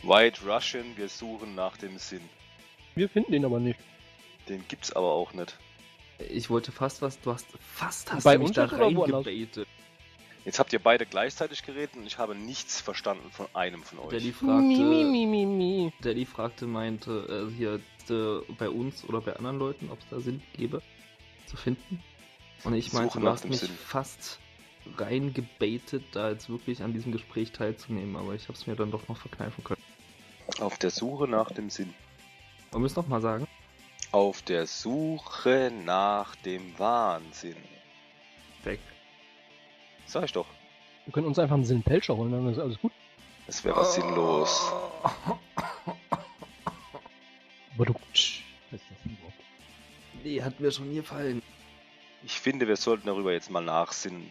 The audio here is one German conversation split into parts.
White Russian, wir suchen nach dem Sinn. Wir finden ihn aber nicht. Den gibt's aber auch nicht. Ich wollte fast was, du hast Bei mich uns da jetzt oder woanders? reingebaitet. Jetzt habt ihr beide gleichzeitig geredet und ich habe nichts verstanden von einem von euch. Daddy fragte, meinte, hier bei uns oder bei anderen Leuten, ob es da Sinn gäbe, zu finden. Und ich meinte, Suche du nach hast dem mich Sinn. fast reingebaitet, da jetzt wirklich an diesem Gespräch teilzunehmen, aber ich habe es mir dann doch noch verkneifen können. Auf der Suche nach dem Sinn. Wollen wir es nochmal sagen? Auf der Suche nach dem Wahnsinn. Weg. Sag ich doch. Wir können uns einfach einen Sinnpelcher holen, dann ist alles gut. Das wäre was sinnlos. Aber du. Was ist das denn überhaupt? Nee, hat mir schon gefallen. Ich finde, wir sollten darüber jetzt mal nachsinnen.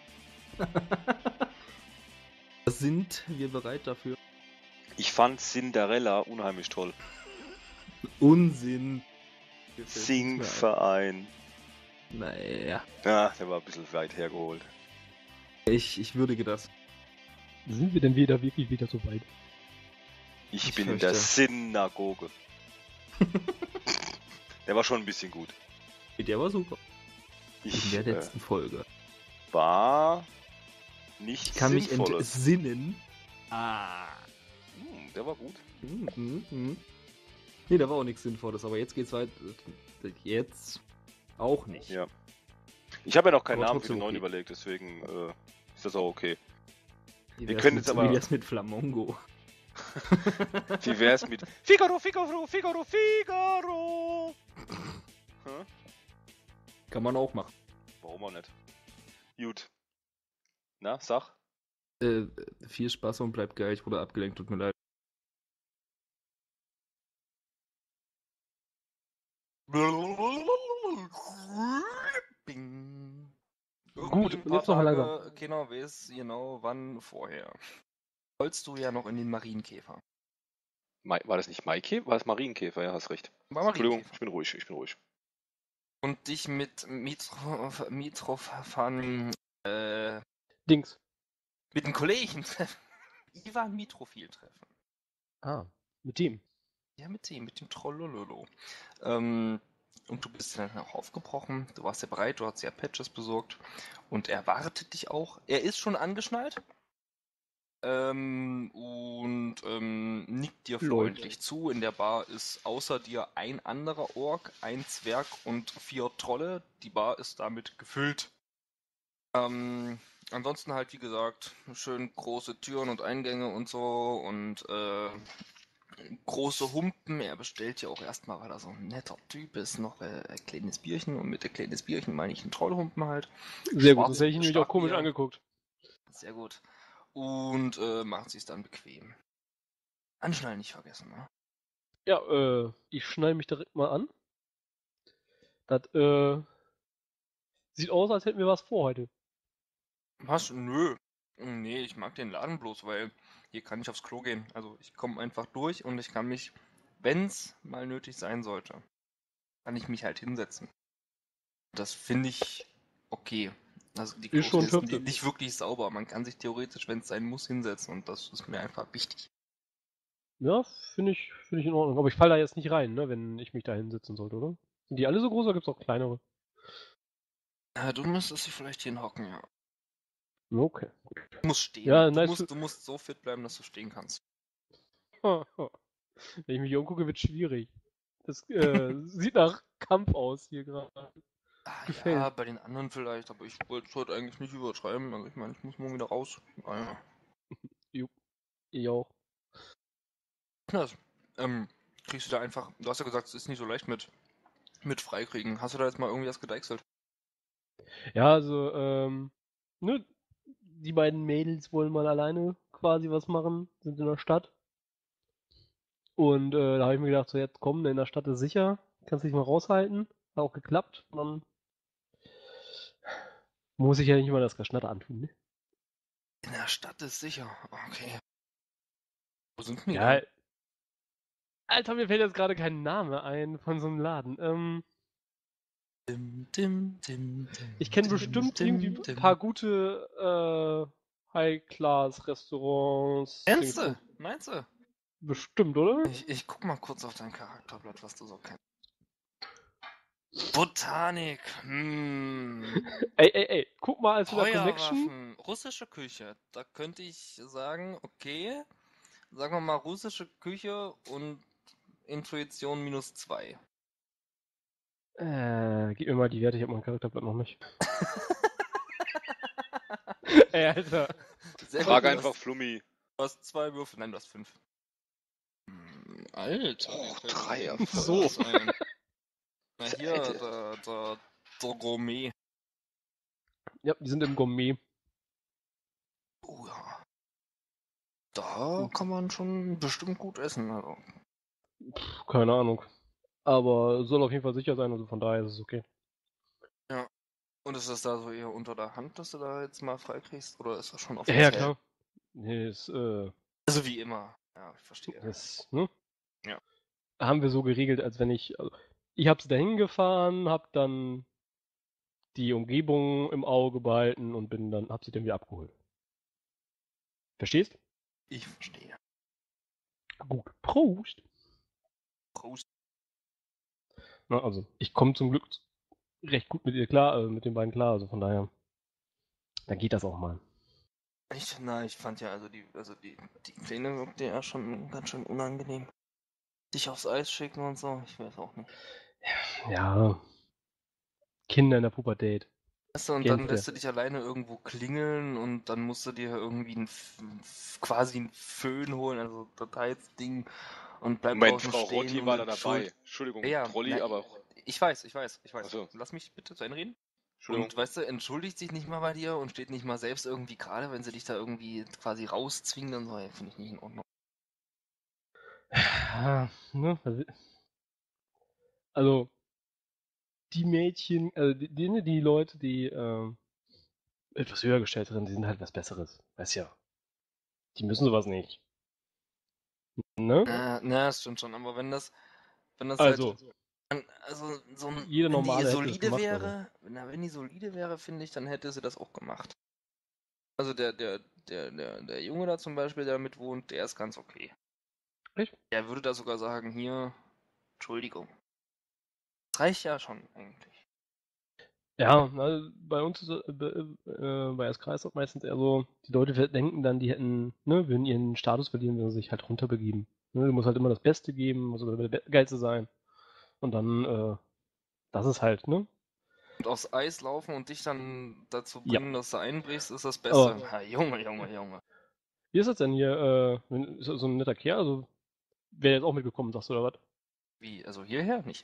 Sind wir bereit dafür? Ich fand Cinderella unheimlich toll. Unsinn. Singverein. Naja, Ja, der war ein bisschen weit hergeholt. ich würdige das. Sind wir denn wirklich wieder so weit? Ich Ich bin in der fürchte. Synagoge. Der war schon ein bisschen gut. Der war super. Ich In der letzten Folge. war nicht Ich kann mich Sinnvolles. entsinnen. Der war gut. Nee, da war auch nichts Sinnvolles, aber jetzt geht's weiter. Jetzt auch nicht. Ja. Ich habe ja noch keinen Aber Namen für den trotzdem neuen okay. überlegt, deswegen ist das auch okay. Wie wir wär's können mit, jetzt aber- Wie wär's mit Flamongo? Wie wär's mit Figaro, Figaro, Figaro, Figaro? Hä? Kann man auch machen. Warum auch nicht? Gut. Na, sag. Viel Spaß und bleibt geil. Ich wurde abgelenkt, tut mir leid. Bing. Gut, Irgendwie und jetzt noch mal langsam. Genau, weiß genau wann vorher. Wolltest du ja noch in den Marienkäfer. War das nicht Maikäfer? War das Marienkäfer? Ja, hast recht. War Entschuldigung, Marienkäfer. ich bin ruhig. Und dich mit Mitrofan, Dings. mit dem Kollegen treffen. Ivan Mitrophil treffen. Ah, mit dem. Ja, mit dem Trollololo. Und du bist dann auch aufgebrochen. Du warst ja bereit, du hast ja Patches besorgt. Und er wartet dich auch. Er ist schon angeschnallt. Nickt dir freundlich zu. In der Bar ist außer dir ein anderer Ork, ein Zwerg und 4 Trolle. Die Bar ist damit gefüllt. Ansonsten halt, wie gesagt, schön große Türen und Eingänge und so und große Humpen. Er bestellt ja auch erstmal, weil er so ein netter Typ ist, noch ein kleines Bierchen. Und mit der kleines Bierchen meine ich einen Trollhumpen halt. Sehr gut, Schwarz- sonst hätte ich ihn nämlich auch komisch Starkbier. angeguckt. Sehr gut. Und macht sich dann bequem. Anschnallen nicht vergessen, ne? Ja, ich schneide mich direkt mal an. Das, sieht aus, als hätten wir was vor heute. Was? Nö. Nee, ich mag den Laden bloß, weil hier kann ich aufs Klo gehen. Also ich komme einfach durch und ich kann mich, wenn's mal nötig sein sollte, kann ich mich halt hinsetzen. Das finde ich okay. Also die Ist schon Klos sind Töpfe. nicht wirklich sauber. Man kann sich theoretisch, wenn es sein muss, hinsetzen und das ist mir einfach wichtig. Ja, finde ich in Ordnung. Aber ich falle da jetzt nicht rein, ne, wenn ich mich da hinsetzen sollte, oder? Sind die alle so groß oder gibt's auch kleinere? Du müsstest dich vielleicht hinhocken, ja. Okay, gut. Du musst stehen. Ja, nice. Du musst so fit bleiben, dass du stehen kannst. Wenn ich mich hier umgucke, wird schwierig. Das sieht nach Kampf aus hier gerade. Gefällt. Ja, bei den anderen vielleicht, aber ich wollte es heute eigentlich nicht übertreiben. Also ich meine, ich muss morgen wieder raus. Ich auch. Das, kriegst du da einfach, du hast ja gesagt, es ist nicht so leicht mit Freikriegen. Hast du da jetzt mal irgendwie was gedeichselt? Ja, also, ne, die beiden Mädels wollen mal alleine quasi was machen, sind in der Stadt. Und da habe ich mir gedacht, so jetzt komm, in der Stadt ist sicher, kannst dich mal raushalten. Hat auch geklappt. Und dann muss ich ja nicht mal das Geschnatter antun, ne? In der Stadt ist sicher. Okay. Wo sind wir Ja, denn? Alter, mir fällt jetzt gerade kein Name ein von so einem Laden. Ich kenne bestimmt irgendwie ein paar gute High-Class-Restaurants. Meinst du? Bestimmt, oder? Ich guck mal kurz auf dein Charakterblatt, was du so kennst. Botanik. Ey, guck mal, als wir da Connection. Feuerwaffen. Russische Küche. Da könnte ich sagen, okay. Sagen wir mal russische Küche und Intuition -2. Gib mir mal die Werte, ich hab mein Charakterblatt noch nicht. Ey, Alter. Sehr Frag gut, einfach Flummi. Du hast 2 Würfel. Nein, du hast 5. Alter. Oh, mir fällt 3 mir Erfolge. voll was ein. Na Das hier, hätte- der Gourmet. Ja, die sind im Gourmet. Oh ja. Da kann man schon bestimmt gut essen. Also. Keine Ahnung. Aber soll auf jeden Fall sicher sein, also von daher ist es okay. Und ist das da so eher unter der Hand, dass du da jetzt mal freikriegst? Oder ist das schon Ja, offiziell? ja, klar. Nee, Also wie immer. Ja, ich verstehe. ne? Ja. Haben wir so geregelt, als wenn ich hab's dahin gefahren, hab dann die Umgebung im Auge behalten und hab sie dann wieder abgeholt. Verstehst? Ich verstehe. Gut. Prost! Prost. Na, also, ich komme zum Glück recht gut mit ihr klar, mit den beiden klar, also von daher. Dann geht das auch mal. Ich fand ja, die Kleine wirkte ja schon ganz schön unangenehm. Dich aufs Eis schicken und so, ich weiß auch nicht. Ja. Kinder in der Pubertät. Weißt du, und Kennst dann du. lässt du dich alleine irgendwo klingeln und dann musst du dir irgendwie quasi einen Föhn holen, also das Heizding, und bleib Moment, draußen Frau stehen Rotti und war da dabei. entschuld- Entschuldigung, Ja, Trolli, na, aber. Ich weiß. Ach so. Lass mich bitte zu Ende reden. Entschuldigung. Und weißt du, entschuldigt sich nicht mal bei dir und steht nicht mal selbst irgendwie gerade, wenn sie dich da irgendwie quasi rauszwingen und so, finde ich nicht in Ordnung. Ja, ne? Also, die Mädchen, die Leute, die etwas höher gestellt sind, die sind halt was Besseres. Weißt ja. Die müssen sowas nicht. Ne? Na, das stimmt schon, aber wenn das Also, halt, also jede wenn die normale hätte es solide gemacht, wäre, wenn die solide wäre, finde ich, dann hätte sie das auch gemacht. Also der Junge da zum Beispiel, der mit wohnt, der ist ganz okay. Echt? Der würde da sogar sagen, hier, Entschuldigung. Das reicht ja schon eigentlich. Ja, also bei uns ist bei S-Kreis auch meistens eher so, die Leute denken dann, die hätten, ne, würden ihren Status verlieren, wenn sie sich halt runterbegeben. Ne, du musst halt immer das Beste geben, muss immer der Geilste sein. Und dann, das ist halt, ne? Und aufs Eis laufen und dich dann dazu Ja. bringen, dass du einbrichst, ist das Beste. Aber Ha, Junge. wie ist das denn hier? Ist das so ein netter Kerl? Also, wäre jetzt auch mitgekommen, sagst du, oder was? Wie? Also hierher nicht.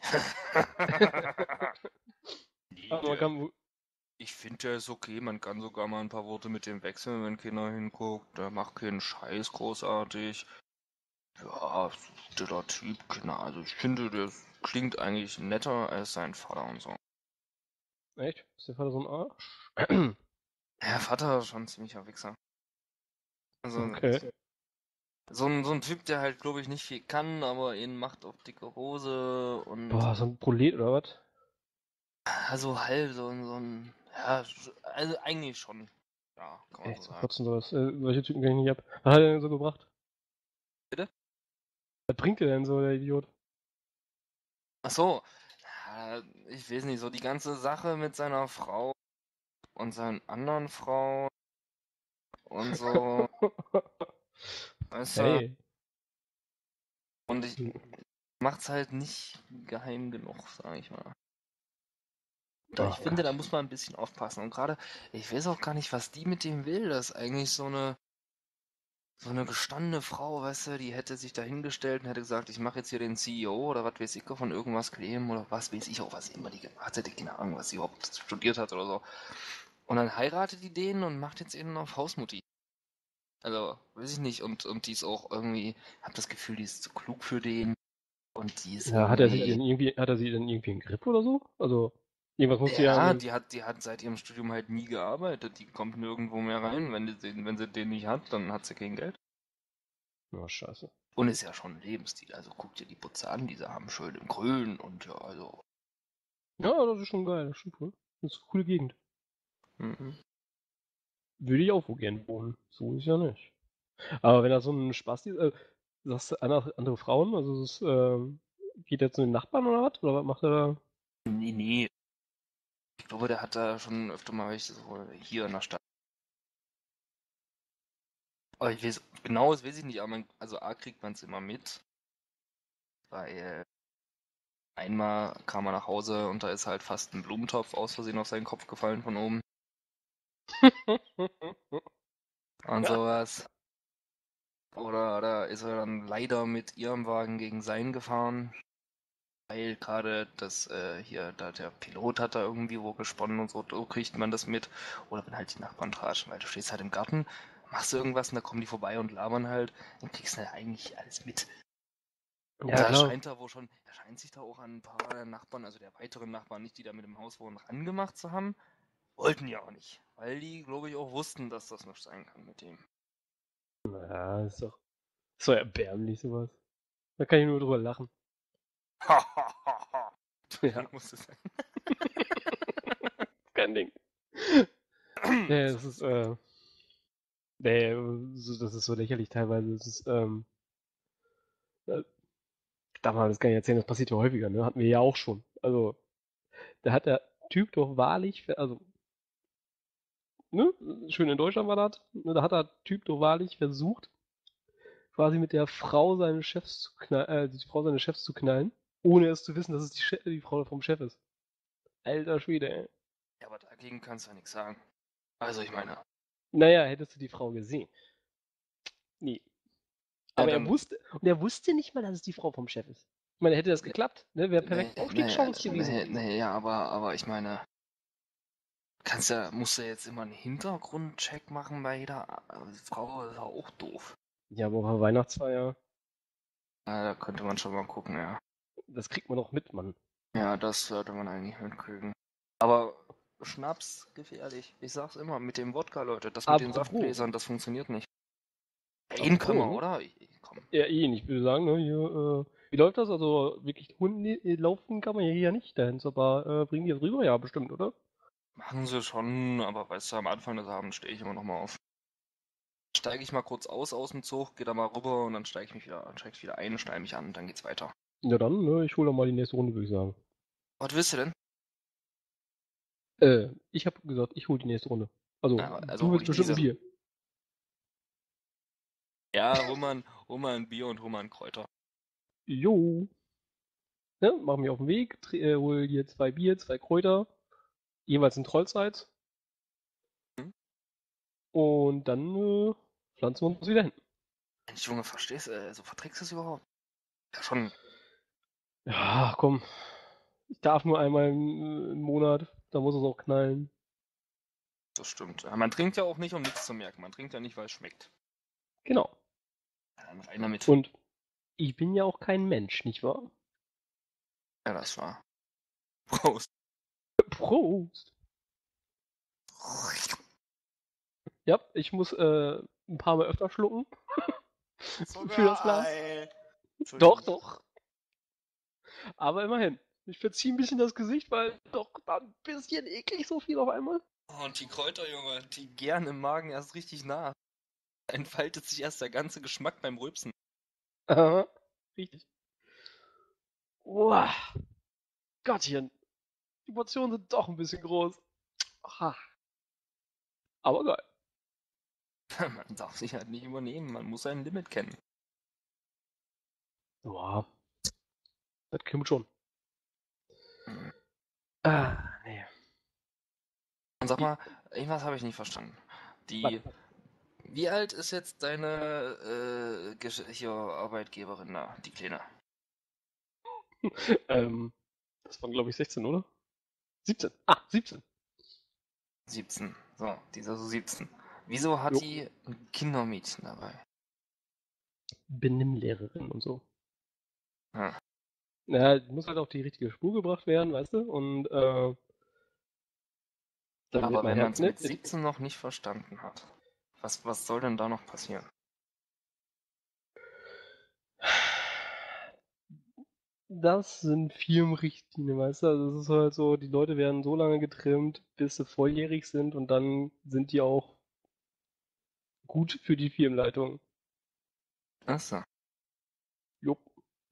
Aber man kann, Ich finde, der ist okay. Man kann sogar mal ein paar Worte mit dem wechseln, wenn keiner hinguckt. Der macht keinen Scheiß großartig. Ja, der Typ, genau. Also ich finde, der klingt eigentlich netter als sein Vater und so. echt? Ist der Vater so ein Arsch? Der Vater ist schon ein ziemlicher Wichser. Also Okay. so ein Typ, der halt, glaube ich, nicht viel kann, aber ihn macht auf dicke Hose und Boah, so ein Prolet oder was? also halb so ein, ja, also eigentlich schon. Ja, kann man Echt, so so sagen. kotzen sowas. Solche Typen kann ich nicht ab. Was hat er denn so gebracht? Bitte? Was bringt der denn so, der Idiot? Ach so, ja, ich weiß nicht, so die ganze Sache mit seiner Frau und seinen anderen Frauen und so, weißt du, Hey. und ich mach's halt nicht geheim genug, sag ich mal. Da, Oh ich finde, da Gott. muss man ein bisschen aufpassen. Und gerade, ich weiß auch gar nicht, was die mit dem will. Das ist eigentlich so eine gestandene Frau, weißt du, die hätte sich da hingestellt und hätte gesagt, ich mache jetzt hier den CEO oder was weiß ich von irgendwas claimen oder was weiß ich auch, was immer die gemacht hätte, keine Ahnung, was sie überhaupt studiert hat oder so. Und dann heiratet die den und macht jetzt eben auf Hausmutti. Also, weiß ich nicht, und die ist auch irgendwie, hab das Gefühl, die ist zu klug für den und die ist Ja, hat er sie irgendwie. denn irgendwie einen Grip oder so? Also, irgendwas muss sie ja. Ja, die hat seit ihrem Studium halt nie gearbeitet. Die kommt nirgendwo mehr rein. Wenn sie den nicht hat, dann hat sie kein Geld. Oh, scheiße. Und ist ja schon ein Lebensstil. Also guck dir die Putze an, die sie haben schön im Grün und ja, also. Ja, das ist schon geil, das stimmt wohl. Das ist eine coole Gegend. Mhm. Würde ich auch wo gern wohnen. So ist ja nicht. Aber wenn das so ein Spaß ist, Sagst du andere Frauen? Also es geht er zu den Nachbarn oder was? Oder was macht er da? Nee. Ich glaube, der hat da schon öfter mal welche so hier in der Stadt. Aber ich weiß, genau, das weiß ich nicht, aber also A kriegt man es immer mit, weil einmal kam er nach Hause und da ist halt fast ein Blumentopf aus Versehen auf seinen Kopf gefallen von oben und sowas. Oder da ist er dann leider mit ihrem Wagen gegen seinen gefahren, weil gerade das hier, da der Pilot hat da irgendwie wo gesponnen und so kriegt man das mit. Oder wenn halt die Nachbarn tratschen, weil du stehst halt im Garten, machst du irgendwas und da kommen die vorbei und labern halt, dann kriegst du halt eigentlich alles mit. Und Ja, da klar. scheint sich da auch an ein paar der Nachbarn, also der weiteren Nachbarn nicht, die da mit dem Haus wohnen, rangemacht zu haben. Wollten die auch nicht. Weil die, glaube ich, auch wussten, dass das nicht sein kann mit dem. Ja, ist doch erbärmlich sowas. Da kann ich nur drüber lachen. Ja, Muss es sein. kein Ding. Nee, das ist, nee, das ist so lächerlich teilweise. Das ist, äh, darf man das gar nicht erzählen, das passiert ja häufiger, ne? Hatten wir ja auch schon. Also, da hat der Typ doch wahrlich, also, ne? Schön in Deutschland war das. Ne? Da hat der Typ doch wahrlich versucht, quasi mit der Frau seines Chefs zu knallen, die Frau seines Chefs zu knallen, ohne es zu wissen, dass es die Frau vom Chef ist. Alter Schwede, ey. Ja, aber dagegen kannst du ja nichts sagen. Also ich meine, Naja, hättest du die Frau gesehen. Nee. ja Aber dann, er wusste nicht mal, dass es die Frau vom Chef ist. Ich meine, hätte das geklappt, ne? Wäre perfekt Aufstiegschance gewesen. ja, aber ich meine, musst du jetzt immer einen Hintergrundcheck machen bei jeder Frau, ist ja auch doof. Ja, aber bei Weihnachtsfeier, Ja, da könnte man schon mal gucken, ja. das kriegt man doch mit, Mann. Ja, das sollte man eigentlich mitkriegen. Aber Schnaps, gefährlich. Ich sag's immer, mit dem Wodka, Leute, das mit den Apropos. Saftgläsern, das funktioniert nicht. Einen können wir, Ne? oder? Komm. Ja, ich würde sagen, ne, hier, wie läuft das? Also wirklich Hunde laufen kann man ja hier nicht dahin, aber bringen die das rüber? Ja, bestimmt, oder? Machen sie schon, aber weißt du, am Anfang des Abends stehe ich immer noch mal auf. Steige ich mal kurz aus dem Zug, gehe da mal rüber und dann steige ich wieder ein, schneide mich an und dann geht's weiter. Ja dann, ne, ich hole doch mal die nächste Runde, würde ich sagen. Was willst du denn? Ich habe gesagt, ich hole die nächste Runde. Also, Also du hol willst ich bestimmt ein diese. Bier. Ja, hol mal ein Bier und hol mal ein Kräuter. Jo. Ne, mach mich auf den Weg, hol dir 2 Bier, 2 Kräuter, jeweils in Trollzeit. Hm? Und dann pflanzen wir uns wieder hin. Mensch, Junge, verstehst du, so verträgst du es überhaupt? Ja, schon. Ja, komm. Ich darf nur einmal im Monat, da muss es auch knallen. Das stimmt. Ja, man trinkt ja auch nicht, um nichts zu merken. Man trinkt ja nicht, weil es schmeckt. Genau. Ja, dann rein damit. Und ich bin ja auch kein Mensch, nicht wahr? Ja, das war. Prost. Prost! Ja, ich muss ein paar Mal öfter schlucken. Für das Glas. Doch, doch. Aber immerhin. Ich verziehe ein bisschen das Gesicht, weil doch war ein bisschen eklig so viel auf einmal. Und die Kräuter, Junge, die gären im Magen erst richtig nach. Da entfaltet sich erst der ganze Geschmack beim Rülpsen. Aha, richtig. Uah, Gottchen. Die Portionen sind doch ein bisschen groß. Aha. Aber geil. Man darf sich halt nicht übernehmen, man muss sein Limit kennen. Ja, das kommt schon. Mhm. Nee. Und sag mal, irgendwas habe ich nicht verstanden. Wie alt ist jetzt deine hier Arbeitgeberin da, die Kleine? Das waren, glaube ich, 16, oder? 17. Ah, 17. 17. So, die ist also 17. Wieso hat Jo. die ein Kindermädchen dabei? Benimmlehrerin und so. Ja. Ja, muss halt auf die richtige Spur gebracht werden, weißt du? Und dann wird Aber mein wenn man Herz, es ne? mit 17 noch nicht verstanden hat, was soll denn da noch passieren? Das sind Firmenrichtlinien, weißt du? Also es ist halt so, die Leute werden so lange getrimmt, bis sie volljährig sind und dann sind die auch gut für die Firmenleitung. Achso.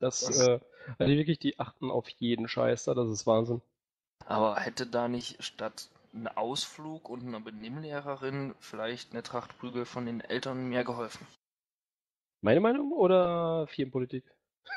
Also die achten auf jeden Scheiß da, das ist Wahnsinn. Aber hätte da nicht statt einem Ausflug und einer Benimmlehrerin vielleicht eine Tracht Prügel von den Eltern mehr geholfen? Meine Meinung oder Firmenpolitik?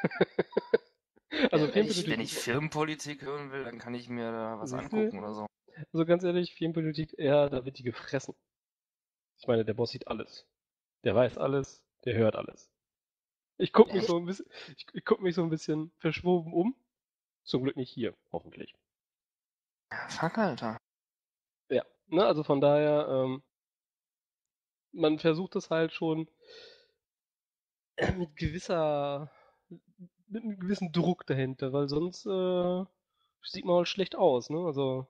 Also Firmenpolitik. Wenn ich Firmenpolitik hören will, dann kann ich mir da was Siehste? angucken oder so. Also ganz ehrlich, Firmenpolitik, da wird die gefressen. Ich meine, der Boss sieht alles. Der weiß alles, der hört alles. Ich guck mich so ein bisschen, ich guck mich so ein bisschen verschwoben um. Zum Glück nicht hier, hoffentlich. Ja, fuck, Alter. Ja, ne, also von daher, man versucht es halt schon mit mit einem gewissen Druck dahinter, weil sonst sieht man halt schlecht aus, ne? Also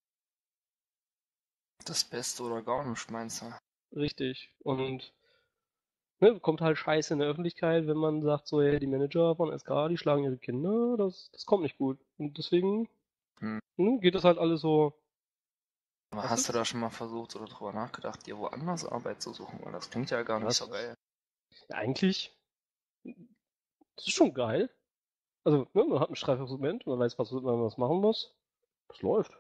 Das Beste oder gar nicht, meinst du? richtig. Und ne, kommt halt Scheiße in der Öffentlichkeit, wenn man sagt, so, hey, die Manager von SK, die schlagen ihre Kinder, das kommt nicht gut. Und deswegen geht das halt alles so. Aber hast du da schon mal versucht oder drüber nachgedacht, dir woanders Arbeit zu suchen? Weil das klingt ja gar nicht so geil. Ja, eigentlich, das ist schon geil. Also, ne, man hat ein Streifensument, man weiß, was man machen muss. Das läuft.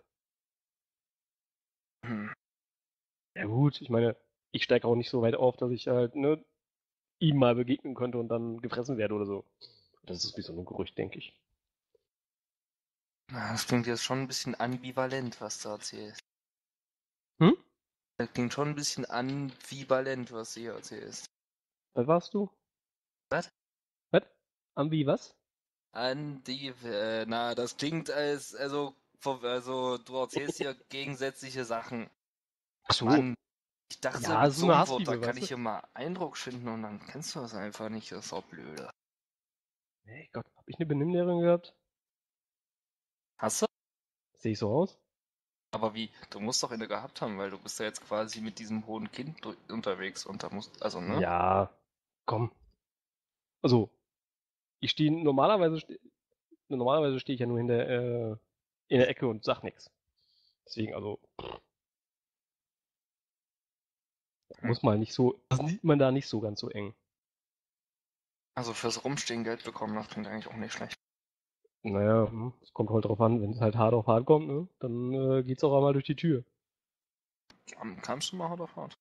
Ja gut, ich meine, ich steige auch nicht so weit auf, dass ich halt, ne, ihm mal begegnen könnte und dann gefressen werde oder so. Das ist wie so ein Gerücht, denke ich. Das klingt jetzt schon ein bisschen ambivalent, was du erzählst. Hm? Das klingt schon ein bisschen ambivalent, was du hier erzählst. Was warst du? Was? Was? Ambi was? Das klingt also du erzählst hier gegensätzliche Sachen. Ach so. Mann, ich dachte, Ja, mit so so eine einem Wort, da Hassliebe, kann weißt ich du? hier mal Eindruck schinden und dann kennst du das einfach nicht, das ist auch blöde. Hey Gott, hab ich eine Benimmlehrerin gehabt? Hast du? Sehe ich so aus? Aber wie? Du musst doch eine gehabt haben, weil du bist ja jetzt quasi mit diesem hohen Kind unterwegs und da musst, also, ne? Ja, komm. Also, ich stehe normalerweise stehe ich ja nur in der Ecke und sag nichts. Deswegen, also, muss man nicht so, das sieht man da nicht so ganz so eng. Also fürs Rumstehen Geld bekommen, das klingt eigentlich auch nicht schlecht. Naja, es kommt halt drauf an, wenn es halt hart auf hart kommt, ne, dann geht's auch einmal durch die Tür. Kamst du mal hart auf hart?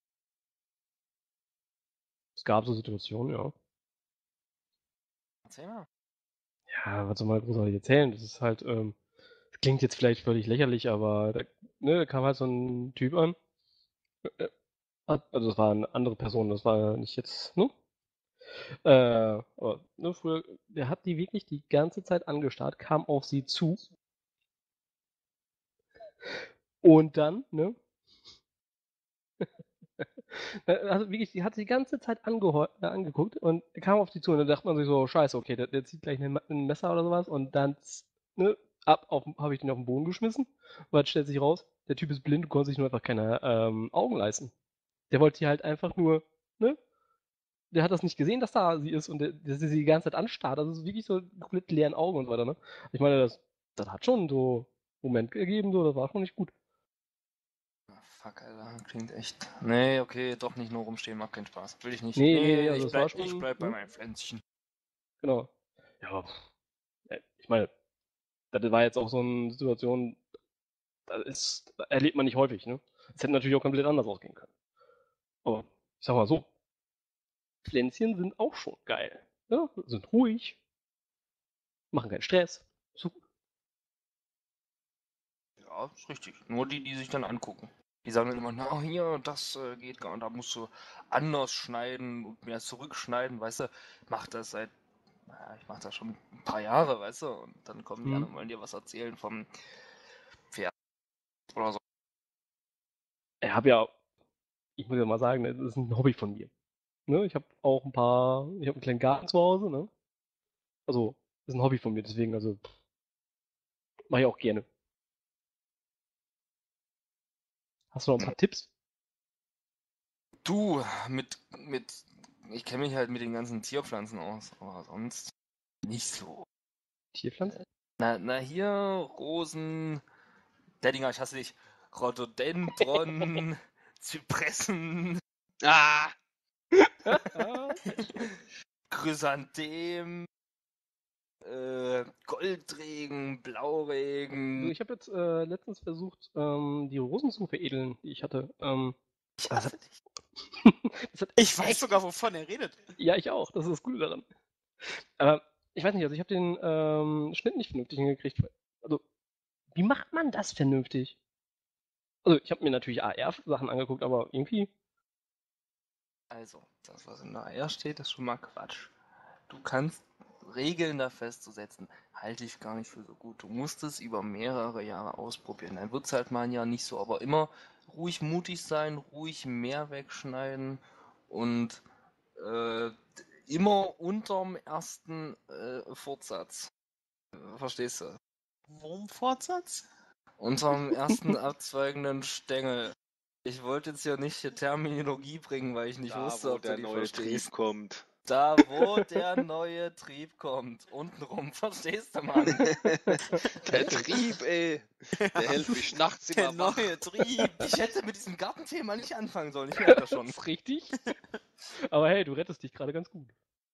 Es gab so Situationen, ja. Erzähl mal. Ja, was soll man großartig erzählen? Das ist halt, das klingt jetzt vielleicht völlig lächerlich, aber da kam halt so ein Typ an. Also das war eine andere Person, das war nicht jetzt, ne? Aber, ne, früher, der hat die wirklich die ganze Zeit angestarrt, kam auf sie zu und dann, ne? Also wirklich, die hat sie die ganze Zeit angeguckt und kam auf sie zu und dann dachte man sich so, oh, scheiße, okay, der zieht gleich ein Messer oder sowas und dann, ne, habe ich den auf den Boden geschmissen und dann stellt sich raus, der Typ ist blind und konnte sich nur einfach keine Augen leisten. Der wollte die halt einfach nur, ne? Der hat das nicht gesehen, dass da sie ist und der sie die ganze Zeit anstarrt. Also es ist wirklich so komplett leeren Augen und so weiter, ne? Ich meine, das hat schon so Moment gegeben, so, das war schon nicht gut. Fuck, Alter, klingt echt. Nee, okay, doch nicht nur rumstehen, macht keinen Spaß. Will ich nicht. Nee, also das war schon. Ich bleib bei meinem Pflänzchen. Genau. Ja, ich meine, das war jetzt auch so eine Situation, das erlebt man nicht häufig, ne? Das hätte natürlich auch komplett anders ausgehen können. Aber ich sag mal so, Pflänzchen sind auch schon geil. Ne? Sind ruhig, machen keinen Stress. So gut. Ja, ist richtig. Nur die, die sich dann angucken. Die sagen dann immer, na hier, das geht gar nicht, da musst du anders schneiden und mehr zurückschneiden, weißt du. Ich mach das schon ein paar Jahre, weißt du. Und dann kommen die an und wollen dir was erzählen vom Pferd oder so. Ich muss ja mal sagen, das ist ein Hobby von mir. Ne? Ich habe einen kleinen Garten zu Hause, ne? Also, das ist ein Hobby von mir, deswegen, also, mache ich auch gerne. Hast du noch ein paar Tipps? Du, ich kenne mich halt mit den ganzen Tierpflanzen aus, aber sonst nicht so. Tierpflanzen? Na hier, Rosen, Dinger, ich hasse dich. Rhododendron, Zypressen, Ah! Chrysanthemen, Goldregen, Blauregen. Ich habe jetzt letztens versucht, die Rosen zu veredeln, die ich hatte. Ich das hasse hat, dich. das hat Ich weiß echt- sogar, wovon er redet. Ja, ich auch. Das ist das Gute daran. Aber ich weiß nicht, also ich habe den Schnitt nicht vernünftig hingekriegt. Also, wie macht man das vernünftig? Also, ich habe mir natürlich AR-Sachen angeguckt, aber irgendwie. Also, das, was in der AR steht, ist schon mal Quatsch. Du kannst Regeln da festzusetzen, halte ich gar nicht für so gut. Du musst es über mehrere Jahre ausprobieren. Dann wird es halt mal ein Jahr nicht so, aber immer ruhig mutig sein, ruhig mehr wegschneiden und immer unterm ersten Fortsatz. Verstehst du? Wurmfortsatz? Unterm ersten abzweigenden Stängel. Ich wollte jetzt ja nicht die Terminologie bringen, weil ich nicht Da, wusste, wo ob du der die neue verstehst. Trieb kommt. Da, wo der neue Trieb kommt. Untenrum, verstehst du, Mann? Der Trieb, ey. Der hält mich nachts Der immer wach. neue Trieb. Ich hätte mit diesem Gartenthema nicht anfangen sollen. Ich merke das schon. Das ist richtig. Aber hey, du rettest dich gerade ganz gut.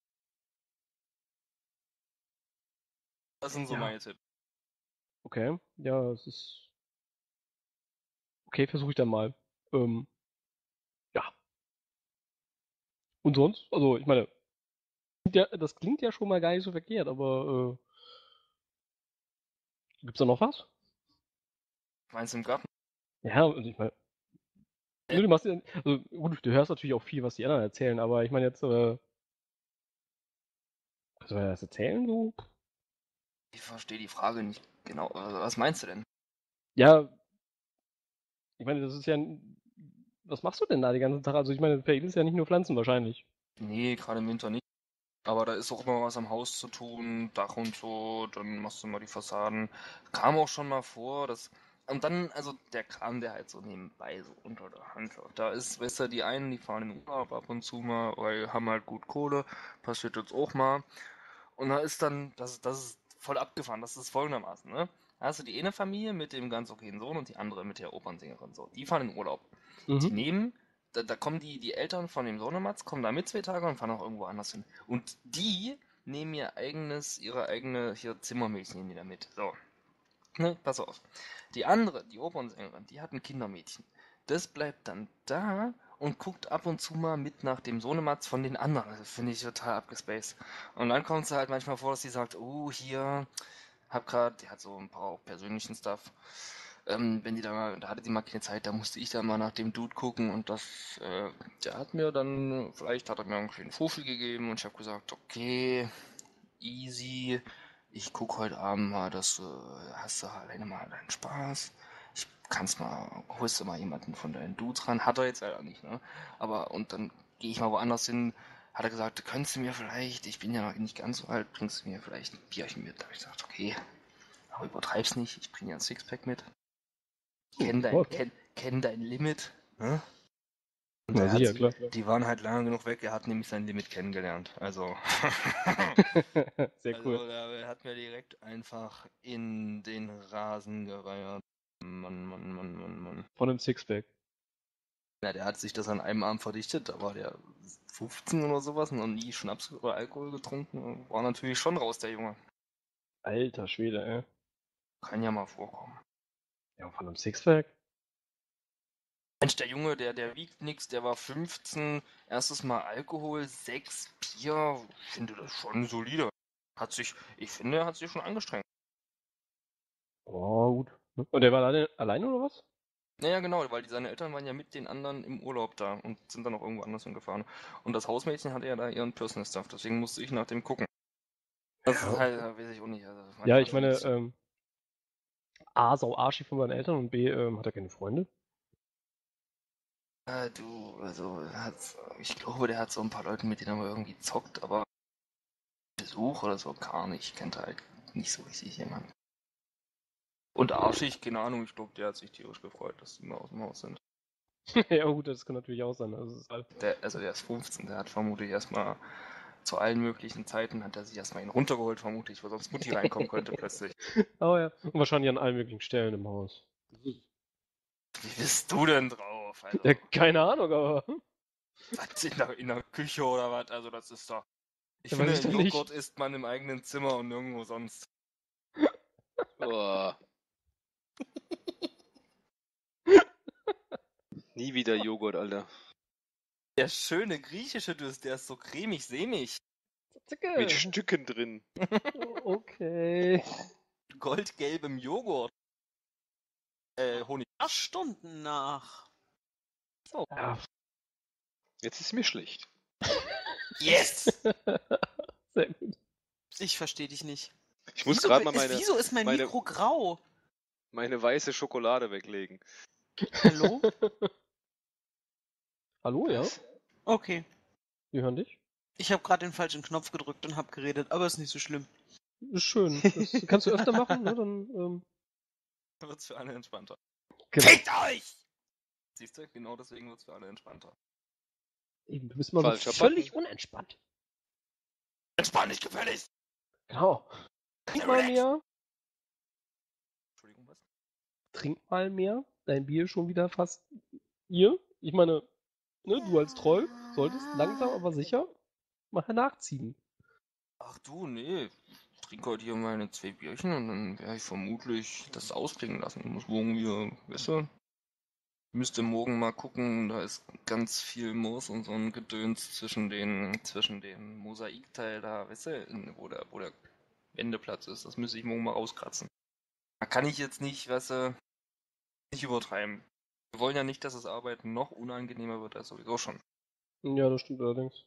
Das sind so Ja. meine Tipps. Okay, ja, es ist. Okay, versuche ich dann mal. Ja. Und sonst? Also, ich meine, das klingt ja schon mal gar nicht so verkehrt, aber gibt's da noch was? Meinst du im Garten? Ja, und ich meine, du machst ja, also gut, du hörst natürlich auch viel, was die anderen erzählen, aber ich meine jetzt, kannst du mir das erzählen, so? Ich verstehe die Frage nicht genau. Was meinst du denn? Ja, ich meine, das ist ja, was machst du denn da den ganzen Tag? Also ich meine, Peril ist ja nicht nur Pflanzen wahrscheinlich. Nee, gerade im Winter nicht. Aber da ist auch immer was am Haus zu tun, Dach und so, dann machst du mal die Fassaden. Kam auch schon mal vor, dass. Und dann, also der Kram, der halt so nebenbei, so unter der Hand läuft. Da ist, weißt du, die einen, die fahren in den Urlaub ab und zu mal, weil haben halt gut Kohle, passiert jetzt auch mal. Und da ist dann, das ist voll abgefahren, das ist folgendermaßen, ne? Da hast du die eine Familie mit dem ganz okayen Sohn und die andere mit der Opernsängerin, so. Die fahren in den Urlaub. Die nehmen, da kommen die Eltern von dem Sohnematz, kommen da mit 2 Tage und fahren auch irgendwo anders hin. Und die nehmen ihre eigene, hier Zimmermädchen nehmen die da mit. So. Ne, pass auf. Die andere, die Opernsängerin, die hat ein Kindermädchen. Das bleibt dann da und guckt ab und zu mal mit nach dem Sohnematz von den anderen. Das finde ich total abgespaced. Und dann kommt es halt manchmal vor, dass sie sagt, oh, hier, die hat so ein paar auch persönlichen Stuff. Wenn die da hatte die mal keine Zeit, da musste ich dann mal nach dem Dude gucken und vielleicht hat er mir einen kleinen Fufel gegeben und ich habe gesagt, okay, easy, ich guck heute Abend mal, hast du alleine mal deinen Spaß. Holst du mal jemanden von deinen Dudes ran. Hat er jetzt leider nicht, ne? Aber, und dann gehe ich mal woanders hin. Hat er gesagt, könntest du mir vielleicht, ich bin ja noch nicht ganz so alt, bringst du mir vielleicht ein Bierchen mit? Da habe ich gesagt, okay, aber übertreib's nicht, ich bringe ja ein Sixpack mit. Kenn dein Limit, ne? Und Na sicher, klar. die waren halt lange genug weg, er hat nämlich sein Limit kennengelernt. Also. Sehr cool. Er hat mir direkt einfach in den Rasen gereiert. Mann. Von einem Sixpack. Ja, der hat sich das an einem Abend verdichtet, da war der 15 oder sowas, noch nie Schnaps oder Alkohol getrunken. War natürlich schon raus, der Junge. Alter Schwede, ey. Kann ja mal vorkommen. Ja, von einem Sixpack? Mensch, der Junge, der wiegt nix, der war 15, erstes Mal Alkohol, 6 Bier, ich finde das schon solide. Ich finde, er hat sich schon angestrengt. Oh, gut. Und der war alleine oder was? Naja, genau, weil seine Eltern waren ja mit den anderen im Urlaub da und sind dann auch irgendwo anders hingefahren. Und das Hausmädchen hatte ja da ihren Personal Stuff, deswegen musste ich nach dem gucken. Das ist halt, weiß ich auch nicht. Also Ja, manchmal ich meine, schon A, sau arschig von meinen Eltern und B, hat er keine Freunde? ich glaube, der hat so ein paar Leute, mit denen er mal irgendwie zockt, aber Besuch oder so gar nicht. Kennt er halt nicht so richtig jemanden. Und arschig, keine Ahnung, ich glaube, der hat sich tierisch gefreut, dass die mal aus dem Haus sind. Ja, gut, das kann natürlich auch sein. Also, es ist halt Der ist 15, der hat vermutlich erstmal zu allen möglichen Zeiten hat er sich erstmal ihn runtergeholt, vermutlich, weil sonst Mutti reinkommen könnte plötzlich. oh ja. Und wahrscheinlich an allen möglichen Stellen im Haus. Wie bist du denn drauf? Also, Ja, keine Ahnung, aber. was in der Küche oder was? Also das ist doch. Ich Ja, finde, weiß ich doch nicht. Joghurt isst man im eigenen Zimmer und nirgendwo sonst. Oh. Nie wieder Joghurt, Alter. Der schöne griechische Düst, der ist so cremig, sämig. Zacke. Mit Stücken drin. Okay. Goldgelbem Joghurt. Honig. 8 Stunden nach. Ja. Jetzt ist mir schlecht. Yes! Sehr gut. Ich verstehe dich nicht. Ich muss gerade mal Wieso ist mein meine- Mikro grau? meine weiße Schokolade weglegen. Hallo? Hallo, ja? Okay. Wir hören dich. Ich habe gerade den falschen Knopf gedrückt und habe geredet, aber ist nicht so schlimm. Ist schön. Das kannst du öfter machen, ne? Dann, Wird's für alle entspannter. genau. Fickt euch! Siehst du? Genau deswegen wird's für alle entspannter. Eben, du bist mal so Falscher völlig unentspannt. Entspann dich gefälligst! Genau. Trink mal mehr. Entschuldigung, was? Trink mal mehr. Dein Bier ist schon wieder fast hier. Ich meine, ne, du als Troll solltest langsam, aber sicher mal nachziehen. Ach du, nee. Ich trinke heute hier meine 2 Bierchen und dann werde ich vermutlich das ausklingen lassen. Ich muss morgen wieder, weißt du? Müsste morgen mal gucken, da ist ganz viel Moos und so ein Gedöns zwischen den Mosaikteil da, weißt du, wo der Wendeplatz ist. Das müsste ich morgen mal rauskratzen. Da kann ich jetzt nicht, weißt du, nicht übertreiben. Wir wollen ja nicht, dass das Arbeiten noch unangenehmer wird als sowieso schon. Ja, das stimmt allerdings.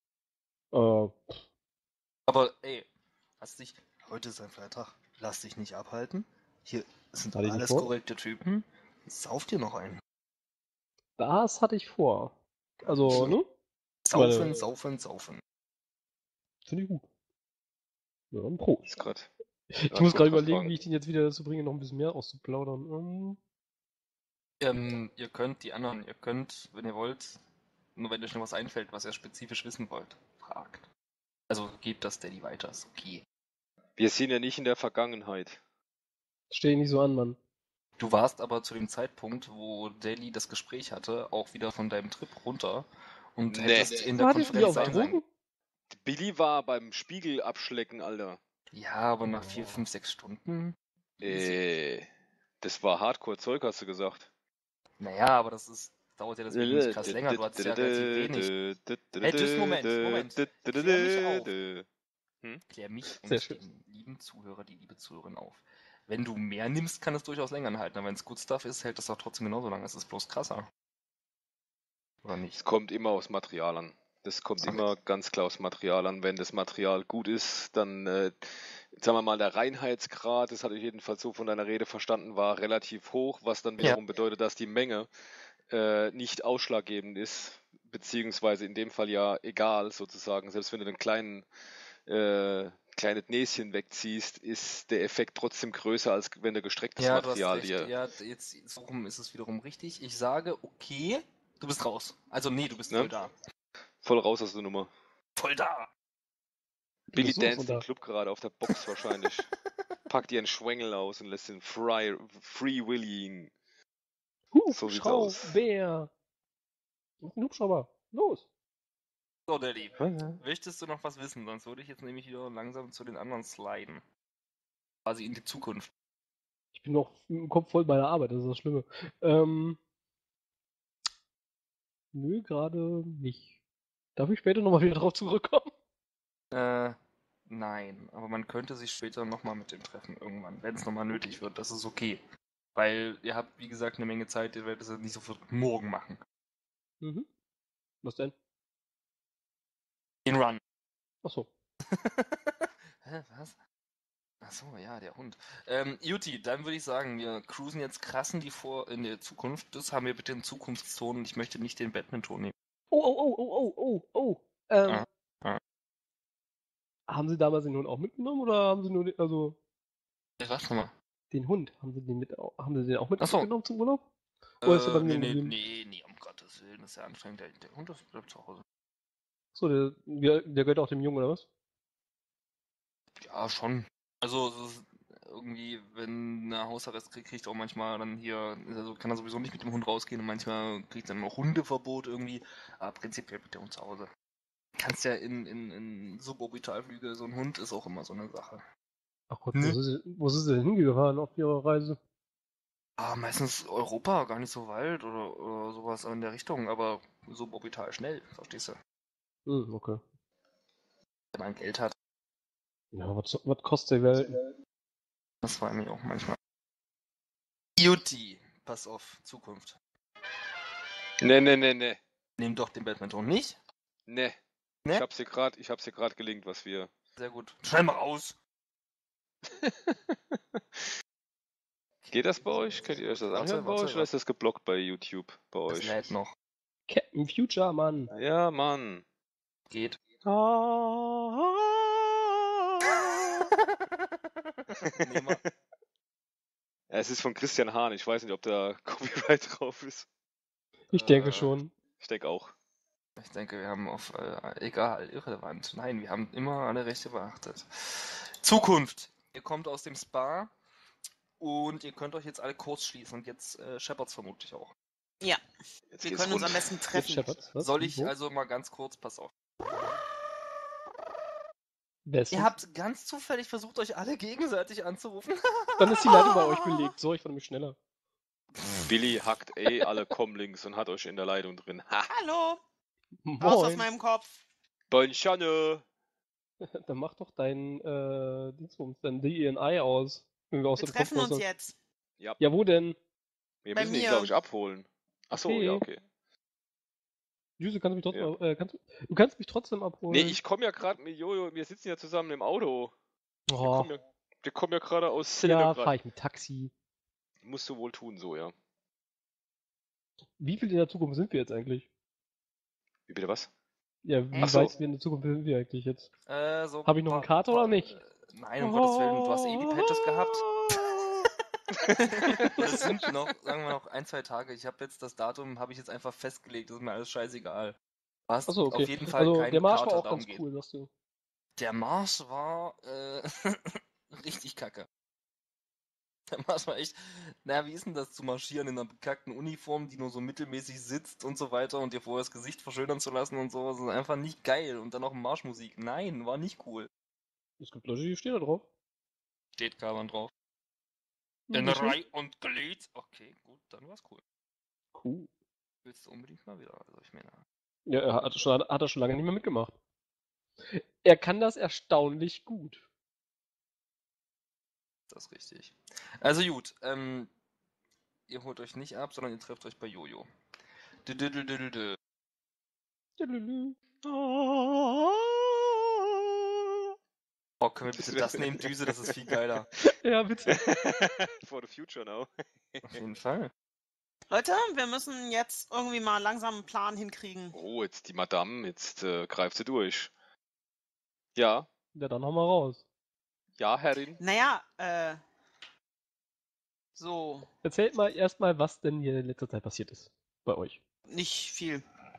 Aber ey, heute ist ein Freitag, lass dich nicht abhalten. Hier sind Hatte ich nicht alles vor. korrekte Typen. Sauf dir noch einen. Das hatte ich vor. Also, ne? Saufen, Meine- saufen, saufen. Finde ich gut. Ja, dann Prost. Ist grad. Ich Ja, muss ich gerade wollte überlegen, fragen. wie ich den jetzt wieder dazu bringe, noch ein bisschen mehr auszuplaudern. Ihr könnt, wenn ihr wollt, nur wenn euch noch was einfällt, was ihr spezifisch wissen wollt, fragt. Also gebt das Daddy weiter, ist okay. Wir sind ja nicht in der Vergangenheit. Steh nicht so an, Mann. Du warst aber zu dem Zeitpunkt, wo Daddy das Gespräch hatte, auch wieder von deinem Trip runter und Nee. hättest in der Warte ich wieder Konferenz auf sein. Drogen? Billy war beim Spiegel abschlecken, Alter. Ja, aber nach 4, 5, 6 Stunden? Das war Hardcore-Zeug, hast du gesagt. Naja, aber dauert ja deswegen nicht krass länger, du hattest ja relativ wenig. Hey, tschüss, Moment. Klär mich Sehr und schön. den lieben Zuhörer, die liebe Zuhörerin auf. Wenn du mehr nimmst, kann es durchaus länger anhalten, aber wenn es Good Stuff ist, hält das auch trotzdem genauso lange. Es ist bloß krasser. Oder nicht? Es kommt immer aufs Material an. Das kommt immer ganz klar aufs Material an. Wenn das Material gut ist, dann, sagen wir mal, der Reinheitsgrad, das hatte ich jedenfalls so von deiner Rede verstanden, war relativ hoch, was dann wiederum bedeutet, dass die Menge nicht ausschlaggebend ist, beziehungsweise in dem Fall ja egal sozusagen. Selbst wenn du den kleines Näschen wegziehst, ist der Effekt trotzdem größer, als wenn du gestrecktes Ja, du hast Material recht. dir... Ja, jetzt so rum ist es wiederum richtig. Ich sage, okay, du bist raus. Also nee, du bist Ne? voll da. Voll raus aus der Nummer. Voll da! Billy bist sowas danst von im da. Club gerade auf der Box wahrscheinlich. Packt ihren Schwengel aus und lässt den Free Willying. So sieht's aus. Hubschrauber. Ein Hubschrauber. Los. So, Daddy, möchtest du noch was wissen? Sonst würde ich jetzt nämlich wieder langsam zu den anderen sliden. Quasi in die Zukunft. Ich bin noch im Kopf voll bei der Arbeit, das ist das Schlimme. Nö, gerade nicht. Darf ich später nochmal wieder drauf zurückkommen? Nein, aber man könnte sich später nochmal mit dem treffen irgendwann, wenn es nochmal nötig wird. Das ist okay. Weil ihr habt, wie gesagt, eine Menge Zeit, ihr werdet es nicht sofort morgen machen. Mhm. Was denn? Den Run. Achso. Hä, was? Achso, ja, der Hund. Juti, dann würde ich sagen, wir cruisen jetzt krass in der Zukunft. Das haben wir bitte in Zukunftszonen. Ich möchte nicht den Batman-Ton nehmen. Oh. Haben Sie damals den Hund auch mitgenommen oder haben Sie nur den, also Was nochmal? den Hund, haben Sie den auch Ach so. mitgenommen zum Urlaub? Oder ist er bei mir nee, geblieben? nee, um Gottes Willen, das ist ja anstrengend. Der Hund bleibt zu Hause. So, der gehört auch dem Jungen, oder was? Ja, schon. Also, es ist irgendwie, wenn er Hausarrest kriegt auch manchmal dann hier, also kann er sowieso nicht mit dem Hund rausgehen und manchmal kriegt er dann noch Hundeverbot irgendwie. Aber prinzipiell bleibt der Hund zu Hause. Kannst ja in Suborbitalflüge, so ein Hund ist auch immer so eine Sache. Ach Gott, Ne? wo sind Sie denn hingefahren auf Ihrer Reise? Meistens Europa, gar nicht so weit oder sowas in der Richtung, aber suborbital schnell, verstehst du? Okay. Wenn man Geld hat, Ja, was kostet die Welt? das war mir auch manchmal. Juti, pass auf, Zukunft. Ne. Nimm doch den Badminton nicht. Ne. Ne? Ich hab's dir gerade gelingt, was wir. Sehr gut. Schnell mal raus. Geht das bei euch? Könnt ihr euch das anhören bei euch oder ist das geblockt bei YouTube bei Das euch? lädt noch. Captain Future, Mann. Ja, Mann. Geht. Nee, mal. Es ist von Christian Hahn. Ich weiß nicht, ob da Copyright drauf ist. Ich denke schon. Ich denke auch. Ich denke, wir haben auf, egal, irrelevant. Nein, wir haben immer alle Rechte beachtet. Zukunft. Ihr kommt aus dem Spa und ihr könnt euch jetzt alle kurz schließen. Und jetzt Shepherds vermutlich auch. Ja, Jetzt wir geht's können uns rund. am besten Jetzt treffen. Shepherds, was? Soll ich Wo? also mal ganz kurz, pass auf. Bestens. Ihr habt ganz zufällig versucht, euch alle gegenseitig anzurufen. Dann ist die Leitung bei euch belegt. So, ich war nämlich schneller. Billy hackt alle Comlinks und hat euch in der Leitung drin. Ha! Hallo, raus aus Moin. meinem Kopf. Bonchane! Dann mach doch dein Dingsbums, dein DNI aus. Wenn wir aus Wir dem Kopf treffen raus uns sind. jetzt. Ja, Ja, wo denn? wir bei müssen ihn, mir. glaube ich, abholen. Achso, Okay. ja, okay. Juse, kannst du mich trotzdem, du kannst mich trotzdem abholen. Nee, ich komme ja gerade mit Jojo, wir sitzen ja zusammen im Auto. Oh, Wir kommen ja gerade aus ja, Selinugrad. fahre ich mit Taxi. Musst du wohl tun, so, ja. Wie viel in der Zukunft sind wir jetzt eigentlich? Wie bitte was? Ja, wie Ach so. weit in der Zukunft sind wir eigentlich jetzt? So Hab ich noch eine Karte oder nicht? Nein, um Gottes Willen, du hast die Patches gehabt. Das sind noch, sagen wir noch 1-2 Tage. Ich habe jetzt das Datum, habe ich jetzt einfach festgelegt. Das ist mir alles scheißegal. Du hast Achso, okay. auf jeden Fall Also keinen der Marsch Kater, war auch darum ganz geht. cool, sagst du. Der Marsch war richtig kacke. Der Marsch war echt. Naja, wie ist denn das zu marschieren in einer bekackten Uniform, die nur so mittelmäßig sitzt und so weiter und dir vorher das Gesicht verschönern zu lassen und so? Das ist einfach nicht geil. Und dann noch Marschmusik. Nein, war nicht cool. Es gibt Leute, die stehen da drauf. Steht Kaban drauf. Ja, In deswegen- Reihe und Glied. Okay, gut, dann war's cool. Cool. Willst du unbedingt mal wieder? Also ich meine, Ja, hat er schon lange nicht mehr mitgemacht. Er kann das erstaunlich gut. das ist richtig. Also gut, ihr holt euch nicht ab, sondern ihr trefft euch bei Jojo. Düdüdüdüdüdü. Tüdelülü. Oh, können wir bitte das nehmen, Düse? Das ist viel geiler. Ja, bitte. For the future now. Auf jeden Fall. Leute, wir müssen jetzt irgendwie mal langsam einen Plan hinkriegen. Oh, jetzt die Madame, jetzt greift sie durch. Ja, Ja, dann hau mal raus. ja, Herrin. Naja, so, Erzählt mal erstmal, was denn hier in letzter Zeit passiert ist. Bei euch. nicht viel.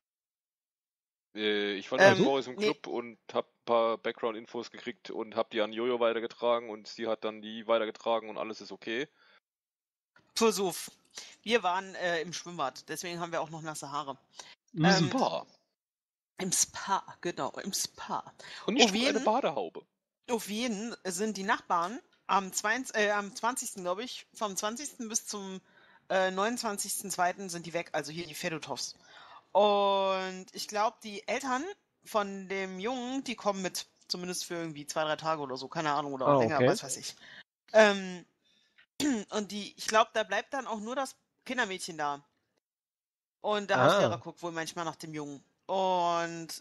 Ich war heute Ähm, morgens im nee. Club und hab ein paar Background-Infos gekriegt und hab die an Jojo weitergetragen und sie hat dann die weitergetragen und alles ist okay. Pass auf. Wir waren im Schwimmbad, deswegen haben wir auch noch nasse Haare. Spa. Im Spa, genau, im Spa. Und ich auf trug eine jeden- Badehaube. Auf jeden sind die Nachbarn am 20. glaube ich, vom 20. bis zum 29.02. sind die weg, also hier die Fedotovs. Und ich glaube, die Eltern von dem Jungen, die kommen mit, zumindest für irgendwie 2-3 Tage oder so, keine Ahnung, oder Ah, länger, okay. weiß ich. Und ich glaube, da bleibt dann auch nur das Kindermädchen da. Und der Ah. Hauslehrer guckt wohl manchmal nach dem Jungen. Und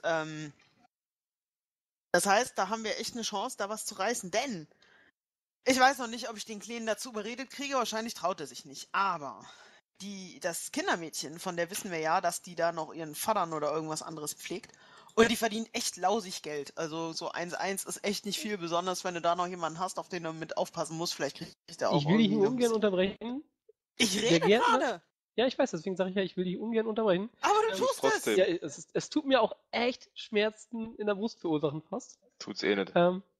das heißt, da haben wir echt eine Chance, da was zu reißen. Denn ich weiß noch nicht, ob ich den Kleinen dazu überredet kriege. Wahrscheinlich traut er sich nicht. Aber das Kindermädchen, von der wissen wir ja, dass die da noch ihren Vatern oder irgendwas anderes pflegt. Und die verdienen echt lausig Geld. Also so 1,1 ist echt nicht viel, besonders wenn du da noch jemanden hast, auf den du mit aufpassen musst. Vielleicht kriegt der auch Ich will dich irgendwie nur noch ein ungern bisschen- unterbrechen. Ich der rede Gärtner- gerade! Ja, ich weiß, deswegen sage ich ja, ich will dich ungern unterbrechen. Aber du Ja, tust trotzdem. es! Ja, es tut mir auch echt Schmerzen in der Brust verursachen fast. Tut's eh nicht.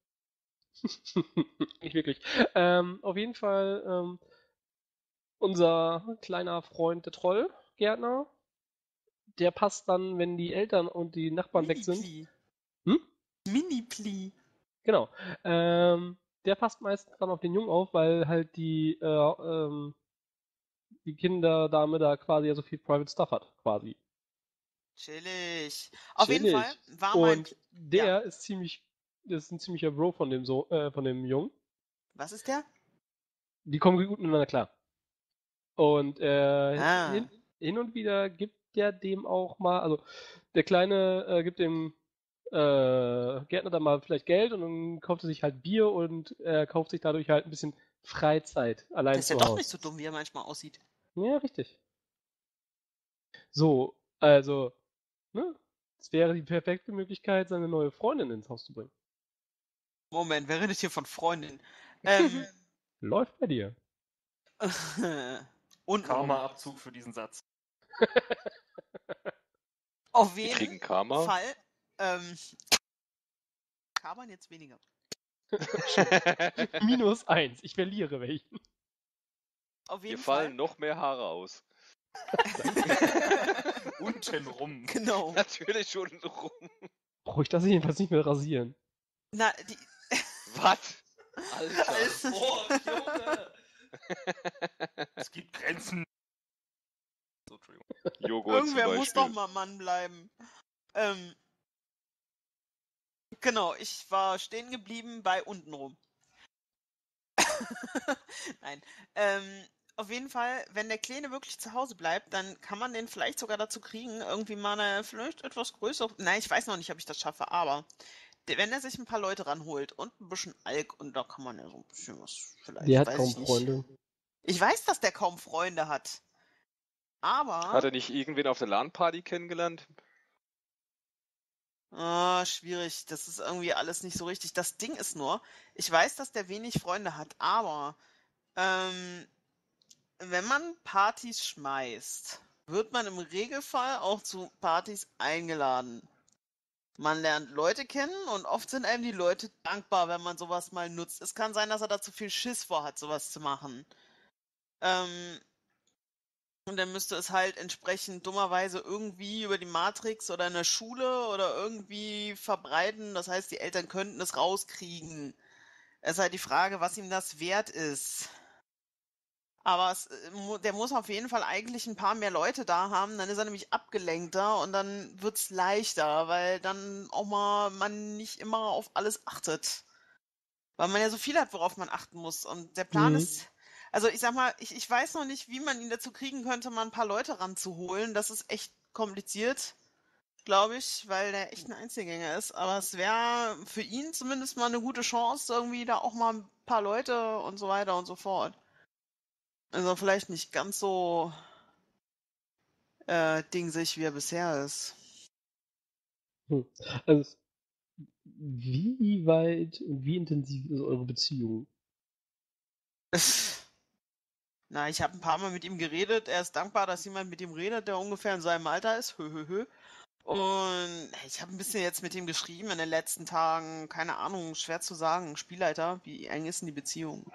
Nicht wirklich. Auf jeden Fall, unser kleiner Freund, der Trollgärtner, der passt dann, wenn die Eltern und die Nachbarn weg sind, Mietli. Mini-Pli. Genau. Der passt meistens dann auf den Jungen auf, weil halt die Kinderdame da quasi ja so viel Private Stuff hat, quasi. Chillig. Auf jeden Chillig. Fall war mein... Und der ist ein ziemlicher Bro von dem Jungen. Was ist der? Die kommen gut miteinander klar. Und Ah. hin und wieder gibt der dem auch mal, also der Kleine gibt dem Gärtner dann mal vielleicht Geld und dann kauft er sich halt Bier und kauft sich dadurch halt ein bisschen Freizeit allein Der ist ja zu doch Hause. nicht so dumm, wie er manchmal aussieht. Ja, richtig. So, also, ne? Es wäre die perfekte Möglichkeit, seine neue Freundin ins Haus zu bringen. Moment, wer redet hier von Freundin? Läuft bei dir. Und Karma-Abzug für diesen Satz. auf Wir jeden kriegen Karma. Fall. Karma jetzt weniger. -1. Ich verliere welchen. Auf Mir jeden fallen Fall. noch mehr Haare aus. Unten rum. Genau. Natürlich schon rum. Brauche ich das jedenfalls nicht mehr rasieren. Na, die. Was? Alter. Oh, Junge! Es gibt Grenzen. So, Entschuldigung. Joghurt Irgendwer zum muss Beispiel. doch mal Mann bleiben. Genau, ich war stehen geblieben bei untenrum. Nein. Auf jeden Fall, wenn der Kleine wirklich zu Hause bleibt, dann kann man den vielleicht sogar dazu kriegen, irgendwie mal eine vielleicht etwas größere. Nein, ich weiß noch nicht, ob ich das schaffe, aber wenn er sich ein paar Leute ranholt und ein bisschen Alk und da kann man ja so ein bisschen was vielleicht. Der hat weiß kaum ich nicht. Freunde. Ich weiß, dass der kaum Freunde hat. Aber. Hat er nicht irgendwen auf der LAN-Party kennengelernt? Schwierig. Das ist irgendwie alles nicht so richtig. Das Ding ist nur, ich weiß, dass der wenig Freunde hat, aber wenn man Partys schmeißt, wird man im Regelfall auch zu Partys eingeladen. Man lernt Leute kennen und oft sind einem die Leute dankbar, wenn man sowas mal nutzt. Es kann sein, dass er da zu viel Schiss vor hat, sowas zu machen. Und dann müsste es halt entsprechend dummerweise irgendwie über die Matrix oder in der Schule oder irgendwie verbreiten. Das heißt, die Eltern könnten es rauskriegen. Es ist halt die Frage, was ihm das wert ist. Aber der muss auf jeden Fall eigentlich ein paar mehr Leute da haben, dann ist er nämlich abgelenkter und dann wird's leichter, weil dann auch mal man nicht immer auf alles achtet. Weil man ja so viel hat, worauf man achten muss. Und der Plan ist, also ich sag mal, ich weiß noch nicht, wie man ihn dazu kriegen könnte, mal ein paar Leute ranzuholen. Das ist echt kompliziert, glaube ich, weil der echt ein Einzelgänger ist. Aber es wäre für ihn zumindest mal eine gute Chance, irgendwie da auch mal ein paar Leute und so weiter und so fort. Also vielleicht nicht ganz so dingsig, wie er bisher ist. Also, wie weit und wie intensiv ist eure Beziehung? Na, ich habe ein paar Mal mit ihm geredet. Er ist dankbar, dass jemand mit ihm redet, der ungefähr in seinem Alter ist. Und ich habe ein bisschen jetzt mit ihm geschrieben in den letzten Tagen. Keine Ahnung, schwer zu sagen. Spielleiter, wie eng ist denn die Beziehung?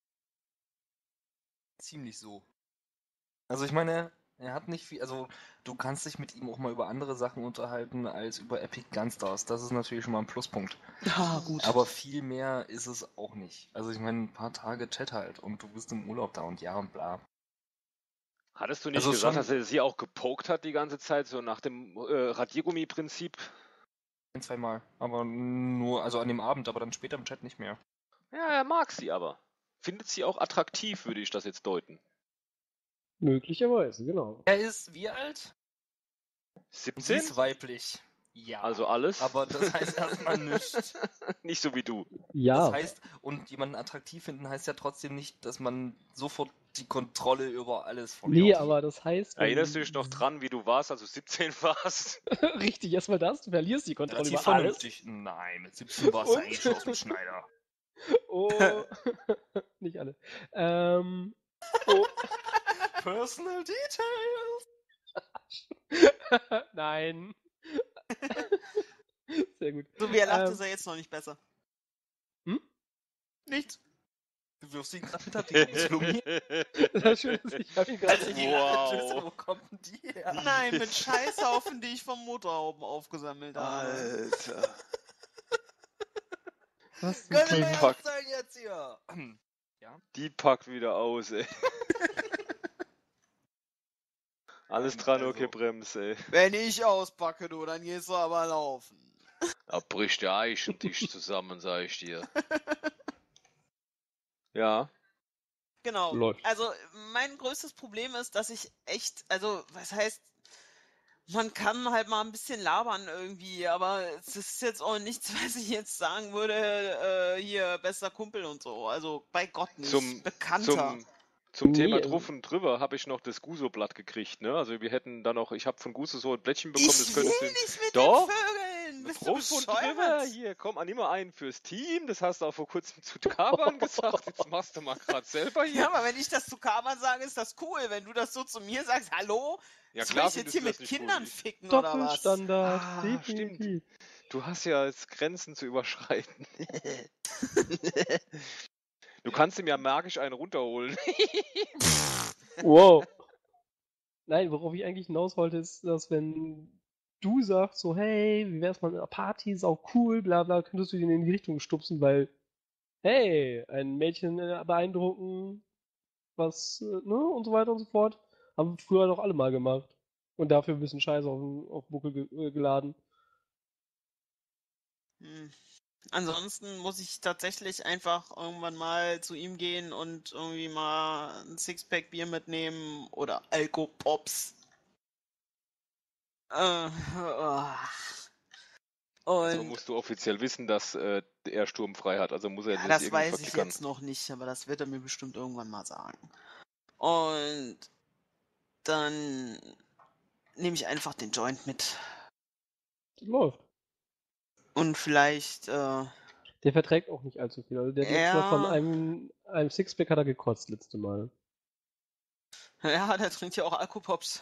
Ziemlich so. Also ich meine, er hat nicht viel, also du kannst dich mit ihm auch mal über andere Sachen unterhalten als über Epic Gunstars. Das ist natürlich schon mal ein Pluspunkt. Ja, gut. Aber viel mehr ist es auch nicht. Also ich meine, ein paar Tage Chat halt und du bist im Urlaub da und ja und bla. Hattest du nicht Also gesagt, schon- dass er sie auch gepokt hat die ganze Zeit, so nach dem Radiergummi-Prinzip? 1, 2 Mal. Aber nur, also an dem Abend, aber dann später im Chat nicht mehr. Ja, er mag sie aber. Findet sie auch attraktiv, würde ich das jetzt deuten. Möglicherweise, genau. Er ist wie alt? Sie 17? ist weiblich. Ja. Also alles? Aber das heißt erstmal nichts. Nicht so wie du. Ja, Das heißt, und jemanden attraktiv finden heißt ja trotzdem nicht, dass man sofort die Kontrolle über alles nee, verliert. aber das heißt. Erinnerst du dich noch dran, wie du warst, als du 17 warst? Richtig, erstmal das, du verlierst die Kontrolle Relativ über alles. vernünftig. Nein, mit 17 warst du Und? eigentlich schon aus dem Schneider. Oh, nicht alle. Oh. Personal Details. Nein. Sehr gut. So wie er lacht, ist er jetzt noch nicht besser. Hm? Nichts. Du wirfst ihn gerade mit Artikeln. Das ist schön, ich habe ihn gerade nicht. Wow. Wo kommt denn die her? Nein, mit Scheißhaufen, die ich vom Motorhauben aufgesammelt habe. Alter. Was Können zum wir Teufel? Fuck. was denn jetzt hier? Ja, Die packt wieder aus, ey. Alles dran, Also. okay, Bremse, ey. Wenn ich auspacke, du, dann gehst du aber laufen. Da bricht der Eichentisch zusammen, sag ich dir. Ja. Genau. Läuft. Also mein größtes Problem ist, dass ich echt, also was heißt, man kann halt mal ein bisschen labern irgendwie, aber es ist jetzt auch nichts, was ich jetzt sagen würde, hier bester Kumpel und so. Also bei Gott nicht. Zum, Bekannter. zum Thema Nee, Druff und drüber habe ich noch das Guso-Blatt gekriegt, ne? Also wir hätten da noch, ich habe von Guso so ein Blättchen bekommen, das Ich will könntest du. nicht mit Doch. den Vögeln. Bist du Druff und drüber, bescheuert? hier, komm, nimm mal einen fürs Team, das hast du auch vor kurzem zu Kaban gesagt, jetzt machst du mal gerade selber hier. Ja, aber wenn ich das zu Kaban sage, ist das cool. Wenn du das so zu mir sagst, hallo, Ja, soll klar ich jetzt findest hier du das mit nicht Kindern cool. ficken oder was? Doppelstandard, Ah, definitiv. Du hast ja jetzt Grenzen zu überschreiten. Du kannst ihm ja magisch einen runterholen. Wow. Nein, worauf ich eigentlich hinaus wollte, ist, dass wenn du sagst so, hey, wie wär's mal mit einer Party, ist auch cool, bla bla, könntest du ihn in die Richtung stupsen, weil, hey, ein Mädchen beeindrucken, was, ne, und so weiter und so fort, haben früher doch alle mal gemacht. Und dafür ein bisschen Scheiße auf den Buckel geladen. Hm. Ansonsten muss ich tatsächlich einfach irgendwann mal zu ihm gehen und irgendwie mal ein Sixpack Bier mitnehmen oder Alkopops. Oh. Also Und musst du offiziell wissen, dass er sturmfrei hat. Also muss er ja, das das irgendwie weiß ich verklickern. jetzt noch nicht, aber das wird er mir bestimmt irgendwann mal sagen. Und dann nehme ich einfach den Joint mit. Das läuft. Und vielleicht, Der verträgt auch nicht allzu viel. Also der hat letztes Mal von ja, einem Sixpack hat er gekotzt, letzte Mal. ja, der trinkt ja auch Alkopops.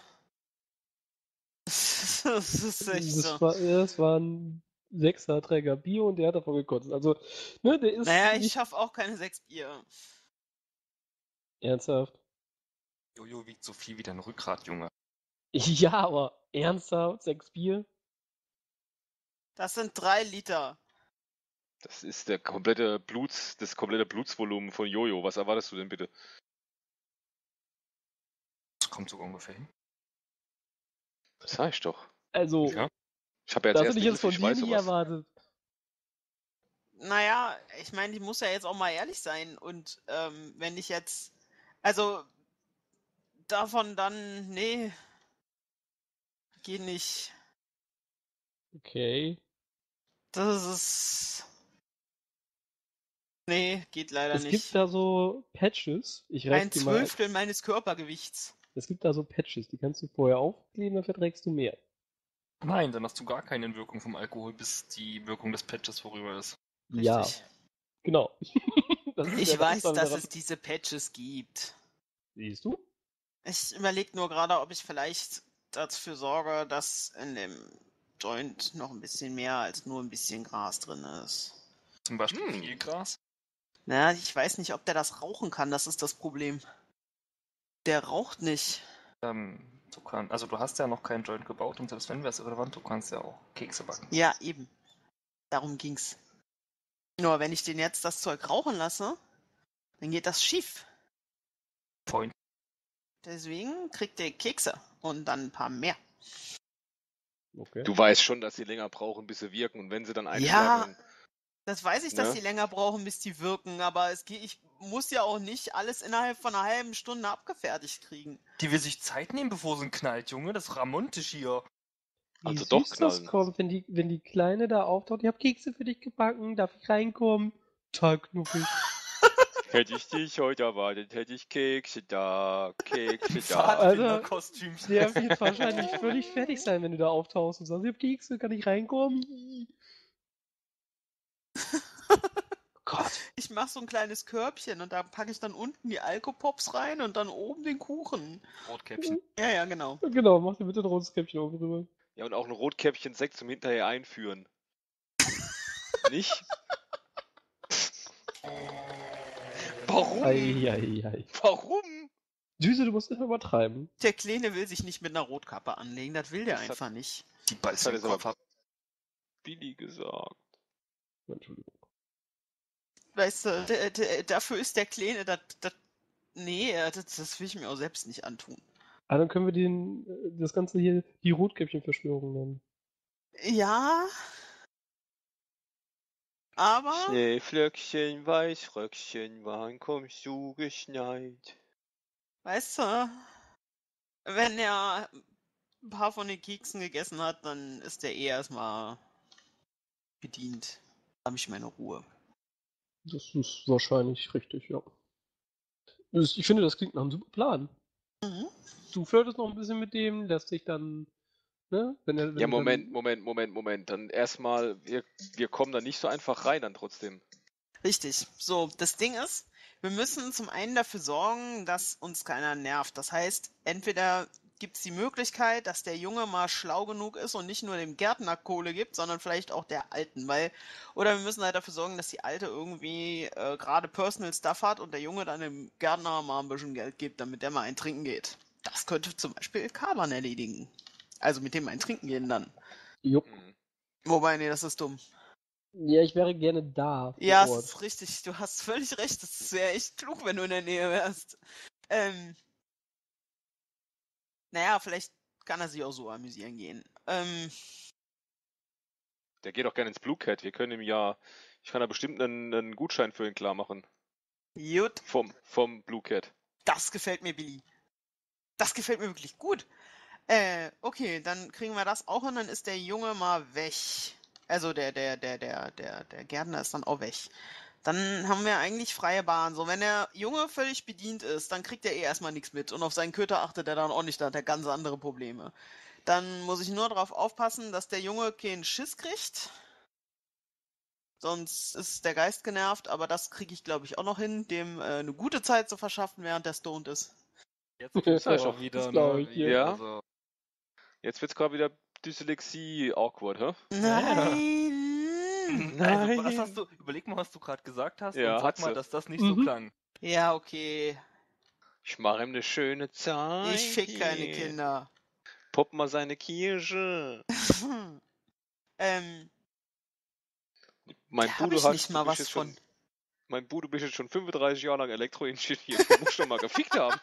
Das ist echt so. Das war ein Sechser-Träger Bier und der hat davon gekotzt. Also, ne, der ist Naja, ich nicht schaff auch keine 6 Bier. ernsthaft. Jojo wiegt so viel wie dein Rückgrat, Junge. Ja, aber ernsthaft, 6 Bier? Das sind 3 Liter. Das ist das komplette Blutsvolumen von Jojo. Was erwartest du denn bitte? Das kommt sogar ungefähr hin. Das sag ich doch. Also, Ja. Ich habe ja das jetzt hätte erst ich jetzt von ich dir weiß nicht sowas. erwartet. Naja, ich meine, die muss ja jetzt auch mal ehrlich sein. Und wenn ich jetzt, also davon dann, nee, geht nicht. Okay. Das ist, nee, geht leider Es nicht. gibt da so Patches. Ich reiß Ein die mal. Zwölftel meines Körpergewichts. Es gibt da so Patches, die kannst du vorher aufkleben, dann verträgst du mehr. Nein, dann hast du gar keine Wirkung vom Alkohol, bis die Wirkung des Patches vorüber ist. Ja, Richtig. genau. Das ist Ich ja das weiß, Tolle dass daran. es diese Patches gibt. Siehst du? Ich überlege nur gerade, ob ich vielleicht dafür sorge, dass in dem Joint noch ein bisschen mehr als nur ein bisschen Gras drin ist. Zum Beispiel Hm. viel Gras. Na, ich weiß nicht, ob der das rauchen kann, das ist das Problem. Der raucht nicht. Also du hast ja noch keinen Joint gebaut und selbst wenn wäre es irrelevant, du kannst ja auch Kekse backen. Ja, eben. Darum ging's. Nur wenn ich den jetzt das Zeug rauchen lasse, dann geht das schief. Point. Deswegen kriegt der Kekse und dann ein paar mehr. Okay. Du weißt schon, dass sie länger brauchen, bis sie wirken. Und wenn sie dann Ja, einschlagen, das weiß ich, dass Ne? die länger brauchen, bis die wirken, aber ich muss ja auch nicht alles innerhalb von einer halben Stunde abgefertigt kriegen. Die will sich Zeit nehmen, bevor sie knallt, Junge. Das ist ramontisch hier. Wie Also süß doch das knallen. kommt, wenn die Kleine da auftaucht. Ich hab Kekse für dich gebacken, darf ich reinkommen? Total knuffig. hätte ich dich heute erwartet, hätte ich Kekse da, Kekse da. Pfadfinderkostümchen. Der wird wahrscheinlich völlig fertig sein, wenn du da auftauchst und sagst, ich hab Kekse, kann ich reinkommen? Gott. Ich mache so ein kleines Körbchen und da packe ich dann unten die Alkopops rein und dann oben den Kuchen. Rotkäppchen. Ja, ja, genau. Genau, mach dir bitte ein rotes Käppchen oben drüber. Ja, und auch ein Rotkäppchen Sekt zum hinterher einführen. Nicht? Warum? Eieiei. Warum? Süße, du musst nicht übertreiben. Der Kleine will sich nicht mit einer Rotkappe anlegen, das will der Das hat- einfach nicht. Die beißt hat den jetzt aber Kopf ab. Billy gesagt. Entschuldigung. Weißt du, dafür ist der Kleine, nee, das will ich mir auch selbst nicht antun. Ah, dann können wir das Ganze hier die Rotkäppchen-Verschwörung nennen. Ja, aber, Schneeflöckchen, Weißröckchen, wann kommst du geschneit? weißt du, wenn er ein paar von den Keksen gegessen hat, dann ist er eh erstmal bedient. Da habe ich meine Ruhe. Das ist wahrscheinlich richtig, ja. Ich finde, das klingt nach einem super Plan. Mhm. Du flirtest noch ein bisschen mit dem, lässt dich dann, ne? Wenn Ja, du Moment. Dann erstmal, wir kommen da nicht so einfach rein dann trotzdem. Richtig. So, das Ding ist, wir müssen zum einen dafür sorgen, dass uns keiner nervt. Das heißt, entweder gibt es die Möglichkeit, dass der Junge mal schlau genug ist und nicht nur dem Gärtner Kohle gibt, sondern vielleicht auch der Alten, oder wir müssen halt dafür sorgen, dass die Alte irgendwie gerade Personal Stuff hat und der Junge dann dem Gärtner mal ein bisschen Geld gibt, damit der mal ein Trinken geht. Das könnte zum Beispiel Kaban erledigen. Also mit dem ein Trinken gehen dann. Jupp. Wobei, nee, das ist dumm. Ja, ich wäre gerne da. Vor Ja, es Ort. ist richtig. Du hast völlig recht. Das wäre echt klug, wenn du in der Nähe wärst. Naja, vielleicht kann er sich auch so amüsieren gehen. Der geht auch gerne ins Blue Cat. Ich kann da bestimmt einen Gutschein für ihn klar machen. Gut, Vom Blue Cat. das gefällt mir, Billy. Das gefällt mir wirklich gut. Okay, dann kriegen wir das auch und dann ist der Junge mal weg. Also der Gärtner ist dann auch weg. Dann haben wir eigentlich freie Bahn. So, wenn der Junge völlig bedient ist, dann kriegt er eh erstmal nichts mit. Und auf seinen Köter achtet er dann auch nicht, da hat er ganz andere Probleme. Dann muss ich nur darauf aufpassen, dass der Junge keinen Schiss kriegt. Sonst ist der Geist genervt, aber das kriege ich, glaube ich, auch noch hin, dem eine gute Zeit zu verschaffen, während der stoned ist. Jetzt wird's Ja, aber wieder, das glaub ich wie- dir. Ja. Also, Jetzt wird's gerade wieder Dyslexie awkward, hä? Nein! also was hast du, überleg mal, was du gerade gesagt hast Ja, und sag hat mal, sie. dass das nicht so Mhm. klang. Ja, okay. Ich mache ihm eine schöne Zeit. Ich fick keine hier. Kinder. Popp mal seine Kirsche. Mein Da hab Bude ich hat nicht mal du bist was jetzt von. schon, mein Bude bist jetzt schon 35 Jahre lang Elektroingenieur. Du musst doch mal gefickt haben.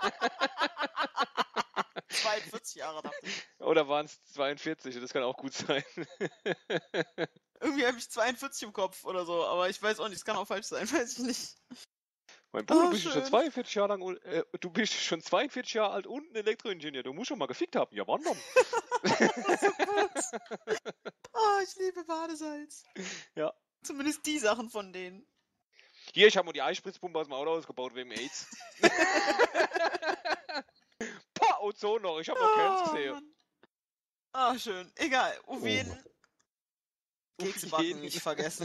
42 Jahre, dachte ich. Oder waren es 42? Das kann auch gut sein. Irgendwie habe ich 42 im Kopf oder so, aber ich weiß auch nicht, es kann auch falsch sein, weiß ich nicht. Mein Bruder, Oh, du bist schon schön. 42 Jahre lang, du bist schon 42 Jahre alt und ein Elektroingenieur. Du musst schon mal gefickt haben. Ja, wann dann? Oh, ich liebe Badesalz. Ja. Zumindest die Sachen von denen. Hier, ich habe mal die Eisspritzpumpe aus dem Auto ausgebaut wegen AIDS. Pah, Ozon noch. Ich habe noch keins gesehen. Mann. Ah, schön. Egal. Auf jeden. Kekse backen jeden. nicht vergessen.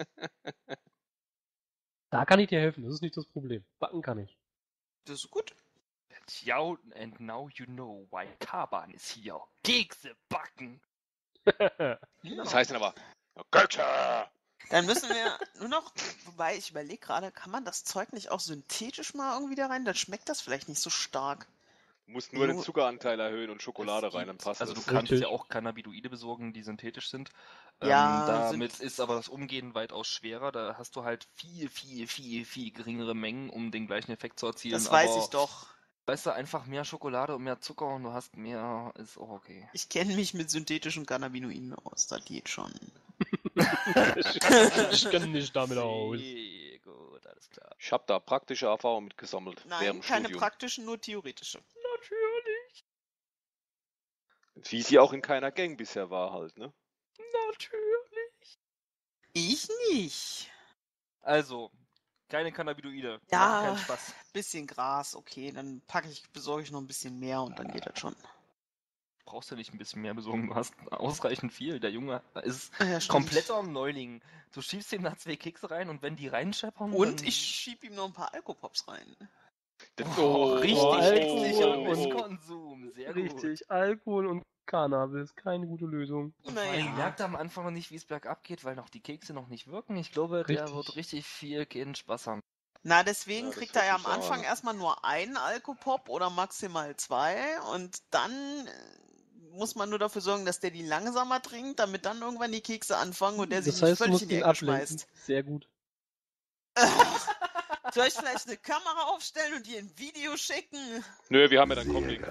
Da kann ich dir helfen, das ist nicht das Problem. Backen kann ich. Das ist gut. Ja, and now you know why Kaban is here. Kekse backen. Das heißt dann aber, Götter! Dann müssen wir nur noch, wobei ich überlege gerade, kann man das Zeug nicht auch synthetisch mal irgendwie da rein? Dann schmeckt das vielleicht nicht so stark. Du musst nur den Jo. Zuckeranteil erhöhen und Schokolade Es rein, dann gibt- passt Also du das. kannst Richtig. ja auch Cannabinoide besorgen, die synthetisch sind. Ja, Damit ist aber das Umgehen weitaus schwerer. Da hast du halt viel geringere Mengen, um den gleichen Effekt zu erzielen. Das weiß aber, ich doch. Weißt du, einfach mehr Schokolade und mehr Zucker und du hast mehr, ist auch okay. Ich kenne mich mit synthetischen Cannabinoiden aus. Das geht schon. Ich kenne mich damit aus. Sehr gut, alles klar. Ich habe da praktische Erfahrung mit gesammelt. Nein, während dem keine Studium. praktischen, nur theoretische. Natürlich, Wie sie auch in keiner Gang bisher war halt, ne? natürlich. Ich nicht. Also, keine Cannabinoide. Ja. Machen keinen Spaß. Bisschen Gras, okay. Dann besorge ich noch ein bisschen mehr und dann geht das schon. Brauchst du nicht ein bisschen mehr besorgen, du hast ausreichend viel. Der Junge ist Ja, stimmt. kompletter Neuling. Du schiebst ihm da 2 Kekse rein und wenn die reinscheppern, Und dann... ich schieb ihm noch ein paar Alkopops rein. richtig Alkohol hässlicher und- Misskonsum. Sehr gut. Richtig, Alkohol und Cannabis, keine gute Lösung. Und vor allem Naja. merkt er am Anfang noch nicht, wie es bergab geht, weil noch die Kekse noch nicht wirken. Ich glaube, der Richtig. wird richtig viel Spaß haben. Na, deswegen Ja, das kriegt hört er ja sich am so Anfang an. erstmal nur einen Alkopop oder maximal 2 und dann muss man nur dafür sorgen, dass der die langsamer trinkt, damit dann irgendwann die Kekse anfangen und der sie Das nicht heißt, du völlig musst in die ihn Ecke ablenken. schmeißt. Sehr gut. Soll ich vielleicht eine Kamera aufstellen und dir ein Video schicken? Nö, wir haben ja dann Comlink.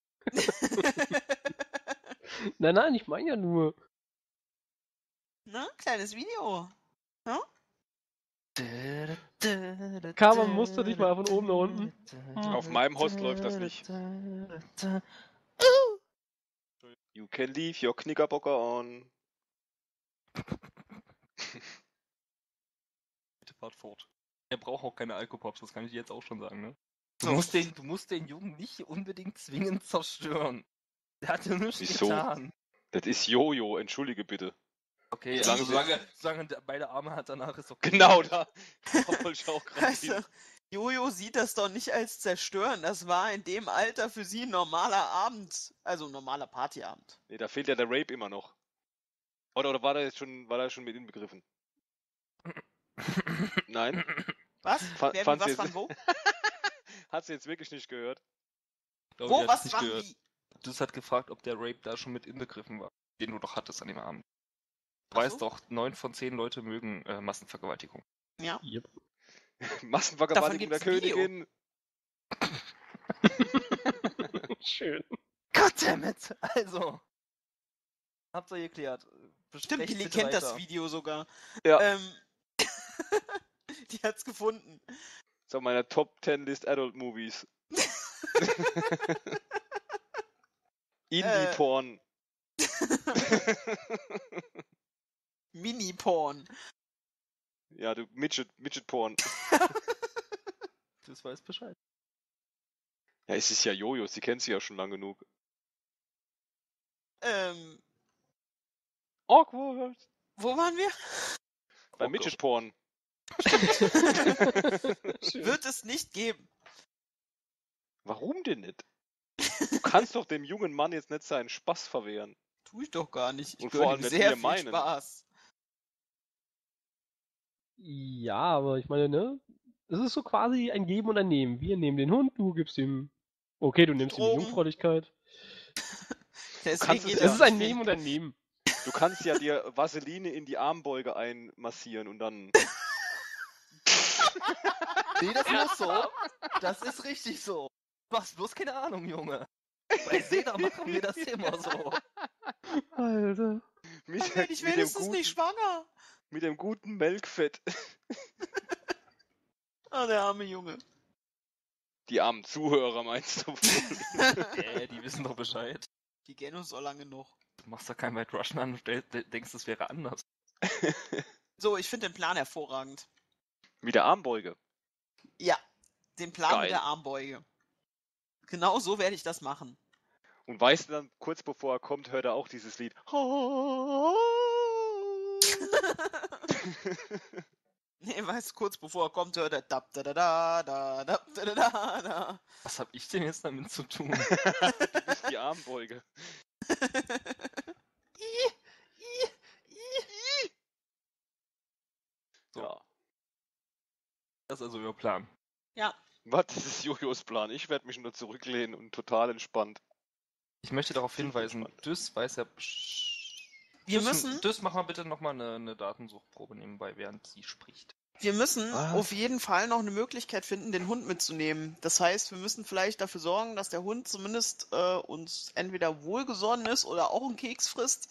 Nein, ich meine ja nur. Ne? Kleines Video. Ja? Karma, musst du dich mal von oben nach unten? Auf meinem Host läuft das nicht. You can leave your Knickerbocker on. Bitte fahrt fort. Er braucht auch keine Alkopops, das kann ich dir jetzt auch schon sagen, ne? So. Du musst den Jungen nicht unbedingt zwingend zerstören. Der hat ja nichts Wieso? getan. Das ist Jojo, entschuldige bitte. Okay, Solange solange der beide Arme hat, danach ist okay. Genau da. Da wollte ich auch gerade Also, hin. Jojo sieht das doch nicht als Zerstören. Das war in dem Alter für sie ein normaler Abend. Also ein normaler Partyabend. Nee, da fehlt ja der Rape immer noch. Oder war da schon mit inbegriffen? Nein? Was? Fa- Wer, wie, fand's was, jetzt- wann, wo? Hat sie jetzt wirklich nicht gehört? Ich glaube, Wo, die hat's was, nicht wann, gehört. wie? Das hat gefragt, ob der Rape da schon mit inbegriffen war, den du doch hattest an dem Abend. Du Ach weißt so? doch, 9 von 10 Leute mögen Massenvergewaltigung. Ja. Yep. Massenvergewaltigung der Davon gibt's ein Video. Königin. Schön. Goddammit! Also. Habt ihr geklärt. Stimmt, Besprecht Billy bitte kennt weiter. das Video sogar. Ja. Die hat's gefunden. So meine Top 10 List Adult Movies. Indie-Porn. Mini-Porn. Ja, du Midget-Porn. Das weiß Bescheid. Ja, es ist ja Jojo, sie kennt sie ja schon lang genug. Awkward. Wo waren wir? Bei Oh Midget-Porn. Wird es nicht geben. Warum denn nicht? Du kannst doch dem jungen Mann jetzt nicht seinen Spaß verwehren. Tu ich doch gar nicht. Ich Und gönne vor allem ihm nicht sehr mir viel meinen. Spaß. Ja, aber ich meine, ne? Es ist so quasi ein Geben und ein Nehmen. Wir nehmen den Hund, du gibst ihm. Okay, du nimmst ihm die Drogen. Jungfräulichkeit. Deswegen kannst es geht ja Es das ist ein nicht Nehmen und ein Nehmen. Du kannst ja dir Vaseline in die Armbeuge einmassieren und dann. Nee, das muss so. Das ist richtig so. Du hast bloß keine Ahnung, Junge. Bei Seda machen wir das immer so. Alter. Mit, Ach, ich mit, dem wenigstens guten, nicht schwanger. mit dem guten Melkfett. Oh, der arme Junge. Die armen Zuhörer meinst du wohl? Die wissen doch Bescheid. Die kennen uns so lange noch. Du machst da kein White Russian an und denkst, es wäre anders. So, ich finde den Plan hervorragend. Mit der Armbeuge. Ja, den Plan Geil. mit der Armbeuge. Genau so werde ich das machen. Und weißt du dann, kurz bevor er kommt, hört er auch dieses Lied. Nee, weißt du, kurz bevor er kommt, hört er dab da da da da dab da da da da. Was hab ich denn jetzt damit zu tun? Du bist die Armbeuge. So. Ja. Das ist also euer Plan. Ja, Was? Das ist Jojos Plan. Ich werde mich nur zurücklehnen und total entspannt. Ich möchte darauf Ziemlich hinweisen, entspannt. Düs weiß ja... wir müssen Düs, mach mal bitte nochmal eine Datensuchprobe nebenbei, während sie spricht. Was? auf jeden Fall noch eine Möglichkeit finden, den Hund mitzunehmen. Das heißt, wir müssen vielleicht dafür sorgen, dass der Hund zumindest uns entweder wohlgesonnen ist oder auch einen Keks frisst.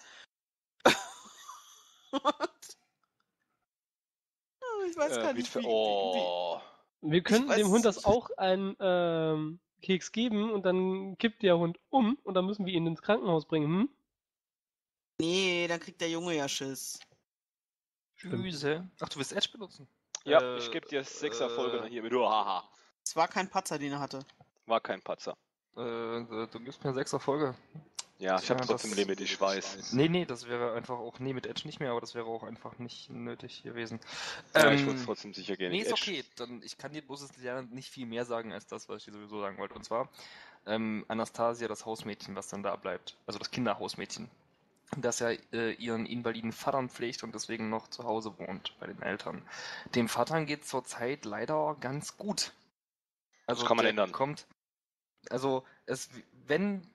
Ich weiß gar nicht, wie. Oh. Wir könnten weiß dem Hund es das nicht. auch einen Keks geben und dann kippt der Hund um und dann müssen wir ihn ins Krankenhaus bringen. Hm? Nee, dann kriegt der Junge ja Schiss. Stimmt. Düse. Ach, du willst Edge benutzen? Ja, ich gebe dir 6 Erfolge dann hier mit. Haha. Es war kein Patzer, den er hatte. War kein Patzer. Du gibst mir 6 Erfolge. Ja, ich habe Ja, trotzdem das- Limit, ich weiß. Nee, das wäre einfach auch... Nee, mit Edge nicht mehr, aber das wäre auch einfach nicht nötig gewesen. Ja, ich wollte trotzdem sicher gehen. Nee, ist Edge. okay. Dann, ich kann dir bloß nicht viel mehr sagen, als das, was ich dir sowieso sagen wollte. Und zwar, Anastasia, das Hausmädchen, was dann da bleibt. Also das Kinderhausmädchen. Das ja ihren invaliden Vater pflegt und deswegen noch zu Hause wohnt bei den Eltern. Dem Vater geht zurzeit leider ganz gut. Also Das kann man der ändern. Kommt,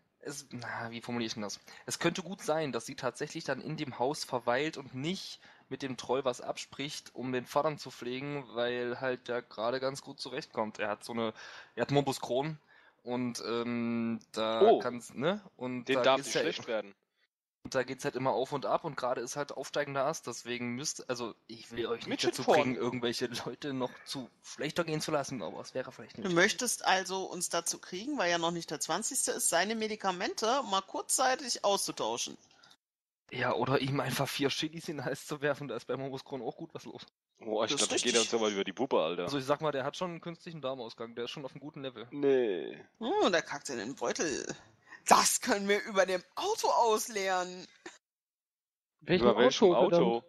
wie formuliere ich denn das? Es könnte gut sein, dass sie tatsächlich dann in dem Haus verweilt und nicht mit dem Troll was abspricht, um den Vatern zu pflegen, weil halt der gerade ganz gut zurechtkommt. Er hat Morbus Crohn und da Oh, kann's, ne? Und Den da darf geht's nicht ja, schlecht werden. und da geht's halt immer auf und ab und gerade ist halt aufsteigender Ast, deswegen also ich will euch nicht Midget dazu vorn. bringen, irgendwelche Leute noch zu schlechter gehen zu lassen, aber es wäre vielleicht Du nötig. möchtest also uns dazu kriegen, weil ja noch nicht der 20. ist, seine Medikamente mal kurzzeitig auszutauschen. Ja, oder ihm einfach 4 Chilis in den Hals zu werfen, da ist bei Morbus Crohn auch gut was los. Oh, ich Das ist glaube, da geht er uns richtig. aber über die Puppe, Alter. Also ich sag mal, der hat schon einen künstlichen Darmausgang, der ist schon auf einem guten Level. Nee. Oh, der kackt in den Beutel. Das können wir über dem Auto ausleeren. Über welchem Auto?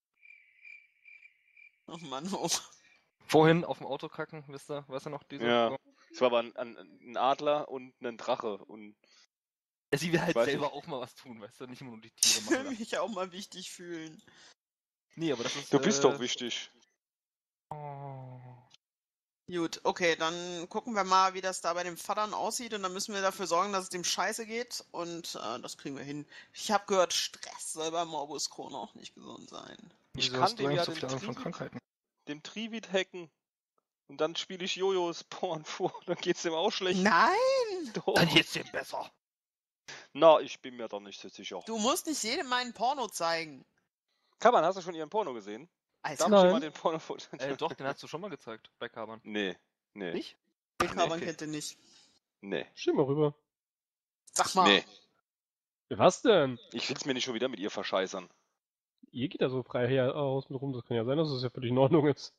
Oh Mann, oh. Vorhin auf dem Auto kacken, weißt du noch, diese? Ja. Es war aber ein Adler und ein Drache. Und Ja, sie will halt weiß selber nicht. auch mal was tun, weißt du, nicht immer nur die Tiere Ich machen will lassen. mich auch mal wichtig fühlen. Nee, aber das ist... Du bist doch wichtig. Oh. Gut, okay, dann gucken wir mal, wie das da bei dem Vatern aussieht und dann müssen wir dafür sorgen, dass es dem scheiße geht und das kriegen wir hin. Ich habe gehört, Stress soll beim Morbus Crohn auch nicht gesund sein. Ich Wieso kann hast du dem eigentlich ja so viele Ahnung von Krankheiten? dem Trivid hacken. Und dann spiele ich Jojos Porn vor. Dann geht's dem auch schlecht. Nein! Doch. Dann geht's dir besser. Na, ich bin mir doch nicht so sicher. Du musst nicht jedem meinen Porno zeigen. Kaban, hast du schon ihren Porno gesehen? Also, Darf Nein. ich dir mal den Porno Doch, den hast du schon mal gezeigt, bei Kaban. Nee. Nicht? Bekaban okay. kennt den nicht. Nee. Schieb mal rüber. Sag mal. Nee. Was denn? Ich will's mir nicht schon wieder mit ihr verscheißern. Ihr geht da so frei her außen rum. Das kann ja sein, dass es ja völlig in Ordnung ist.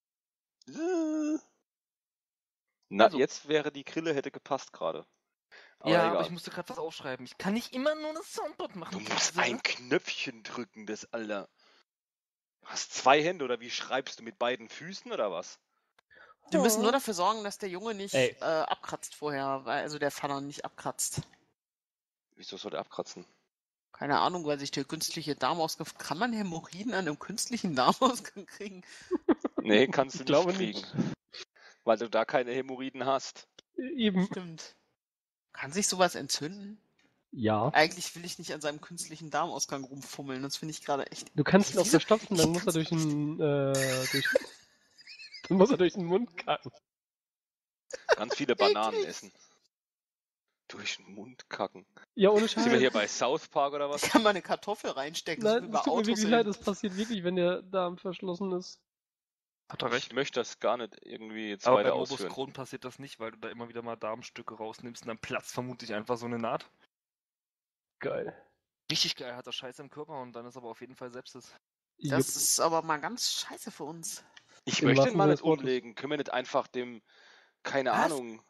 Na, Also. jetzt wäre die Grille hätte gepasst gerade. Aber Ja, egal. aber ich musste gerade was aufschreiben. Ich kann nicht immer nur das Soundboard machen. Du musst Katze. ein Knöpfchen drücken, das Alter. Hast 2 Hände oder wie schreibst du mit beiden Füßen oder was? Wir müssen nur dafür sorgen, dass der Junge nicht Ey. abkratzt vorher, also der Vater nicht abkratzt. Wieso soll der abkratzen? Keine Ahnung, weil sich der künstliche Darmausgang... Kann man Hämorrhoiden an einem künstlichen Darmausgang kriegen? Nee, kannst du Ich glaube nicht kriegen. Weil du da keine Hämorrhoiden hast. Eben. Stimmt. Kann sich sowas entzünden? Ja. Eigentlich will ich nicht an seinem künstlichen Darmausgang rumfummeln, das finde ich gerade echt... Du kannst ihn auch Wieso- verstopfen, dann ich muss er kann's- durch den, dann muss er durch den Mund kacken. Ganz viele Bananen essen. Durch den Mund kacken. Ja, ohne Sind wir hier Scheiß. bei South Park oder was? Ich kann mal eine Kartoffel reinstecken, so wie Nein, bei es tut mir Autos. wirklich leid, das passiert wirklich, wenn der Darm verschlossen ist. Hat er recht. Ich möchte das gar nicht irgendwie jetzt Aber bei weiter Morbus ausführen. Crohn passiert das nicht, weil du da immer wieder mal Darmstücke rausnimmst und dann platzt vermutlich einfach so eine Naht. Geil. Richtig geil, hat er Scheiße im Körper und dann ist aber auf jeden Fall Sepsis. Das ist aber mal ganz scheiße für uns. Ich Im möchte wahrsten den mal Sinne nicht des Wortes. umlegen. Können wir nicht einfach dem, keine Was? Ahnung.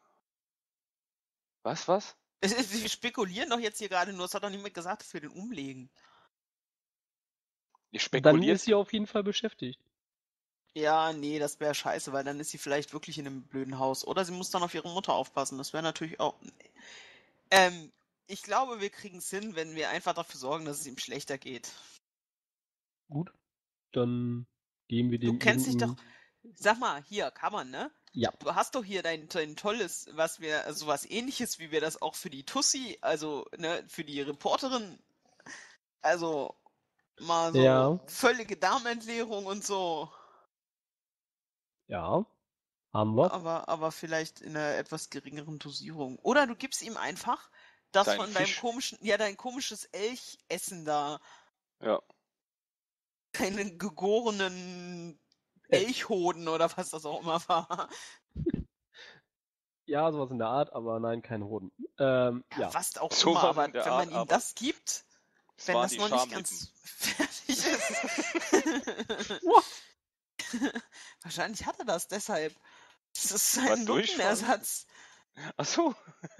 Was? Wir spekulieren doch jetzt hier gerade nur, es hat doch niemand gesagt, dass wir den umlegen. Ihr Dann spekuliert. ist sie auf jeden Fall beschäftigt. Ja, nee, das wäre scheiße, weil dann ist sie vielleicht wirklich in einem blöden Haus. Oder sie muss dann auf ihre Mutter aufpassen. Das wäre natürlich auch... ich glaube, wir kriegen es hin, wenn wir einfach dafür sorgen, dass es ihm schlechter geht. Gut. Dann geben wir dem Du kennst dich doch... irgendeinen- Sag mal, hier, kann man, ne? Ja. Du hast doch hier dein tolles, sowas ähnliches, wie wir das auch für die Tussi, also, ne, für die Reporterin, also, mal so Ja. völlige Darmentleerung und so, Ja. Haben wir. aber vielleicht in einer etwas geringeren Dosierung. Oder du gibst ihm einfach das Dein von deinem Fisch. dein komisches Elchessen da, Ja. deinen gegorenen Elchhoden oder was das auch immer war. Ja, sowas in der Art, aber nein, keine Hoden. Ja, Ja. was auch Sowas immer, aber in der wenn man Art, ihm aber das gibt, Es wenn waren das die noch nicht Schamlippen. ganz fertig ist. Wahrscheinlich hat er das deshalb. Das ist Was, sein Durchfall? Luppenersatz. Ach so.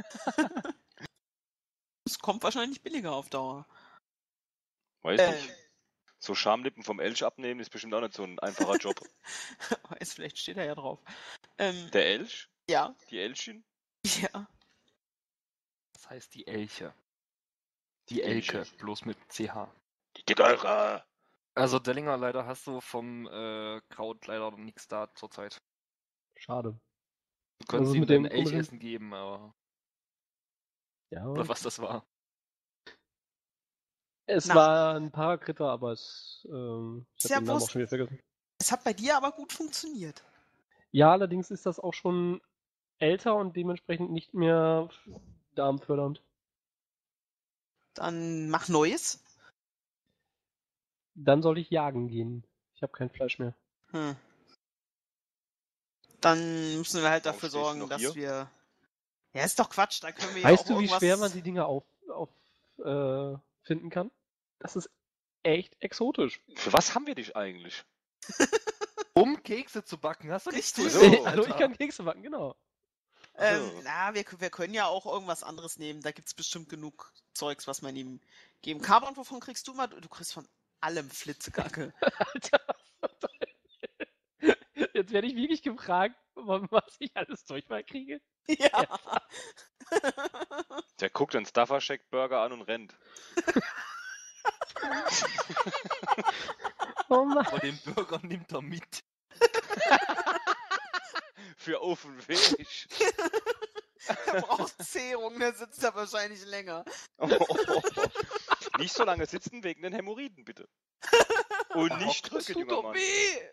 Es kommt wahrscheinlich billiger auf Dauer. Weiß nicht. So Schamlippen vom Elch abnehmen ist bestimmt auch nicht so ein einfacher Job. Weiß, vielleicht steht er ja drauf. Der Elch? Ja, Die Elchin? ja. Das heißt die Elche. Die Elke, bloß mit CH. Die Gedeure! Also Dellinger, leider hast du vom Kraut leider noch nichts da zurzeit. Schade. Du könntest ist ihm mit dem ein komischen- Elchessen geben, aber... Ja. Oder was das war. Es Na. war ein Parakritter, aber ich Ist habe ja den Namen auch Wurst. schon wieder vergessen. Es hat bei dir aber gut funktioniert. Ja, allerdings ist das auch schon älter und dementsprechend nicht mehr darmfördernd. Dann mach Neues. Dann soll ich jagen gehen. Ich habe kein Fleisch mehr. Hm. Dann müssen wir halt Warum dafür stehst du sorgen, noch dass hier? wir. Ja, ist doch Quatsch, da können wir ja Weißt auch du, wie irgendwas. schwer man die Dinger finden kann? Das ist echt exotisch. Für was haben wir dich eigentlich? Um Kekse zu backen, hast du nicht Richtig. So. Hallo, ich kann Kekse backen, genau. Ach so. Wir können ja auch irgendwas anderes nehmen. Da gibt es bestimmt genug Zeugs, was man ihm geben kann. Carbon, wovon kriegst du mal? Du kriegst von allem Flitzekacke. Alter, jetzt werde ich wirklich gefragt, was ich alles Durchfall kriege. Ja. Der guckt den Stuffer-Shack-Burger an und rennt. Oh Mann. Aber den Burger nimmt er mit. Für auf den Weg. Er braucht Zehrung, der sitzt da wahrscheinlich länger. Nicht so lange sitzen wegen den Hämorrhoiden, bitte. Und nicht Das drücken, tut junger doch Mann. weh.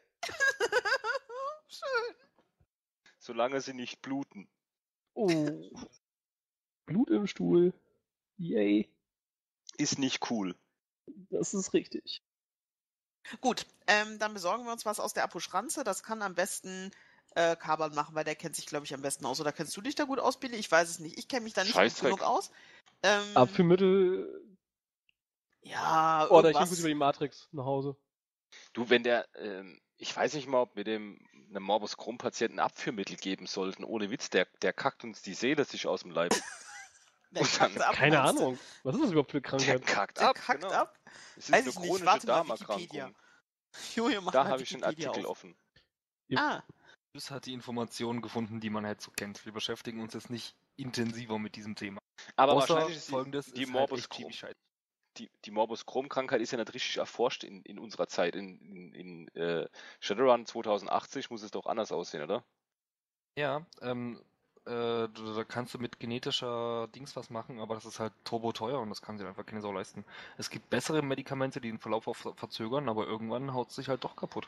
Schön. Solange sie nicht bluten. Oh. Blut im Stuhl. Yay. Ist nicht cool. Das ist richtig. Gut, dann besorgen wir uns was aus der Aposchranze. Das kann am besten Kaban machen, weil der kennt sich, glaube ich, am besten aus. Oder kennst du dich da gut aus, Billy? Ich weiß es nicht. Ich kenne mich da nicht gut Scheißdreck. genug aus. Abführmittel Ja, oder ich gehe irgendwas. kurz über die Matrix nach Hause. Du, wenn der, ich weiß nicht mal, ob wir dem einem Morbus Crohn-Patienten Abführmittel geben sollten. Ohne Witz, der kackt uns die Seele sich aus dem Leib. Der Und kackt dann- ab, Keine meinst du? Ahnung. Was ist das überhaupt für eine Der Krankheit? kackt Der ab. kackt genau. ab? Es ist Weiß eine ich nicht. chronische Warte mal, Wikipedia. Darmerkrankung. Junge, mach Da mal habe ich den Wikipedia Artikel auf. offen. Ah, Das hat die Informationen gefunden, die man halt so kennt. Wir beschäftigen uns jetzt nicht intensiver mit diesem Thema. Aber Außer wahrscheinlich ist folgendes die ist halt Morbus echt Crohn. Chibi-Scheiß. Die Morbus Crohn-Krankheit ist ja nicht richtig erforscht in unserer Zeit. In Shadowrun 2080 muss es doch anders aussehen, oder? Ja, da kannst du mit genetischer Dings was machen, aber das ist halt turbo teuer und das kann sich einfach keine Sau leisten. Es gibt bessere Medikamente, die den Verlauf auch verzögern, aber irgendwann haut es sich halt doch kaputt.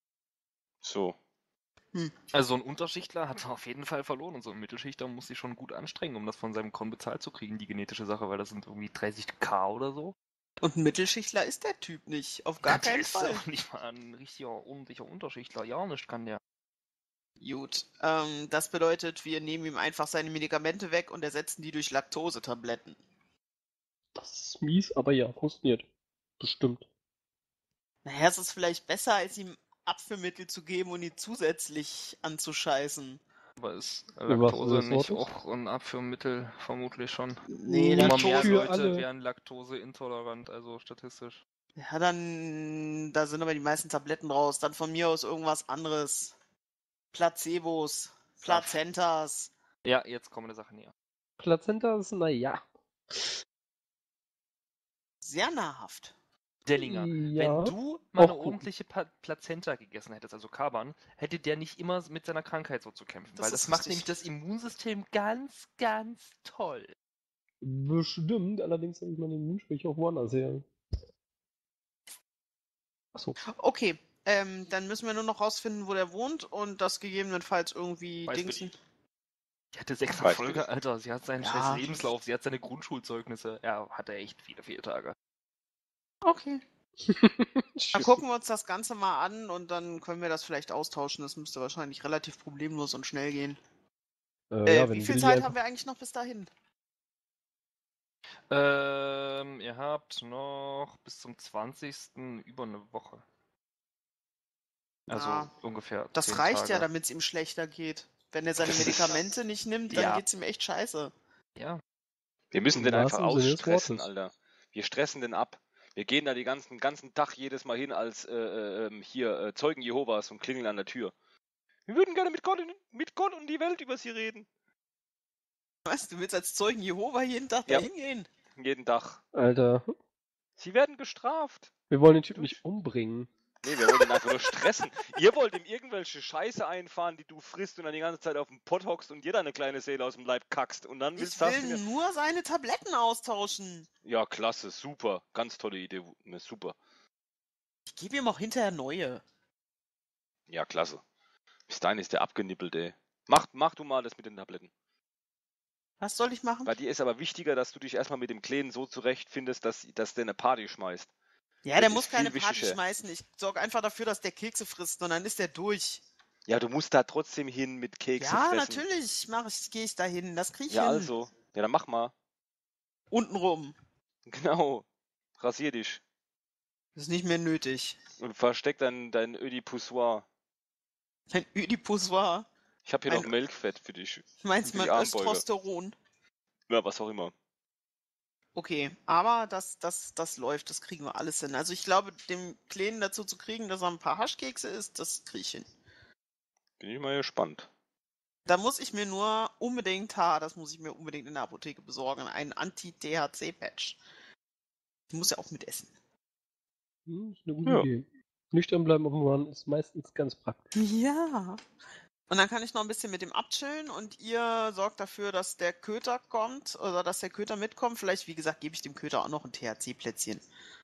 So. Also so ein Unterschichtler hat auf jeden Fall verloren und so ein Mittelschichter muss sich schon gut anstrengen, um das von seinem Con bezahlt zu kriegen, die genetische Sache, weil das sind irgendwie 30k oder so. und ein Mittelschichtler ist der Typ nicht. Auf gar Der keinen ist Fall. auch nicht mal ein richtiger ordentlicher Unterschichtler. Ja, nicht kann der. Gut. Das bedeutet, wir nehmen ihm einfach seine Medikamente weg und ersetzen die durch Laktosetabletten. Das ist mies, aber ja, funktioniert. Bestimmt. Naja, es ist vielleicht besser, als ihm Abführmittel zu geben und ihn zusätzlich anzuscheißen. Aber ist Im wahrsten Laktose Sinne des nicht Wortes. auch ein Abführmittel? Vermutlich schon. Nee, Nicht Immer mehr für Leute alle. wären laktoseintolerant, also statistisch. Ja, dann, da sind aber die meisten Tabletten raus. Dann von mir aus irgendwas anderes. Placebos, Plazentas. Ja, jetzt kommen wir der Sache näher. Plazenta ist, naja. Sehr nahrhaft. Dellinger, Ja, wenn du mal eine auch gut. ordentliche Plazenta gegessen hättest, also Kaban, hätte der nicht immer mit seiner Krankheit so zu kämpfen. Das weil das ist macht richtig. nämlich das Immunsystem ganz, ganz toll. Bestimmt, allerdings habe ich meine Immunschwäche auch woanders her. Achso. Okay, dann müssen wir nur noch rausfinden, wo der wohnt und das gegebenenfalls irgendwie Weiß Dingsen. Die hatte 6 Weiß Erfolge, nicht. Alter. Sie hat seinen Ja. scheiß Lebenslauf, sie hat seine Grundschulzeugnisse. Er hatte echt viele Fehltage. Okay. Dann gucken wir uns das Ganze mal an und dann können wir das vielleicht austauschen. Das müsste wahrscheinlich relativ problemlos und schnell gehen. Ja, wenn Wie viel Billy Zeit einfach- haben wir eigentlich noch bis dahin? Ihr habt noch bis zum 20. über eine Woche. Also Ja, ungefähr. Das 10 reicht ja, Tage. damit es ihm schlechter geht. Wenn er seine Das ist- Medikamente nicht nimmt, dann Ja. geht's ihm echt scheiße. Ja. Wir müssen Im den einfach wahrsten Sinne des ausstressen, Wortes. Alter. Wir stressen den ab. Wir gehen da den ganzen Tag jedes Mal hin als Zeugen Jehovas und klingeln an der Tür. Wir würden gerne mit Gott und die Welt über sie reden. Was, du willst als Zeugen Jehova jeden Tag Ja. dahin gehen? Jeden Tag. Alter, Sie werden bestraft. wir wollen den Typen nicht umbringen. Nee, wir wollen ihn einfach nur stressen. Ihr wollt ihm irgendwelche Scheiße einfahren, die du frisst und dann die ganze Zeit auf dem Pott hockst und dir deine kleine Seele aus dem Leib kackst. Und dann Ich sagst du will mir, nur seine Tabletten austauschen. ja, klasse, super, ganz tolle Idee, super. Ich gebe ihm auch hinterher neue. Ja, klasse. Bis dahin ist der abgenippelt, ey. Mach du mal das mit den Tabletten. Was soll ich machen? Bei dir ist aber wichtiger, dass du dich erstmal mit dem Kleinen so zurechtfindest, dass der eine Party schmeißt. Ja, Das der ist muss keine viel Party wichtiger. schmeißen. Ich sorge einfach dafür, dass der Kekse frisst und dann ist der durch. Ja, du musst da trotzdem hin mit Kekse Ja, fressen. natürlich gehe ich da hin. Das kriege ich Ja, hin. also. Ja, dann mach mal. Untenrum. Genau. Rasier dich. Das ist nicht mehr nötig. Und versteck dein Ödipoussoir. Ein Ödipoussoir. Ich habe hier Ein- noch Melkfett für dich. Meinst Für du die mein Armbeuge. Östrosteron? Ja, was auch immer. Okay, aber das läuft, das kriegen wir alles hin. Also ich glaube, dem Kleinen dazu zu kriegen, dass er ein paar Haschkekse isst, das kriege ich hin. Bin ich mal gespannt. Da muss ich mir nur unbedingt, das muss ich mir unbedingt in der Apotheke besorgen, einen Anti-THC-Patch. Ich muss ja auch mitessen. Ist eine gute Ja. Idee. Nüchtern bleiben auf dem Run ist meistens ganz praktisch. Ja. Und dann kann ich noch ein bisschen mit dem abchillen und ihr sorgt dafür, dass der Köter kommt oder dass der Köter mitkommt. Vielleicht, wie gesagt, gebe ich dem Köter auch noch ein THC-Plätzchen.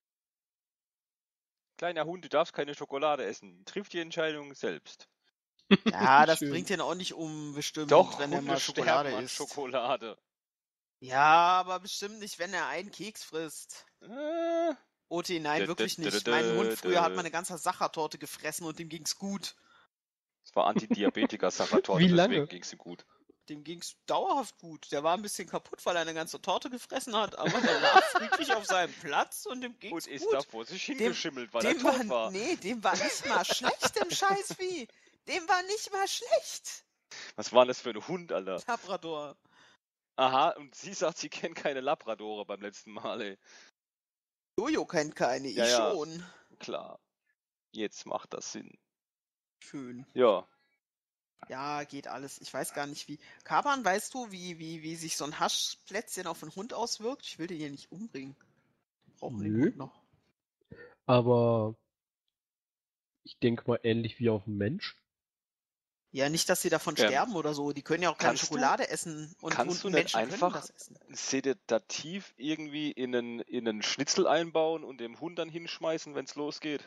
Kleiner Hund, du darfst keine Schokolade essen. Triff die Entscheidung selbst. Ja, das Schön. bringt ihn auch nicht um, bestimmt, Doch, wenn er Hunde mal Schokolade sterben an isst. Schokolade. Ja, aber bestimmt nicht, wenn er einen Keks frisst. Äh, Oti, nein, Dö, wirklich dö, nicht. dö, Mein Hund dö, früher hat dö. mal eine ganze Sachertorte gefressen und dem ging's gut. Das war Antidiabetiker-Sachertorte, Wie deswegen lange? ging's ihm gut. Dem ging's dauerhaft gut. Der war ein bisschen kaputt, weil er eine ganze Torte gefressen hat, aber der lag friedlich auf seinem Platz und dem ging's Und ist gut. da vor sich hingeschimmelt, weil er Dem tot war. Nee, dem war nicht mal schlecht im Scheißvieh. Dem war nicht mal schlecht. Was war das für ein Hund, Alter? Labrador. Aha, und sie sagt, sie kennt keine Labradore beim letzten Mal, ey. Jojo kennt keine, ich Ja, ja. schon. Klar. Jetzt macht das Sinn. Schön. Ja. Ja, geht alles. Ich weiß gar nicht wie. Kaban, weißt du, wie sich so ein Haschplätzchen auf einen Hund auswirkt? Ich will den hier nicht umbringen. Brauchen wir den Nö. Hund noch. Aber ich denke mal ähnlich wie auf einen Mensch. Ja, nicht, dass sie davon sterben oder so. Die können ja auch keine kannst du- Schokolade essen. Und kannst du und nicht Menschen können einfach das essen. sedativ irgendwie in einen Schnitzel einbauen und dem Hund dann hinschmeißen, wenn es losgeht?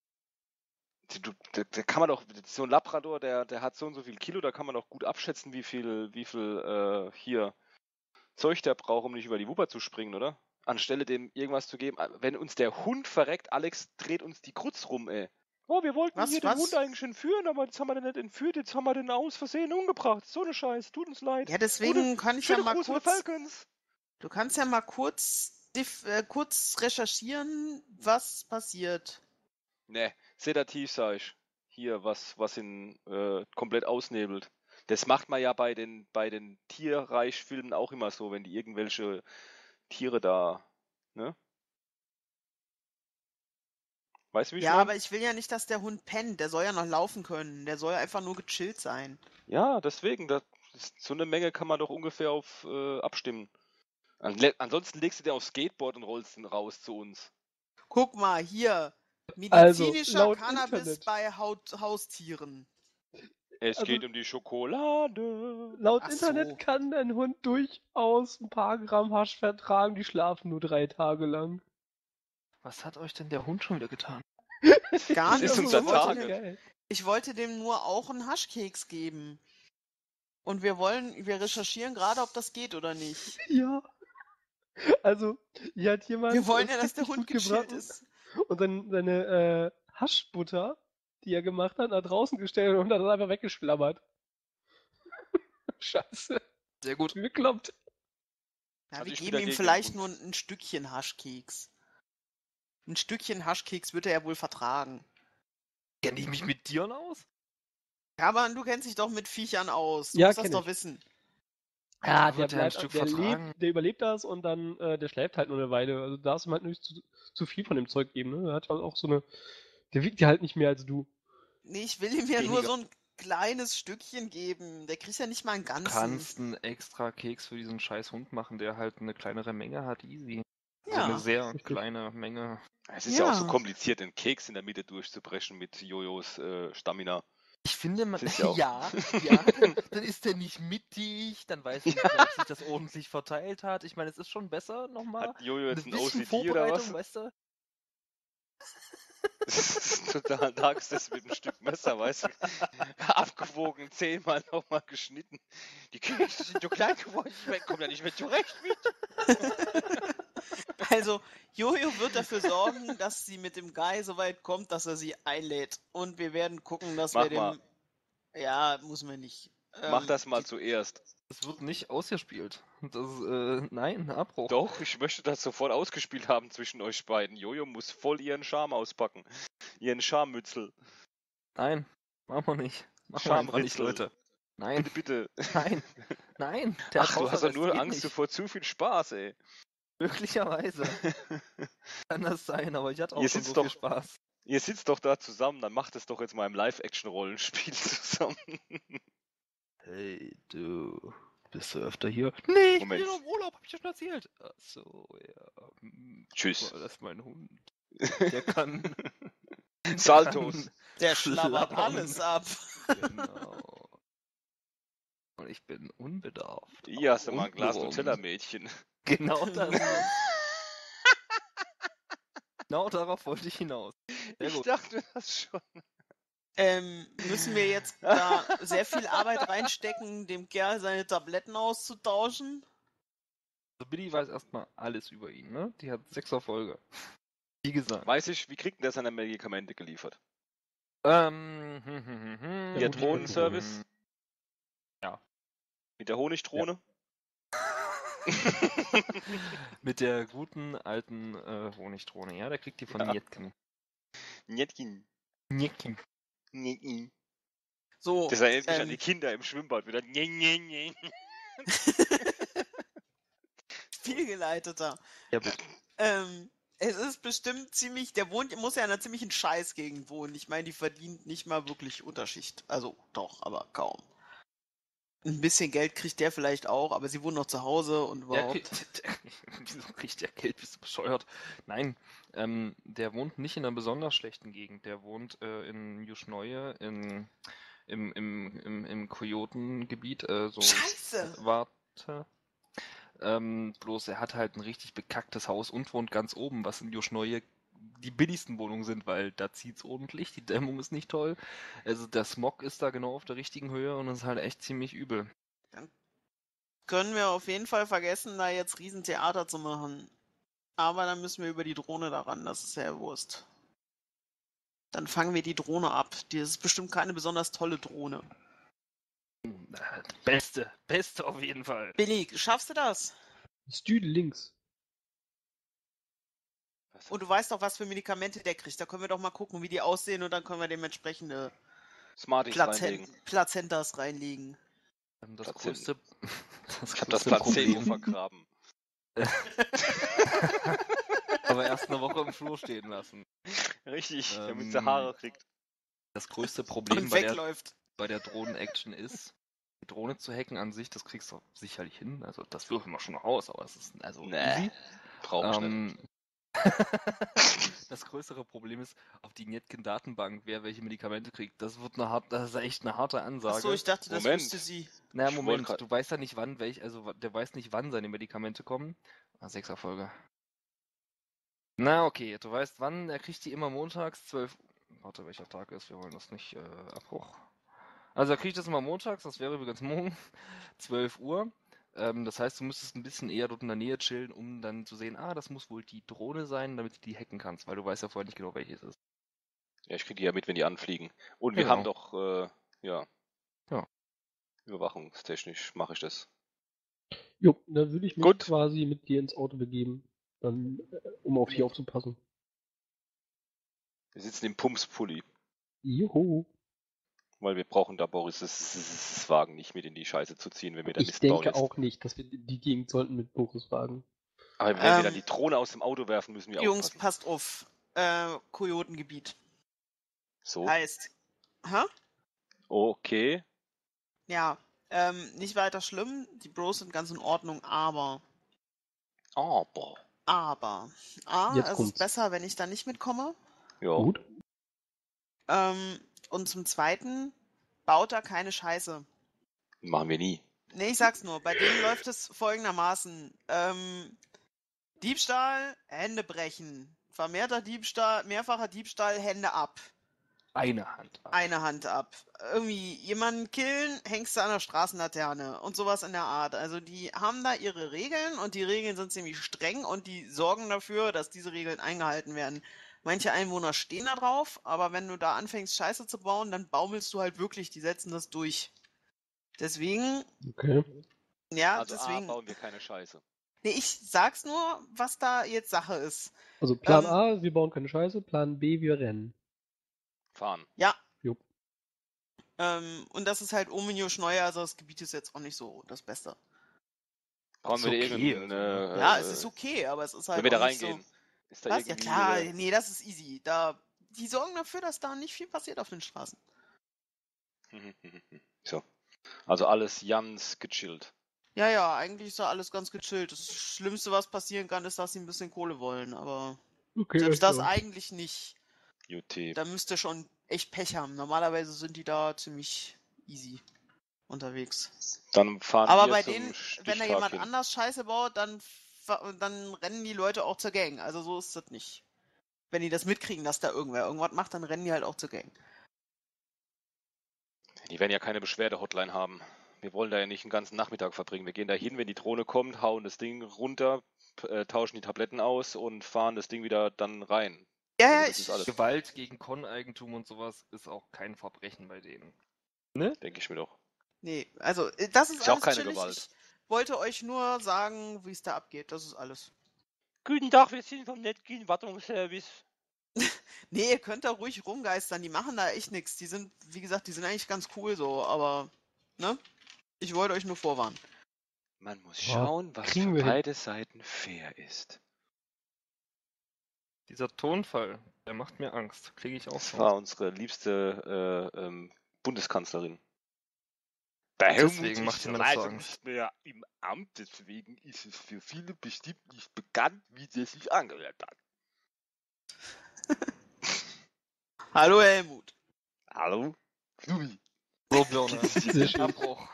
Da kann man doch, so ein Labrador, der hat so und so viel Kilo, da kann man doch gut abschätzen, wie viel hier Zeug der braucht, um nicht über die Wupper zu springen, oder? Anstelle dem irgendwas zu geben. Wenn uns der Hund verreckt, Alex dreht uns die Krutz rum, ey. Oh, wir wollten Was, hier den was? Hund eigentlich entführen, aber jetzt haben wir den nicht entführt, jetzt haben wir den aus Versehen umgebracht. So eine Scheiße, tut uns leid. Ja, deswegen kann ich ja Schöne mal Gruß von kurz. Falcons. Du kannst ja mal kurz recherchieren, was passiert. Ne, sedativ, sag ich. Hier, was ihn komplett ausnebelt. Das macht man ja bei den Tierreich-Filmen auch immer so, wenn die irgendwelche Tiere da, ne? Weißt du, wie ich Ja, mein? aber ich will ja nicht, dass der Hund pennt. Der soll ja noch laufen können. Der soll einfach nur gechillt sein. Ja, deswegen, so eine Menge kann man doch ungefähr auf abstimmen. Ansonsten legst du dir aufs Skateboard und rollst ihn raus zu uns. Guck mal, hier. Also, Medizinischer laut Cannabis Internet. bei Haustieren. Es Also- geht um die Schokolade. Laut Ach Internet so. kann ein Hund durchaus ein paar Gramm Hasch vertragen, die schlafen nur 3 Tage lang. Was hat euch denn der Hund schon wieder getan? Gar Das nicht. ist Ich unser wollte, Target. Geil. ich wollte dem nur auch einen Haschkeks geben. Und wir recherchieren gerade, ob das geht oder nicht. Ja. Also, hier hat jemand. Wir wollen ja, dass der richtig Hund gut gechillt gebraten ist. Und dann seine Haschbutter, die er gemacht hat, nach draußen gestellt und hat dann einfach weggeschlabbert. Scheiße. Sehr gut. Wie bekloppt. Ja, Also wir ich bin geben ihm dagegen, vielleicht den nur ein Stückchen Haschkeks. Ein Stückchen Haschkeks wird er ja wohl vertragen. Kenne ich mich mit Tieren aus? Ja, aber du kennst dich doch mit Viechern aus. Du Ja, musst das kenn doch ich. wissen. Ja, Da wird er ein Stück vertragen. der überlebt das und dann, der schläft halt nur eine Weile. Also darfst du ihm halt nicht zu viel von dem Zeug geben, ne? Der hat halt auch so eine. Der wiegt ja halt nicht mehr als du. Nee, ich will ihm ja nur Weniger. so ein kleines Stückchen geben. Der kriegt ja nicht mal einen Du ganzen. kannst einen extra Keks für diesen scheiß Hund machen, der halt eine kleinere Menge hat. Easy. So eine Ja. sehr Richtig. kleine Menge. Es ist ja auch so Ja. kompliziert, den Keks in der Mitte durchzubrechen mit Jojos Stamina. Ich finde, man. Das ist ja auch- ja, dann ist der nicht mittig, dann weiß man nicht, ob sich das ordentlich verteilt hat. Ich meine, es ist schon besser nochmal. Hat Jojo jetzt Ein ein bisschen OCD oder was? Vorbereitung, weißt du? Das ist total Tagstest mit einem Stück Messer, weißt du? Abgewogen, 10-mal nochmal geschnitten. Die Kekse sind so klein geworden, ich komme ja nicht mehr zurecht mit. Also, Jojo wird dafür sorgen, dass sie mit dem Guy so weit kommt, dass er sie einlädt. Und wir werden gucken, dass Mach wir dem. mal. Ja, muss man nicht. Mach das mal zuerst. Es wird nicht ausgespielt. Das, nein, Abbruch. Doch, ich möchte das sofort ausgespielt haben zwischen euch beiden. Jojo muss voll ihren Charme auspacken. Ihren Charmmützel. Nein, machen wir nicht. Machen wir einfach nicht, Schamritzel. Leute. Nein, Bitte, bitte. nein, nein. Der Ach, hat du hast doch Hausarrest, nur geht Angst nicht. vor zu viel Spaß, ey. Möglicherweise kann das sein, aber ich hatte auch Ihr schon sitzt so viel doch- Spaß. Ihr sitzt doch da zusammen, dann macht es doch jetzt mal im Live-Action-Rollenspiel zusammen. Hey, du. Bist du öfter hier? Nee, ich Moment. bin hier noch im Urlaub, hab ich dir schon erzählt. Ach so, ja. Tschüss. Das ist mein Hund. Der kann. der Saltos. Der schlabbert Schlabbern. alles ab. Kann, genau. Und ich bin unbedarft. Hier hast du mal ein Glas Untenrum. Nutella-Mädchen. Genau das. Genau darauf wollte ich hinaus. Sehr Ich gut. dachte das schon. Müssen wir jetzt da sehr viel Arbeit reinstecken, dem Kerl seine Tabletten auszutauschen? Also Billy weiß erstmal alles über ihn, ne? Die hat 6 Erfolge. Wie gesagt. Weiß ich, wie kriegt denn der seine Medikamente geliefert? Ja, Ihr Drohnenservice? Ja. Mit der Honigdrohne? Mit der guten alten Honigdrohne, ja? Der kriegt die von Ja. Nietken. Njetkin. Nietken. Njetkin. So, Das erinnert mich an die Kinder im Schwimmbad wieder. Spielgeleiteter. Ja, bitte. Es ist bestimmt ziemlich, muss ja in einer ziemlichen Scheißgegend wohnen. Ich meine, die verdient nicht mal wirklich Unterschicht. Also doch, aber kaum. Ein bisschen Geld kriegt der vielleicht auch, aber sie wohnen noch zu Hause und überhaupt. Wieso kriegt der Geld? Bist du bescheuert? Nein, der wohnt nicht in einer besonders schlechten Gegend. Der wohnt in Juschneue, im Kojotengebiet. So Scheiße! Warte. Bloß er hat halt ein richtig bekacktes Haus und wohnt ganz oben, was in Juschneue die billigsten Wohnungen sind, weil da zieht's ordentlich, die Dämmung ist nicht toll. Also der Smog ist da genau auf der richtigen Höhe und es ist halt echt ziemlich übel. Können wir auf jeden Fall vergessen, da jetzt Riesentheater zu machen. Aber dann müssen wir über die Drohne daran, das ist ja Wurst. Dann fangen wir die Drohne ab. Die ist bestimmt keine besonders tolle Drohne. Beste auf jeden Fall. Billy, schaffst du das? Stüdel links. Was? Und du weißt doch, was für Medikamente der kriegt. Da können wir doch mal gucken, wie die aussehen und dann können wir dementsprechende Smarties reinlegen. Plazentas reinlegen. Das Placebo. größte, Ich hab das größte Placebo Problem- vergraben. aber erst eine Woche im Flur stehen lassen. Richtig, damit Ähm, sie Haare kriegt. Das größte Problem Und bei der wegläuft. Drohnen-Action ist, die Drohne zu hacken an sich, das kriegst du sicherlich hin. Also das würfeln wir schon noch aus, aber es ist also Nee. easy. Brauch ich nicht. Das größere Problem ist, auf die Nietken-Datenbank, wer welche Medikamente kriegt. Das ist echt eine harte Ansage. Achso, ich dachte, das Moment. wüsste sie. Na, Ich Moment, wollte du weißt ja nicht, wann der weiß nicht, wann seine Medikamente kommen. 6 Erfolge. Na, okay, du weißt wann, er kriegt die immer montags, 12 Warte, welcher Tag ist? Wir wollen das nicht, Abbruch. Also er kriegt das immer montags, das wäre übrigens morgen, 12 Uhr. Das heißt, du müsstest ein bisschen eher dort in der Nähe chillen, um dann zu sehen, das muss wohl die Drohne sein, damit du die hacken kannst, weil du weißt ja vorher nicht genau, welches ist. Ja, ich krieg die ja mit, wenn die anfliegen. Und wir Genau. haben doch, ja. Ja. Überwachungstechnisch mache ich das. Jo, dann würde ich mich Gut. quasi mit dir ins Auto begeben, dann, um auf dich aufzupassen. Wir sitzen im Pumpspulli, Juhu. weil wir brauchen da Boris' Wagen nicht mit in die Scheiße zu ziehen, wenn wir da Ich Mist bauen denke jetzt. auch nicht, dass wir die Gegend sollten mit Boris wagen. Aber wenn wir dann Ähm, die Drohne aus dem Auto werfen, müssen wir Jungs, aufpassen. passt auf. Kojotengebiet. So, Heißt. Hä? okay. Ja. Nicht weiter schlimm. Die Bros sind ganz in Ordnung, aber Aber. Aber Jetzt es ist kommt's. besser, wenn ich da nicht mitkomme. Ja. Gut. Und zum Zweiten, baut da keine Scheiße. Machen wir nie. Nee, ich sag's nur, bei denen läuft es folgendermaßen. Diebstahl, Hände brechen. Vermehrter Diebstahl, mehrfacher Diebstahl, Hände ab. Eine Hand ab. Eine Hand ab. Irgendwie jemanden killen, hängst du an der Straßenlaterne und sowas in der Art. Also die haben da ihre Regeln und die Regeln sind ziemlich streng und die sorgen dafür, dass diese Regeln eingehalten werden. Manche Einwohner stehen da drauf, aber wenn du da anfängst, Scheiße zu bauen, dann baumelst du halt wirklich, die setzen das durch. Deswegen, Okay. ja, Also A, deswegen. bauen wir keine Scheiße. Nee, ich sag's nur, was da jetzt Sache ist. Also Plan A, wir bauen keine Scheiße. Plan B, wir rennen. Fahren. Ja. Jo. Und das ist halt Ominius Neue, also das Gebiet ist jetzt auch nicht so das Beste. Brauchen wir da Ist okay, irgendeinen... also, Ja, es ist okay, aber es ist halt Wenn wir da auch nicht reingehen, so. ist da Was? Ja irgendwie... klar, nee, das ist easy. Die sorgen dafür, dass da nicht viel passiert auf den Straßen. So. Also alles ganz gechillt. Ja, eigentlich ist da alles ganz gechillt. Das Schlimmste, was passieren kann, ist, dass sie ein bisschen Kohle wollen, aber Okay. selbst das ja. eigentlich nicht. Juti. Da müsst ihr schon echt Pech haben. Normalerweise sind die da ziemlich easy unterwegs. Dann fahren Aber wir bei zum denen, wenn Stichtag da jemand hin. anders Scheiße baut, dann rennen die Leute auch zur Gang. Also so ist das nicht. Wenn die das mitkriegen, dass da irgendwer irgendwas macht, dann rennen die halt auch zur Gang. Die werden ja keine Beschwerde-Hotline haben. Wir wollen da ja nicht einen ganzen Nachmittag verbringen. Wir gehen da hin, wenn die Drohne kommt, hauen das Ding runter, tauschen die Tabletten aus und fahren das Ding wieder dann rein. Ja, Also ja, das ist alles. Gewalt gegen Con-Eigentum und sowas ist auch kein Verbrechen bei denen. Denke ich mir doch. Nee, also das ist Ist ja auch alles keine chillig. Gewalt. Ich wollte euch nur sagen, wie es da abgeht. Das ist alles. Guten Tag, wir sind vom Netkin-Wartungsservice. Nee, ihr könnt da ruhig rumgeistern. Die machen da echt nichts. Die sind, wie gesagt, die sind eigentlich ganz cool so, aber, ne? Ich wollte euch nur vorwarnen. Man muss Ja, schauen, was kriegen für wir hin. beide Seiten fair ist. Dieser Tonfall, der macht mir Angst. Kriege ich auch Das so. war unsere liebste Bundeskanzlerin. Der Deswegen Helmut macht ist ihm das so leider Angst. nicht mehr im Amt, deswegen ist es für viele bestimmt nicht bekannt, wie der sich angehört hat. Hallo Helmut. Hallo? Flubi. So, Björn, Sehr schön. Abbruch.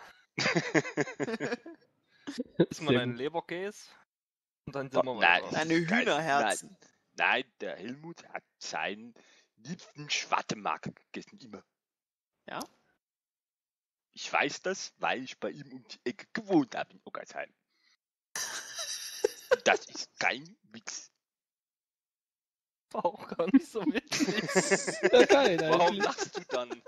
Ist mal Sehr ein gut. Leberkäse und dann sind wir Nein. weiter. Deine Kein- Hühnerherzen. Nein, der Helmut hat seinen liebsten Schwartemark gegessen, immer. Ja? Ich weiß das, weil ich bei ihm um die Ecke gewohnt habe in Ockersheim. Das ist kein Witz. War auch gar nicht so witzig. Ja, geil, Warum eigentlich. lachst du dann?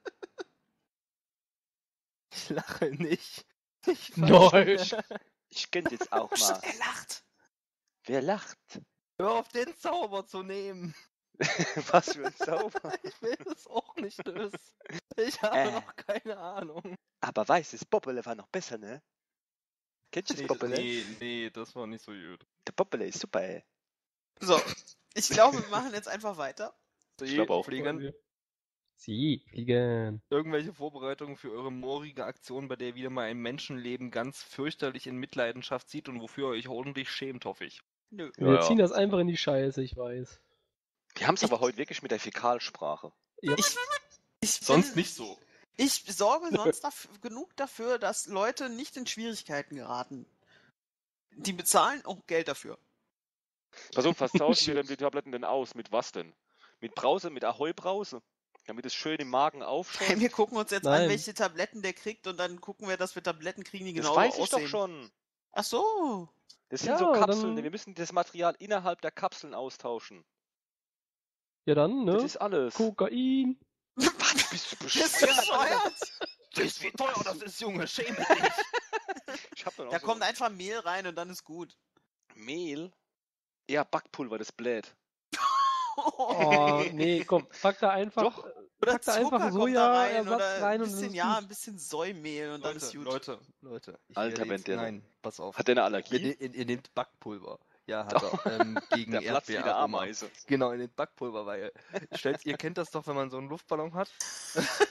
Ich lache nicht. Ich Nein. Ich könnte jetzt auch Oh, stimmt, mal. er lacht. Wer lacht? Hör auf, den Zauber zu nehmen. Was für ein Zauber. Ich will es auch nicht lösen. Ich habe Äh. noch keine Ahnung. Aber weißes Bobbele war noch besser, ne? Kennst du das Bobbele? Nee, das war nicht so gut. Der Bobbele ist super, ey. So, ich glaube, wir machen jetzt einfach weiter. Ich glaube auch. Fliegen. Sie fliegen. Irgendwelche Vorbereitungen für eure morgige Aktion, bei der ihr wieder mal ein Menschenleben ganz fürchterlich in Mitleidenschaft zieht und wofür ihr euch ordentlich schämt, hoffe ich. Nö. Wir Ja, ziehen ja. das einfach in die Scheiße, ich weiß. Wir haben es aber heute wirklich mit der Fäkalsprache. Ja. Ich Sonst bin- nicht so. Ich sorge sonst genug dafür, dass Leute nicht in Schwierigkeiten geraten. Die bezahlen auch Geld dafür. Pass auf, was tauschen wir denn die Tabletten denn aus? Mit was denn? Mit Brause, mit Ahoi-Brause? Damit es schön im Magen aufschäumt? Wir gucken uns jetzt Nein. an, welche Tabletten der kriegt und dann gucken wir, dass wir Tabletten kriegen, die Das genau weiß ich aussehen. doch schon. Ach so. Das sind Ja, so Kapseln. dann- Wir müssen das Material innerhalb der Kapseln austauschen. Ja dann, Das ne? ist alles. Kokain. Was? Bist du Bist du bescheuert? bescheuert? Das wie teuer das ist, Junge, schäme dich. Ich hab dann auch Da so kommt einfach Mehl rein und dann ist gut. Mehl. Ja, Backpulver, das bläht. Oh, nee, komm, pack da einfach. Doch. Oder pack da einfach Zucker kommt da rein Sojaersatz oder rein ein und dann bisschen, ist ja, gut. ein bisschen Säumehl und dann ist gut. Leute. Ich Alter, werde wenn jetzt, der- nein, pass auf. Hat der eine Ihr, Allergie? ihr nehmt Backpulver. Ja, hat er. Gegen Der platzt wie eine Erdbeeraroma. Ameise. Genau, ihr nehmt Backpulver, weil ihr kennt das doch, wenn man so einen Luftballon hat.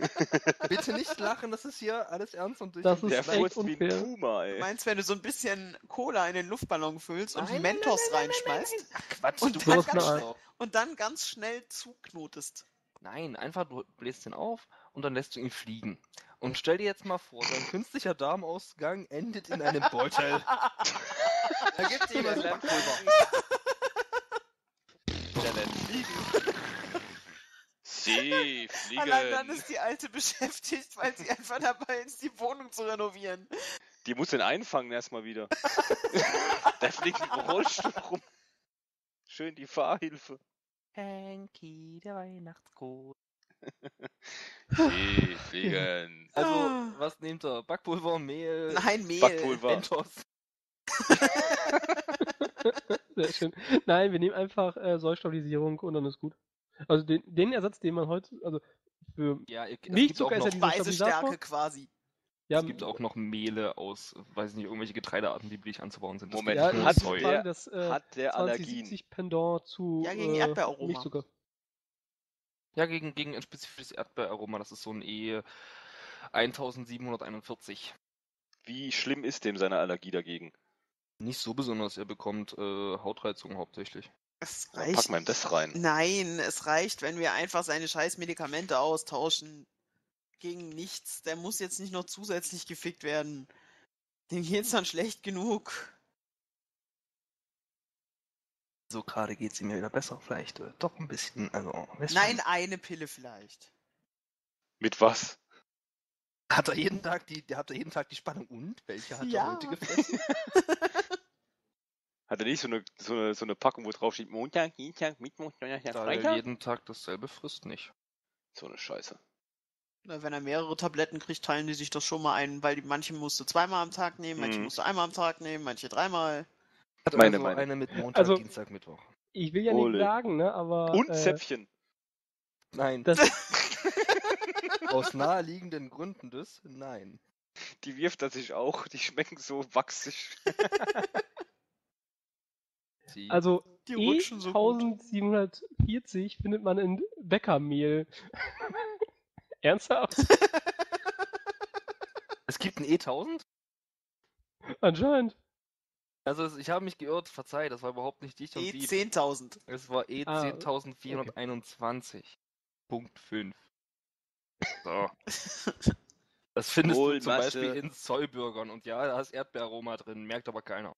Bitte nicht lachen, das ist hier alles ernst und durch. Das und ist durch. Der echt furzt wie ein unfair. Puma, Du ey. meinst, wenn du so ein bisschen Cola in den Luftballon füllst und Nein, Mentos nein, reinschmeißt Ach Quatsch, Und du dann bist ganz ganz schnell- und dann ganz schnell zuknotest. Nein, einfach du bläst den auf und dann lässt du ihn fliegen. Und stell dir jetzt mal vor, dein künstlicher Darmausgang endet in einem Beutel. Da gibt jemand Backpulver. Der lässt fliegen. Sie fliegen. Allein dann ist die Alte beschäftigt, weil sie einfach dabei ist, die Wohnung zu renovieren. Die muss den einfangen erstmal wieder. Der fliegt im Rollstuhl rum. Schön die Fahrhilfe. Hanky, der Weihnachtskohl. Sie fliegen. Also, Ah. was nehmt ihr? Backpulver, Mehl, Nein, Mehl. Backpulver. Mentos. Sehr schön. Nein, wir nehmen einfach Säurestabilisierung und dann ist gut. Also den Ersatz, den man heute, also für Ja, es gibt auch Milchzucker ist noch, ja dieser Speisestärke Stabilisator. quasi. Ja, es gibt auch noch Mehle aus, weiß nicht, irgendwelche Getreidearten, die billig anzubauen sind. Das Moment, gibt ja, nicht nur hat das ist Soja. der- quasi das Hat der Allergien? 2070 Pendant zu Ja, gegen Erdbeeraroma. Milchzucker. Ja, gegen ein spezifisches Erdbeeraroma, das ist so ein E 1741. Wie schlimm ist dem seine Allergie dagegen? Nicht so besonders, er bekommt Hautreizungen hauptsächlich. Es Dann reicht. packen wir ihm das rein. Nein, es reicht, wenn wir einfach seine scheiß Medikamente austauschen. Gegen nichts. Der muss jetzt nicht noch zusätzlich gefickt werden. Dem geht's dann schlecht genug. So gerade geht es ihm ja wieder besser, vielleicht doch ein bisschen, also... Nein, eine Pille vielleicht. Mit was? Hat er jeden Tag die Spannung und? Welche hat Ja. er heute gefressen? Hat er nicht so eine Packung, wo drauf steht Montag, Dienstag, Mittwoch, Donnerstag, Da er Freitag? jeden Tag dasselbe frisst, nicht. So eine Scheiße. Na, wenn er mehrere Tabletten kriegt, teilen die sich das schon mal ein, weil manche musst du zweimal am Tag nehmen, manche Mhm. musst du einmal am Tag nehmen, manche dreimal. Hat Meine. also eine mit Montag, Also- Dienstag, Mittwoch. Ich will ja Ole. nicht sagen, ne, aber Und Zäpfchen. Nein. das, Aus naheliegenden Gründen nein. Die wirft er sich auch. Die schmecken so wachsig. Sie, also Die rutschen so gut. E1740 findet man in Bäckermehl. Ernsthaft? es gibt ein E1000? Anscheinend. Also ich habe mich geirrt, verzeih, das war überhaupt nicht dicht und lieb. E10.000. Es war Ah, E10421. Punkt 5. So. Das findest du zum Kohlmasse. Beispiel in Zollburgern. Und ja, da ist Erdbeeraroma drin, merkt aber keiner.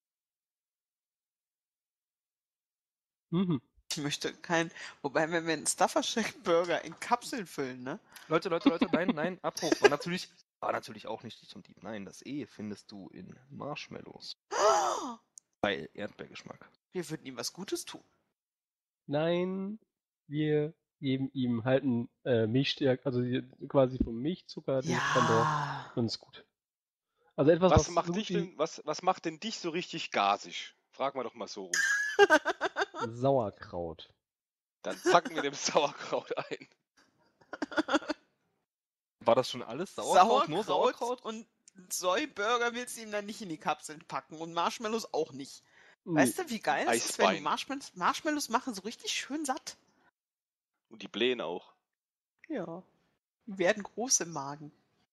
Mhm. Ich möchte kein. Wobei, wenn wir einen Stuffer-Shack-Burger in Kapseln füllen, ne? Leute, nein, Abbruch. War natürlich auch nicht dicht und lieb. Nein, das E findest du in Marshmallows. Bei Erdbeergeschmack. Wir würden ihm was Gutes tun. Nein, wir geben ihm halt einen Milchstärke, also quasi vom Milchzucker den Pendant. Ja. Und ist gut. Also etwas, Was was macht so dich wie denn, was macht denn dich so richtig gasig? Fragen wir doch mal so rum. Sauerkraut. Dann packen wir dem Sauerkraut ein. War das schon alles? Sauerkraut? Nur Sauerkraut? Und Soy-Burger willst du ihm dann nicht in die Kapseln packen und Marshmallows auch nicht. Nee. Weißt du, wie geil es ist, wenn du Eisbein. Marshmallows machen so richtig schön satt? Und die blähen auch. Ja. Die werden groß im Magen.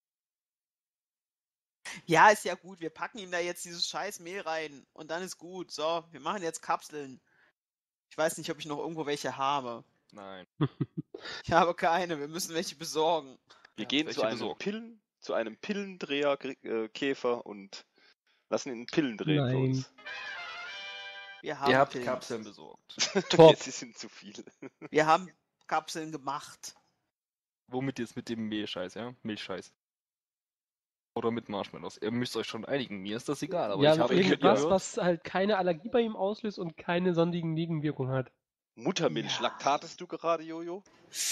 Ja, ist ja gut. Wir packen ihm da jetzt dieses scheiß Mehl rein und dann ist gut. So, wir machen jetzt Kapseln. Ich weiß nicht, ob ich noch irgendwo welche habe. Nein. Ich habe keine. Wir müssen welche besorgen. Wir Ja, gehen welche zu einem besorgt? zu einem Pillendreher Käfer und lassen ihn einen Pillen drehen für Nein. uns. Wir haben Ihr habt Pillen. Kapseln besorgt. Top. Jetzt sind zu viele. Wir haben Kapseln gemacht. Womit jetzt mit dem Mehlscheiß, ja? Milchscheiß. Oder mit Marshmallows. Ihr müsst euch schon einigen. Mir ist das egal, aber Ja, ich habe irgendwas, gehört, was halt keine Allergie bei ihm auslöst und keine sondigen Nebenwirkungen hat. Muttermilch, Ja. laktatest du gerade, Jojo?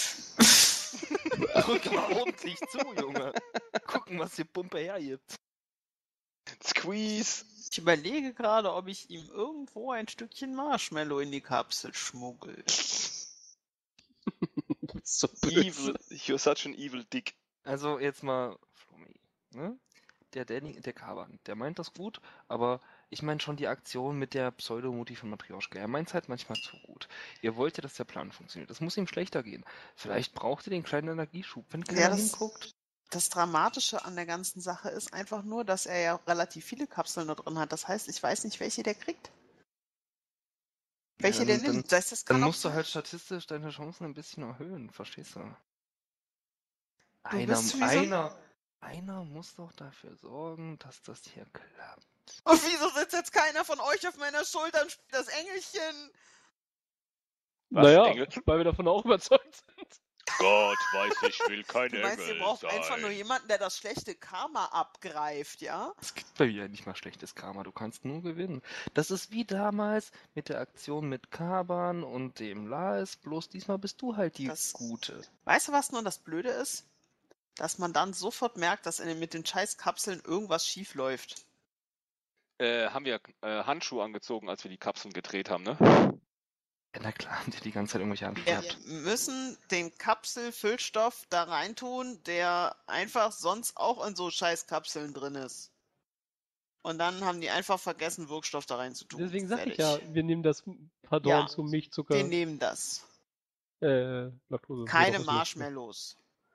drück mal ordentlich zu, Junge. Gucken, was die Pumpe hergibt. Squeeze! Ich überlege gerade, ob ich ihm irgendwo ein Stückchen Marshmallow in die Kapsel schmuggel. Du bist so Evil, you're such an evil dick. Also jetzt mal, Flummi, ne? Der Kaban, der meint das gut, aber ich meine schon die Aktion mit der Pseudomutti von Matrioschka. Er meint es halt manchmal zu gut. Ihr wollt ja, dass der Plan funktioniert. Das muss ihm schlechter gehen. Vielleicht braucht ihr den kleinen Energieschub, wenn keiner Ja, hinguckt. das Dramatische an der ganzen Sache ist einfach nur, dass er ja relativ viele Kapseln da drin hat. Das heißt, ich weiß nicht, welche der kriegt. Welche der nimmt. Das heißt, das Dann kann auch musst du sein. halt statistisch deine Chancen ein bisschen erhöhen, verstehst du? Du bist wie so- Einer muss doch dafür sorgen, dass das hier klappt. Und wieso sitzt jetzt keiner von euch auf meiner Schulter und spielt das Engelchen? Was, Naja, Engel? weil wir davon auch überzeugt sind. Gott weiß, ich will kein Du meinst, ihr Engel braucht sein. einfach nur jemanden, der das schlechte Karma abgreift, ja? Es gibt bei mir nicht mal schlechtes Karma, du kannst nur gewinnen. Das ist wie damals mit der Aktion mit Kaban und dem Lars, bloß diesmal bist du halt die Das- Gute. Weißt du, was nun das Blöde ist? Dass man dann sofort merkt, dass mit den Scheißkapseln irgendwas schief läuft. Haben wir Handschuhe angezogen, als wir die Kapseln gedreht haben, ne? Ja, na klar, haben die die ganze Zeit irgendwelche Handschuhe Wir gehabt. müssen den Kapselfüllstoff da reintun, der einfach sonst auch in so Scheißkapseln drin ist. Und dann haben die einfach vergessen, Wirkstoff da reinzutun. Deswegen sag ich Fertig. ja, wir nehmen das Pardon Ja, zu Milchzucker. Die nehmen das. Laktose. Keine Doch, das Marshmallows.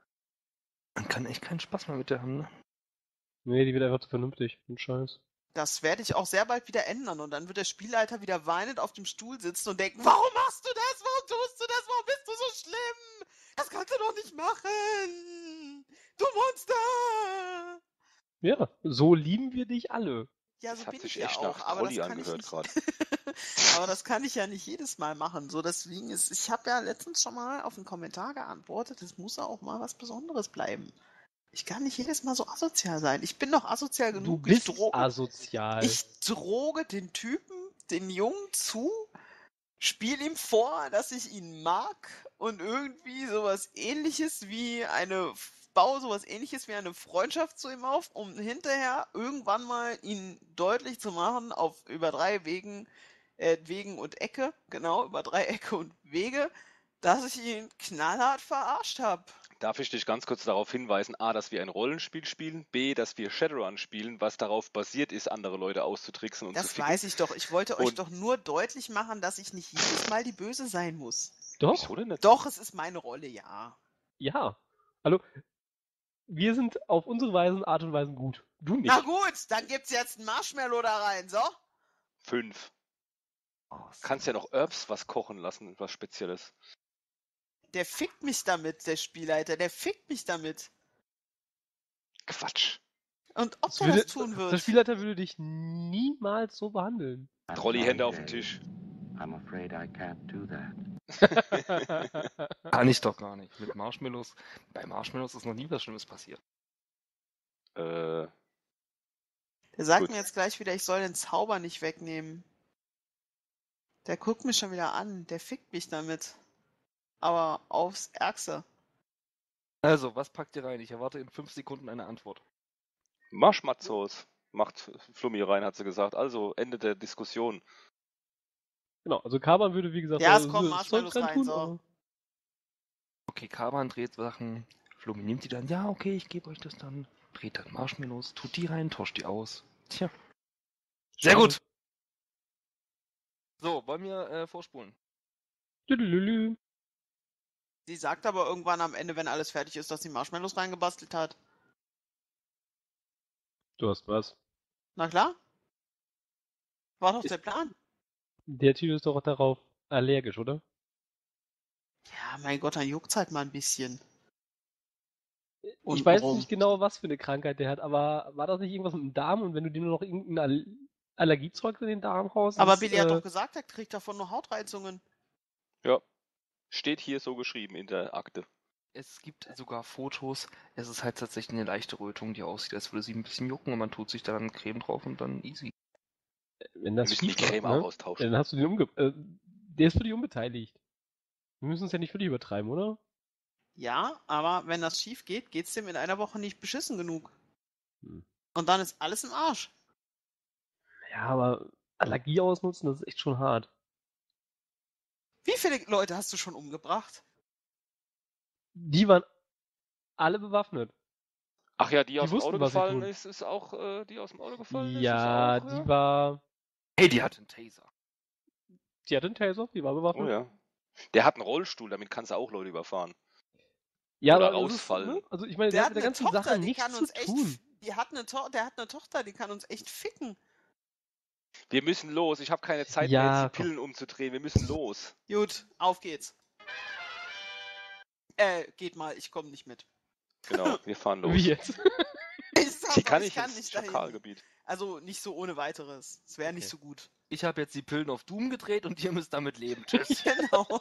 Man kann echt keinen Spaß mehr mit der haben, ne? Nee, die wird einfach zu vernünftig. Ein Scheiß. Das werde ich auch sehr bald wieder ändern. Und dann wird der Spielleiter wieder weinend auf dem Stuhl sitzen und denken, warum machst du das? Warum tust du das? Warum bist du so schlimm? Das kannst du doch nicht machen. Du Monster. Ja, so lieben wir dich alle. Ja, Das so hat bin sich ich ja echt auch, nach aber das Trolli kann ich angehört nicht. gerade. Aber das kann ich ja nicht jedes Mal machen. So, deswegen ist, ich habe ja letztens schon mal auf einen Kommentar geantwortet, es muss ja auch mal was Besonderes bleiben. Ich kann nicht jedes Mal so asozial sein. Ich bin doch asozial Du genug. bist ich droge, asozial. ich droge den Typen, den Jungen zu, spiel ihm vor, dass ich ihn mag und irgendwie sowas ähnliches wie baue sowas ähnliches wie eine Freundschaft zu ihm auf, um hinterher irgendwann mal ihn deutlich zu machen, über 3 Wegen und Ecke, genau, über 3 Ecke und Wege, dass ich ihn knallhart verarscht habe. Darf ich dich ganz kurz darauf hinweisen, A, dass wir ein Rollenspiel spielen, B, dass wir Shadowrun spielen, was darauf basiert ist, andere Leute auszutricksen und zu Das ficken. weiß ich doch. Ich wollte euch Und- doch nur deutlich machen, dass ich nicht jedes Mal die Böse sein muss. Doch, Wieso denn nicht? Doch, es ist meine Rolle, ja. ja. Hallo, wir sind auf unsere Art und Weise gut. Du nicht. Na gut, dann gibt's jetzt ein Marshmallow da rein, so? 5. Kannst ja noch Herbs was kochen lassen, was Spezielles. Der fickt mich damit, der Spielleiter. Der fickt mich damit. Quatsch. Und ob Das der würde- das tun wird. Der Spielleiter würde dich niemals so behandeln. Trolli, Hände auf den Tisch. I'm afraid I can't do that. Kann ich doch gar nicht. Mit Marshmallows. Bei Marshmallows ist noch nie was Schlimmes passiert. Der sagt gut. mir jetzt gleich wieder, ich soll den Zauber nicht wegnehmen. Der guckt mich schon wieder an. Der fickt mich damit. Aber aufs Ärgste. Also, was packt ihr rein? Ich erwarte in 5 Sekunden eine Antwort. Marschmatzos macht Flummi rein, hat sie gesagt. Also, Ende der Diskussion. Genau, also Kaban würde, wie gesagt, Ja, es so kommen das Marshmallows Zeug rein, reintun, so. aber- Okay, Kaban dreht Sachen. Flummi nimmt die dann. Ja, okay, ich gebe euch das dann. Dreht dann Marshmallows, tut die rein, tauscht die aus. Tja. Sehr Schade. gut. So, wollen wir vorspulen? Tüdelülü. Sie sagt aber irgendwann am Ende, wenn alles fertig ist, dass sie Marshmallows reingebastelt hat. Du hast was. Na klar. War doch der Plan. Der Typ ist doch darauf allergisch, oder? Ja, mein Gott, dann juckt's halt mal ein bisschen. Ich weiß Untenrum. nicht genau, was für eine Krankheit der hat, aber war das nicht irgendwas mit dem Darm und wenn du dir nur noch irgendein Allergiezeug in den Darm raus? Aber Billy hat doch gesagt, er kriegt davon nur Hautreizungen. Ja. Steht hier so geschrieben in der Akte. Es gibt sogar Fotos. Es ist halt tatsächlich eine leichte Rötung, die aussieht, als würde sie ein bisschen jucken und man tut sich dann Creme drauf und dann easy. Wenn Wir das müssen die schief läuft, Creme ne? auch austauschen. Dann hast du den der ist für dich unbeteiligt. Wir müssen es ja nicht für dich übertreiben, oder? Ja, aber wenn das schief geht, geht's dem in einer Woche nicht beschissen genug. Hm. Und dann ist alles im Arsch. Ja, aber Allergie ausnutzen, das ist echt schon hart. Wie viele Leute hast du schon umgebracht? Die waren alle bewaffnet. Ach ja, die aus dem wussten, Auto was sie gefallen tun. ist auch, die aus dem Auto gefallen ist? Ja, Ist auch, die war. Hey, die hat einen Taser. Die hatte einen Taser, die war Oh bewaffnet. ja. Der hat einen Rollstuhl, damit kannst du auch Leute überfahren. Ja, Oder aber das ist, rausfallen. ne? Also ich meine, Der der hat hat mit der eine ganzen Tochter, Sache die nichts kann zu uns echt. tun. Der hat eine Tochter, die kann uns echt ficken. Wir müssen los. Ich habe keine Zeit mehr, Ja, jetzt die Pillen umzudrehen. Wir müssen los. Gut, auf geht's. Geht mal, ich komme nicht mit. Genau, wir fahren los. Wie jetzt? Ich sag Hier doch, kann ich ich kann ins nicht dahin. Schakalgebiet. Also nicht so ohne weiteres. Es wäre nicht Okay. so gut. Ich habe jetzt die Pillen auf Doom gedreht und ihr müsst damit leben. Tschüss. Genau.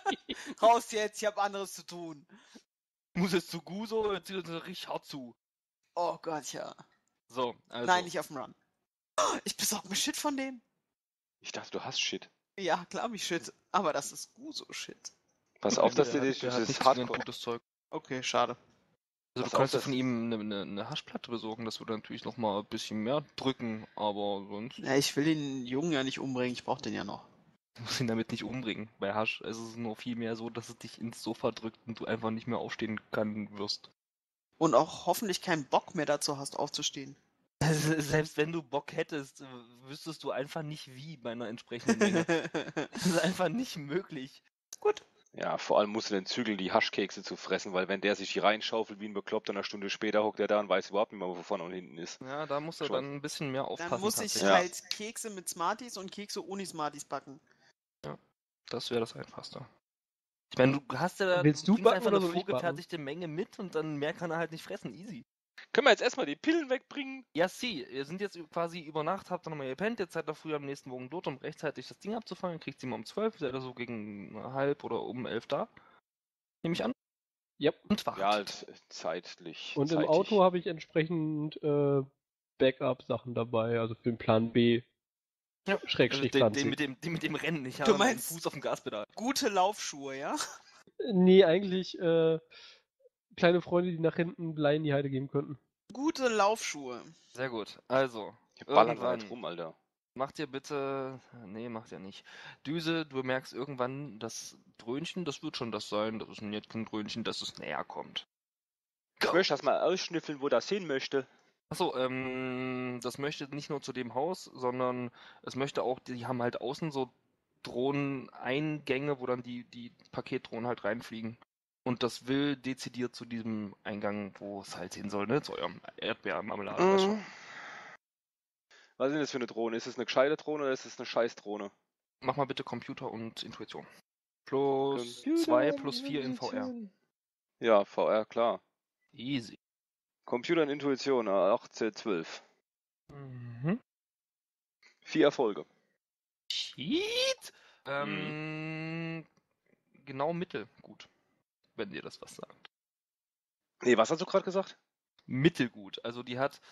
Raus jetzt, ich habe anderes zu tun. Ich muss jetzt zu Guso, jetzt zieht uns richtig hart zu. Oh Gott, ja. So, also. Nein, nicht auf dem Run. Ich besorge mir Shit von dem. Ich dachte, du hast Shit. Ja, klar, mich Shit. Aber das ist Guso-Shit. Pass auf, dass dir der hat dieses nichts Hardcore... gutes Zeug. Okay, schade. Also Pass du auf, kannst ja dass- von ihm eine Haschplatte besorgen, das würde natürlich nochmal ein bisschen mehr drücken, aber sonst Ja, ich will den Jungen ja nicht umbringen, ich brauche den ja noch. muss ihn damit nicht umbringen. Bei Hasch ist es nur viel mehr so, dass es dich ins Sofa drückt und du einfach nicht mehr aufstehen kann wirst. Und auch hoffentlich keinen Bock mehr dazu hast, aufzustehen. Selbst wenn du Bock hättest, wüsstest du einfach nicht wie bei einer entsprechenden Menge. Das ist einfach nicht möglich. Gut. Ja, vor allem musst du den zügeln, die Haschkekse zu fressen, weil wenn der sich hier reinschaufelt wie ein Bekloppter, eine Stunde später hockt er da und weiß überhaupt nicht mehr, wo vorne und hinten ist. Ja, da musst du Schon. dann ein bisschen mehr aufpassen. Dann muss ich tatsächlich. Ja. halt Kekse mit Smarties und Kekse ohne Smarties backen. Das wäre das Einfachste. Ich meine, du hast ja da Willst du bringst backen einfach oder eine soll ich backen? vorgefertigte Menge mit und dann mehr kann er halt nicht fressen. Easy. Können wir jetzt erstmal die Pillen wegbringen? Ja, ihr sind jetzt quasi über Nacht, habt ihr nochmal gepennt, jetzt seid ihr früh am nächsten Morgen dort, um rechtzeitig das Ding abzufangen, kriegt sie mal um 12, seid ihr so gegen halb oder um 11 da. Nehme ich an. Yep. Und wartet. Ja, halt zeitlich. Und im zeitig. Auto habe ich entsprechend Backup-Sachen dabei, also für den Plan B. Ja, Schrägstrich also Plan den C. mit dem Rennen, ich Du habe meinen meinst- Fuß auf dem Gaspedal. Gute Laufschuhe, ja? Nee, eigentlich kleine Freunde, die nach hinten Blei in die Heide geben könnten. Gute Laufschuhe. Sehr gut. Also, Wir ballern da irgendwann nicht rum, Alter. macht ihr bitte. Nee, macht ihr nicht. Düse, du merkst irgendwann, das Dröhnchen, das wird schon das sein. Das ist ein Jetkin-Dröhnchen, dass es näher kommt. Ich möchte das mal ausschnüffeln, wo das hin möchte. Achso, das möchte nicht nur zu dem Haus, sondern es möchte auch, die haben halt außen so Drohneneingänge, wo dann die Paketdrohnen halt reinfliegen. Und das will dezidiert zu diesem Eingang, wo es halt hin soll, ne? Zu eurem Erdbeermarmelade. weißt du? Was ist denn das für eine Drohne? Ist es eine gescheite Drohne oder ist es eine Scheißdrohne? Mach mal bitte Computer und Intuition. Plus 2 plus 4 in VR. Ja, VR, klar. Easy. Computer und Intuition, 18, 12. Mhm. 4 Erfolge. Cheat! Genau mittelgut. Wenn dir das was sagt. Nee, was hast du gerade gesagt? Mittelgut. Also die hat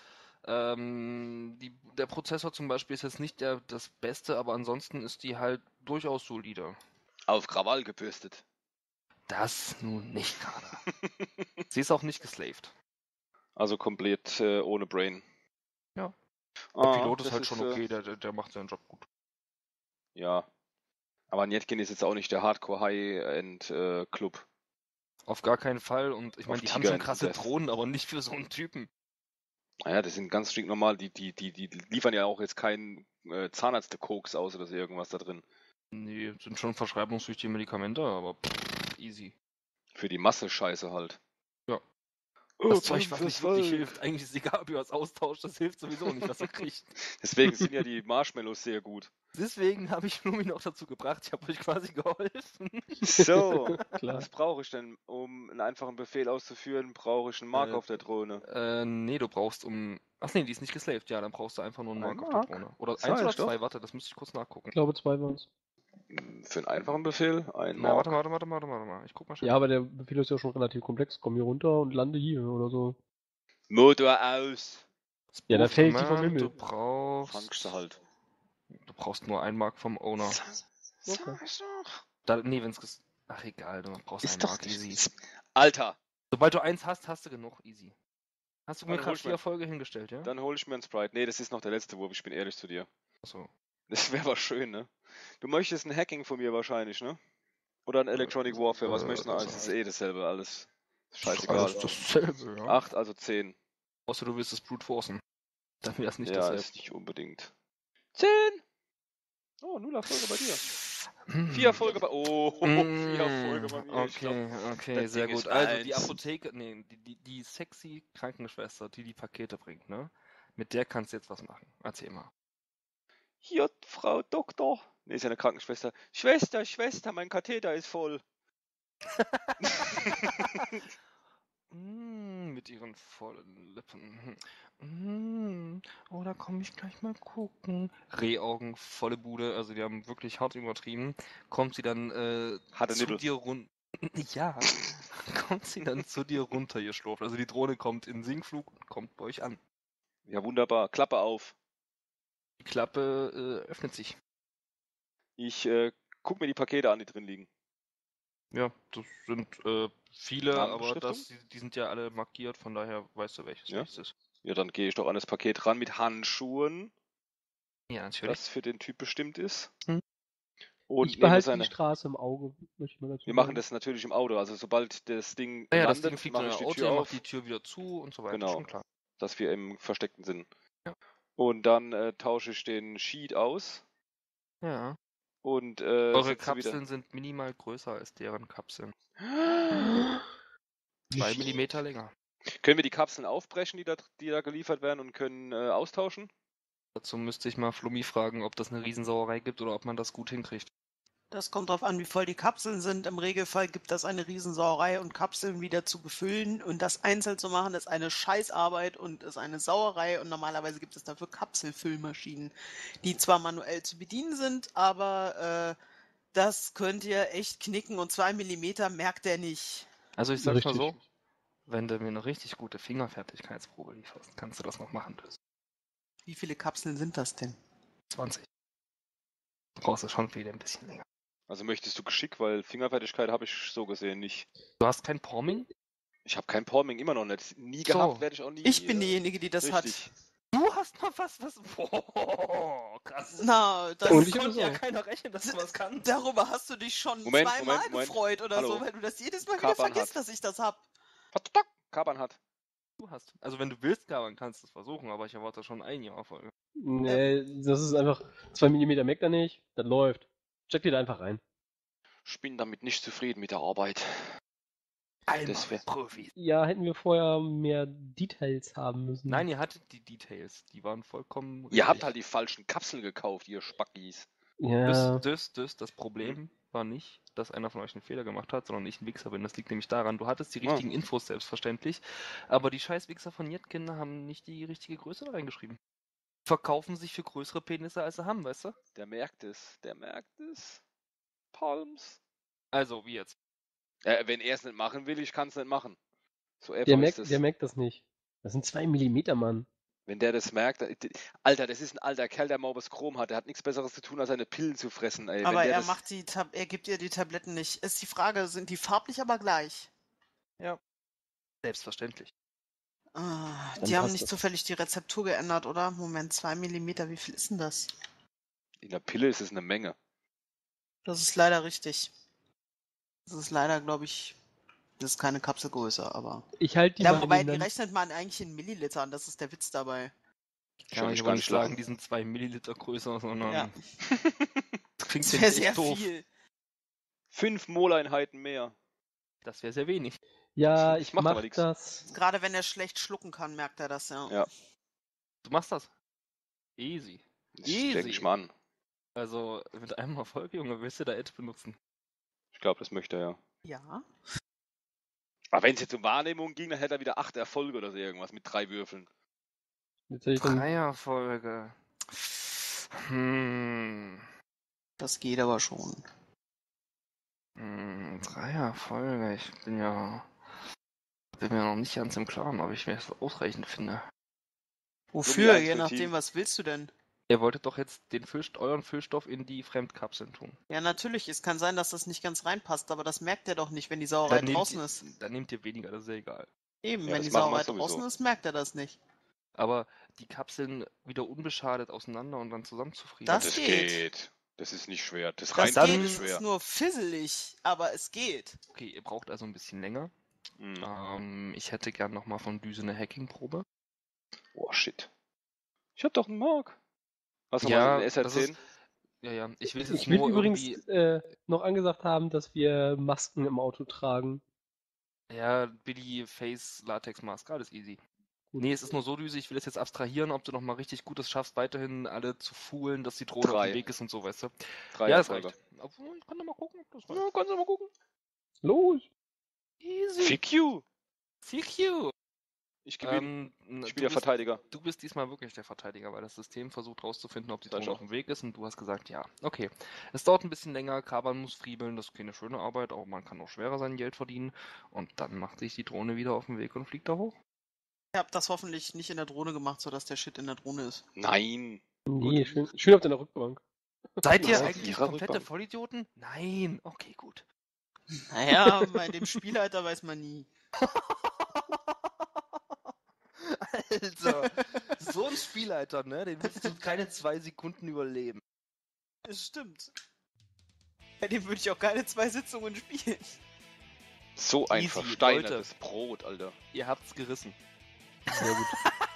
der Prozessor zum Beispiel ist jetzt nicht das Beste, aber ansonsten ist die halt durchaus solide. Auf Krawall gebürstet. Das nun nicht gerade. Sie ist auch nicht geslaved. Also komplett ohne Brain. Ja. Ah, Der Pilot ist das halt schon okay, der macht seinen Job gut. Ja. Aber Njetkin ist jetzt auch nicht der Hardcore-High-End-Club. Auf gar keinen Fall. Und ich meine, Auf die haben Tiger schon krasse Death. Drohnen, aber nicht für so einen Typen. Naja, das sind ganz strikt normal. Die liefern ja auch jetzt keinen Zahnärzte-Koks aus oder so irgendwas da drin. Nee, sind schon verschreibungspflichtige Medikamente, aber easy. Für die Masse-Scheiße halt. Ja. Oh, Das Zeug, was nicht wirklich hilft. Eigentlich ist es egal, ob ihr was austauscht, das hilft sowieso nicht, was ihr kriegt. Deswegen sind ja die Marshmallows sehr gut. Deswegen habe ich Lumi noch dazu gebracht. Ich habe euch quasi geholfen. So, Klar. was brauche ich denn, um einen einfachen Befehl auszuführen? Brauche ich einen Mark auf der Drohne? Nee, du braust Ach nee, die ist nicht geslaved. Ja, dann brauchst du einfach nur einen Ein Mark auf Mark? der Drohne. Oder Sag eins oder ich doch. zwei, warte, das müsste ich kurz nachgucken. Ich glaube, 2 waren es. Für einen einfachen Befehl? Ein Na, Mark. warte mal. Ich guck mal schnell. Ja, aber der Befehl ist ja schon relativ komplex. Komm hier runter und lande hier oder so. Motor aus. Ja, da Spoof fällt die vom Command, Himmel. Du brauchst. Fangst du halt. Du brauchst nur einen Mark vom Owner. Sag ich doch. Nee, wenn's Ach egal, du brauchst einen Ist doch Mark, easy. Alter, Sobald du eins hast, hast du genug, easy. Hast du mir Dann hol gerade ich 4 mir- Erfolge hingestellt, ja? dann hol ich mir einen Sprite. Nee, das ist noch der letzte Wurf, ich bin ehrlich zu dir. Achso. Das wäre was schön, ne? Du möchtest ein Hacking von mir wahrscheinlich, ne? Oder ein Electronic Warfare, was möchtest du? Das ist eh dasselbe, alles. Scheißegal. Alles dasselbe, ja. 8, also 10. Außer du willst es brute forcen. Dann wäre es nicht Ja, dasselbe. ist nicht unbedingt. 10! Oh, 0 Erfolge bei dir. 4 Erfolge bei... Oh, 4 Erfolge bei mir. Ich glaub, Okay, das sehr Ding gut. ist Also die meins. Apotheke, nee, die sexy Krankenschwester, die Pakete bringt, ne? Mit der kannst du jetzt was machen. Erzähl mal. Hier, Frau Doktor. Nee, ist ja eine Krankenschwester. Schwester, mein Katheter ist voll. Mit ihren vollen Lippen. Oh, da komme ich gleich mal gucken. Rehaugen, volle Bude, also die haben wirklich hart übertrieben. Kommt sie dann Hatte zu Nippel. dir runter. Ja, kommt sie dann zu dir runtergeschlurft. Also die Drohne kommt in Sinkflug und kommt bei euch an. Ja, wunderbar. Klappe auf. Die Klappe öffnet sich. Ich guck mir die Pakete an, die drin liegen. Ja, das sind viele, aber Namenbeschriftung? die sind ja alle markiert, von daher weißt du, welches Ja. ist. Ja, dann gehe ich doch an das Paket ran mit Handschuhen, Ja, natürlich. das für den Typ bestimmt ist. Hm. Und Ich nehme behalte seine... die Straße im Auge, möchte ich mal dazu Wir machen sagen. das natürlich im Auto. Also sobald das Ding Naja, das landet, Ding fliegt mache in ich euer die Auto, Tür ihr macht auf, die Tür wieder zu und so weiter, Genau. schon klar. dass wir im Versteckten sind. Ja. Und dann tausche ich den Sheet aus Ja. und Eure setze wieder... Kapseln sind minimal größer als deren Kapseln. Wie 2 viel? Millimeter länger. Können wir die Kapseln aufbrechen, die da geliefert werden und können austauschen? Dazu müsste ich mal Flummi fragen, ob das eine Riesensauerei gibt oder ob man das gut hinkriegt. Das kommt drauf an, wie voll die Kapseln sind. Im Regelfall gibt das eine Riesensauerei und Kapseln wieder zu befüllen. Und das einzeln zu machen, ist eine Scheißarbeit und ist eine Sauerei. Und normalerweise gibt es dafür Kapselfüllmaschinen, die zwar manuell zu bedienen sind, aber das könnt ihr echt knicken. Und 2 Millimeter merkt er nicht. Also ich sag's mal Richtig. so, wenn du mir eine richtig gute Fingerfertigkeitsprobe lieferst, kannst du das noch machen. Das Wie viele Kapseln sind das denn? 20. Brauchst du schon wieder ein bisschen länger. Also möchtest du Geschick, weil Fingerfertigkeit habe ich so gesehen nicht. Du hast kein Porming? Ich habe kein Porming, immer noch nicht. Nie So. gehabt, werde ich auch nie. Ich bin diejenige, die das richtig. Du hast noch was. Boah, krass. hat. Na, das Und ich konnte habe ja es auch. keiner rechnen, dass du was kannst. darüber hast du dich schon Moment, zweimal Moment, Moment. gefreut oder Hallo. so, weil du das jedes Mal Kapan wieder vergisst, hat. dass ich das hab. Kaban hat. Du hast. Also wenn du willst, Gaban, kannst du es versuchen, aber ich erwarte schon ein Jahr Folge. Nee, das ist einfach 2 Millimeter merkt er nicht, das läuft. Check die da einfach rein. Ich bin damit nicht zufrieden mit der Arbeit. Einmal wär- Profis. Ja, hätten wir vorher mehr Details haben müssen. Nein, ihr hattet die Details. Die waren vollkommen richtig. Ihr habt halt die falschen Kapseln gekauft, ihr Spackis. Ja, Das Problem war nicht, dass einer von euch einen Fehler gemacht hat, sondern ich ein Wichser bin. Das liegt nämlich daran, du hattest die richtigen Infos selbstverständlich, aber die scheiß Wichser von Jetkin haben nicht die richtige Größe da reingeschrieben. Verkaufen sich für größere Penisse, als sie haben, weißt du? Der merkt es. Palms. Also, wie jetzt? Wenn er es nicht machen will, ich kann es nicht machen. So der einfach ist es. merkt das nicht. Das sind 2 Millimeter, Mann. Wenn der das merkt, Alter, das ist ein alter Kerl, der Morbus Crohn hat. Der hat nichts Besseres zu tun, als seine Pillen zu fressen, ey. Aber Wenn der er das... macht er gibt ihr die Tabletten nicht. Ist die Frage, sind die farblich aber gleich? Ja. Selbstverständlich. Ah, Dann die haben passt nicht das. zufällig die Rezeptur geändert, oder? Moment, 2 Millimeter, wie viel ist denn das? In der Pille ist es eine Menge. Das ist leider richtig. Das ist leider, glaube ich, das ist keine Kapselgröße, aber... Ich halte die Ja, mal wobei, in die den rechnet man eigentlich in Millilitern, das ist der Witz dabei. Kann Schon ich ich aber gar nicht nicht sagen, lachen. die sind 2 Milliliter größer, sondern Ja. das klingt Das jetzt wäre echt sehr doof. viel. 5 Moleinheiten mehr. Das wäre sehr wenig. Ja, Das ich macht aber mach nix. das. Gerade wenn er schlecht schlucken kann, merkt er das, ja. Ja. Du machst das. Easy. Das denke ich mal an. Also mit einem Erfolg, Junge, willst du da Edge benutzen? Ich glaube, das möchte er ja. Ja. Aber wenn es jetzt um Wahrnehmung ging, dann hätte er wieder 8 Erfolge oder so irgendwas mit 3 Würfeln. Jetzt hätte ich dann, Dreierfolge. Das geht aber schon. Dreierfolge. Ich bin mir noch nicht ganz im Klaren, ob ich mir das ausreichend finde. Wofür? eins Je für nachdem, Team. was willst du denn? Ihr wolltet doch jetzt euren Füllstoff in die Fremdkapseln tun. Ja, natürlich, es kann sein, dass das nicht ganz reinpasst, aber das merkt er doch nicht, wenn die Sauerei draußen ist. Dann nehmt ihr weniger, das ist ja egal. Eben, Ja, wenn das die machen wir Sauerei sowieso. draußen ist, merkt er das nicht. Aber die Kapseln wieder unbeschadet auseinander und dann zusammenzufrieden. Das geht. Das ist nicht schwer. Das Das rein dann- geht, ist es schwer. ist nur fisselig, aber es geht. Okay, ihr braucht also ein bisschen länger. Mhm. Ich hätte gern nochmal von Düse eine Hacking-Probe. Oh, shit. Ich hab doch einen Mark. Hast du Ja, mal einen das SR10? ist- Ja, ich will es jetzt Ich will nur übrigens irgendwie... noch angesagt haben, dass wir Masken im Auto tragen. Ja, Billy Face Latex Mask, alles easy. Gut. Nee, es ist nur so, Düse, ich will es jetzt abstrahieren, ob du nochmal richtig Gutes schaffst, weiterhin alle zu foolen, dass die Drohne auf 3. dem Weg ist und so, weißt du. 3 Ja, das Erfolge. reicht. Obwohl, ich kann doch mal gucken, ob das reicht. Ja, kannst du mal gucken. Los! Easy. Fick you. Fick you. Ich gewinne. Ich Ich bin der Verteidiger. Du bist diesmal wirklich der Verteidiger, weil das System versucht rauszufinden, ob die Sag Drohne ich auf dem Weg ist und du hast gesagt, ja. Okay. Es dauert ein bisschen länger, Kaban muss friebeln, das ist keine schöne Arbeit, aber man kann auch schwerer sein Geld verdienen und dann macht sich die Drohne wieder auf den Weg und fliegt da hoch. Ich habe das hoffentlich nicht in der Drohne gemacht, sodass der Shit in der Drohne ist. Nein. Nee, schön auf deiner Rückbank. Seid ihr Auf eigentlich ihrer komplette Rückbank. Vollidioten? Nein. Okay, gut. Naja, bei dem Spielleiter weiß man nie. Alter, so ein Spielleiter, ne? Den willst du keine 2 Sekunden überleben. Das stimmt. Bei dem würde ich auch keine 2 Sitzungen spielen. So ein Easy, versteinertes Brot, Alter. Ihr habt's gerissen. Sehr gut.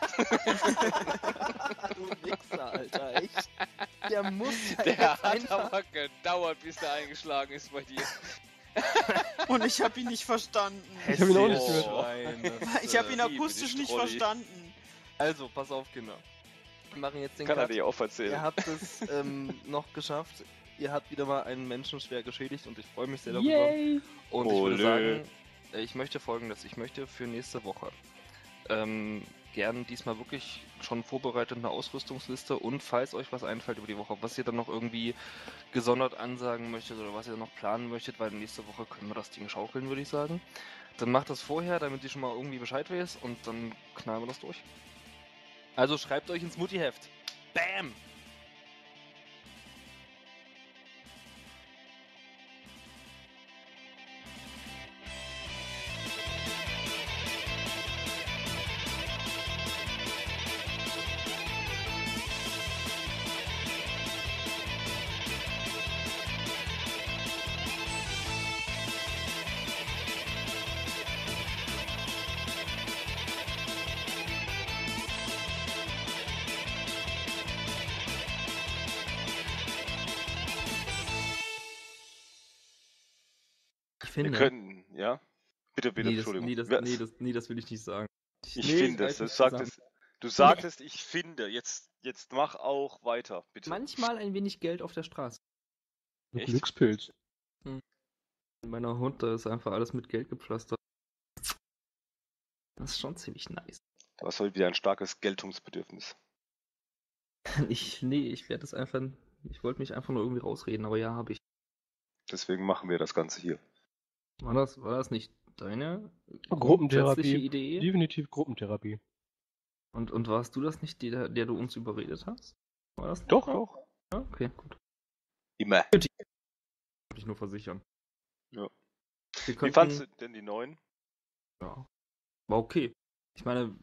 Du Wichser, Alter, echt. Der muss ja Der jetzt hat einfach... aber gedauert, bis der eingeschlagen ist bei dir. Und ich habe ihn nicht verstanden. Ich hab ihn auch nicht Oh. gehört. Schwein, das, Ich habe ihn liebe akustisch dich, nicht Trolli. verstanden. Also, pass auf, Kinder. Wir machen jetzt den Kann er Cut. dir auch erzählen. Ihr habt es noch geschafft. Ihr habt wieder mal einen Menschen schwer geschädigt und ich freue mich sehr darüber. Yay! Und ich würde Ole. sagen, ich möchte Folgendes. Ich möchte für nächste Woche gern diesmal wirklich schon vorbereitet eine Ausrüstungsliste und falls euch was einfällt über die Woche, was ihr dann noch irgendwie gesondert ansagen möchtet oder was ihr noch planen möchtet, weil nächste Woche können wir das Ding schaukeln, würde ich sagen. Dann macht das vorher, damit ich schon mal irgendwie Bescheid weiß und dann knallen wir das durch. Also schreibt euch ins Mutti-Heft. Bam! Ich Wir finde... können, ja? Bitte, Nee, das, Entschuldigung. nee, das, Wer- nee, das, nee, das will ich nicht sagen. Ich Nee, finde reiß es. mich Du sagtest, ich finde. Jetzt mach auch weiter, bitte. Manchmal ein wenig Geld auf der Straße. Echt? Glückspilz. In meiner Hund, da ist einfach alles mit Geld gepflastert. Das ist schon ziemlich nice. Du hast heute wieder ein starkes Geltungsbedürfnis. Ich werde das einfach. Ich wollte mich einfach nur irgendwie rausreden, aber ja, habe ich. Deswegen machen wir das Ganze hier. War das nicht deine Gruppentherapie. grundsätzliche Idee? Definitiv Gruppentherapie. Und warst du das nicht, der du uns überredet hast? War das? Doch, Ja? doch. Ja, okay, gut. Immer. Wollte ich nur versichern. Ja. Wir Wie könnten, fandst du denn die neuen? Ja. War okay. Ich meine,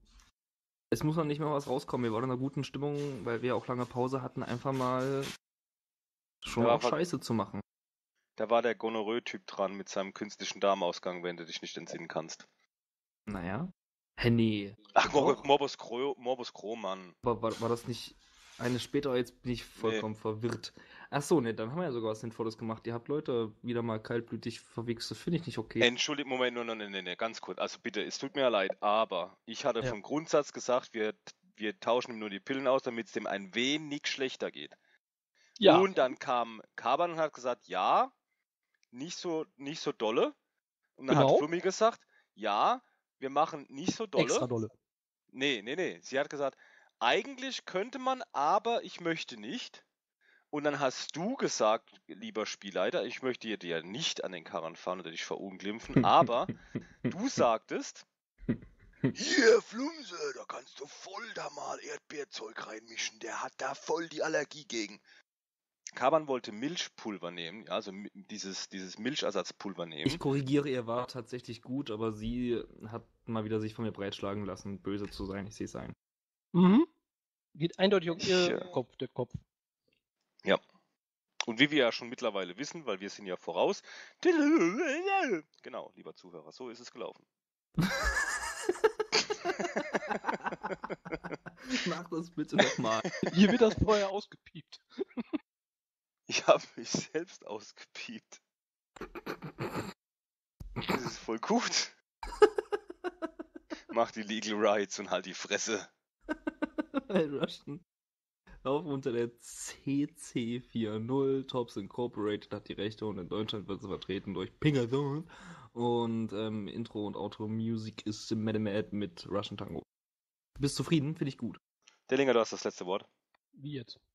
es muss noch nicht mal was rauskommen. Wir waren in einer guten Stimmung, weil wir auch lange Pause hatten, einfach mal schon Ja, auch aber- Scheiße zu machen. Da war der Gonorrhoe-Typ dran mit seinem künstlichen Darmausgang, wenn du dich nicht entsinnen kannst. Naja. Hä, nee. Ach, Doch. Morbus Crohn, Mann. War das nicht eine später? Jetzt bin ich vollkommen verwirrt. Ach so, ne, dann haben wir ja sogar was Sinnvolles gemacht. Ihr habt Leute wieder mal kaltblütig verwichst. Das finde ich nicht okay. Entschuldigung, Moment, nee, ganz kurz. Also bitte, es tut mir leid, aber ich hatte Ja. vom Grundsatz gesagt, wir tauschen ihm nur die Pillen aus, damit es dem ein wenig schlechter geht. Ja. Und dann kam Kaban und hat gesagt, ja, nicht so dolle. Und dann Genau. hat Flummi gesagt, ja, wir machen nicht so dolle. Extra dolle. Nee. Sie hat gesagt, eigentlich könnte man, aber ich möchte nicht. Und dann hast du gesagt, lieber Spielleiter, ich möchte dir nicht an den Karren fahren oder dich verunglimpfen, aber du sagtest, hier, Flumse, da kannst du voll da mal Erdbeerzeug reinmischen, der hat da voll die Allergie gegen. Kaban wollte Milchpulver nehmen, ja, also dieses Milchersatzpulver nehmen. Ich korrigiere, ihr war tatsächlich gut, aber sie hat mal wieder sich von mir breitschlagen lassen, böse zu sein. Ich sehe es ein. Mhm. Geht eindeutig um ihr Ja. Kopf, der Kopf. Und wie wir ja schon mittlerweile wissen, weil wir sind ja voraus. Genau, lieber Zuhörer, so ist es gelaufen. Mach das bitte nochmal. Hier wird das vorher ausgepiept. Ich habe mich selbst ausgepiept. Das ist voll gut. Mach die Legal Rights und halt die Fresse. Bei Russian. Laufen unter der CC40. Tops Incorporated hat die Rechte und in Deutschland wird sie vertreten durch Pingathon. Und Intro und Outro Music ist Mad mit Russian Tango. Bist zufrieden? Finde ich gut. Dellinger, du hast das letzte Wort. Wie jetzt?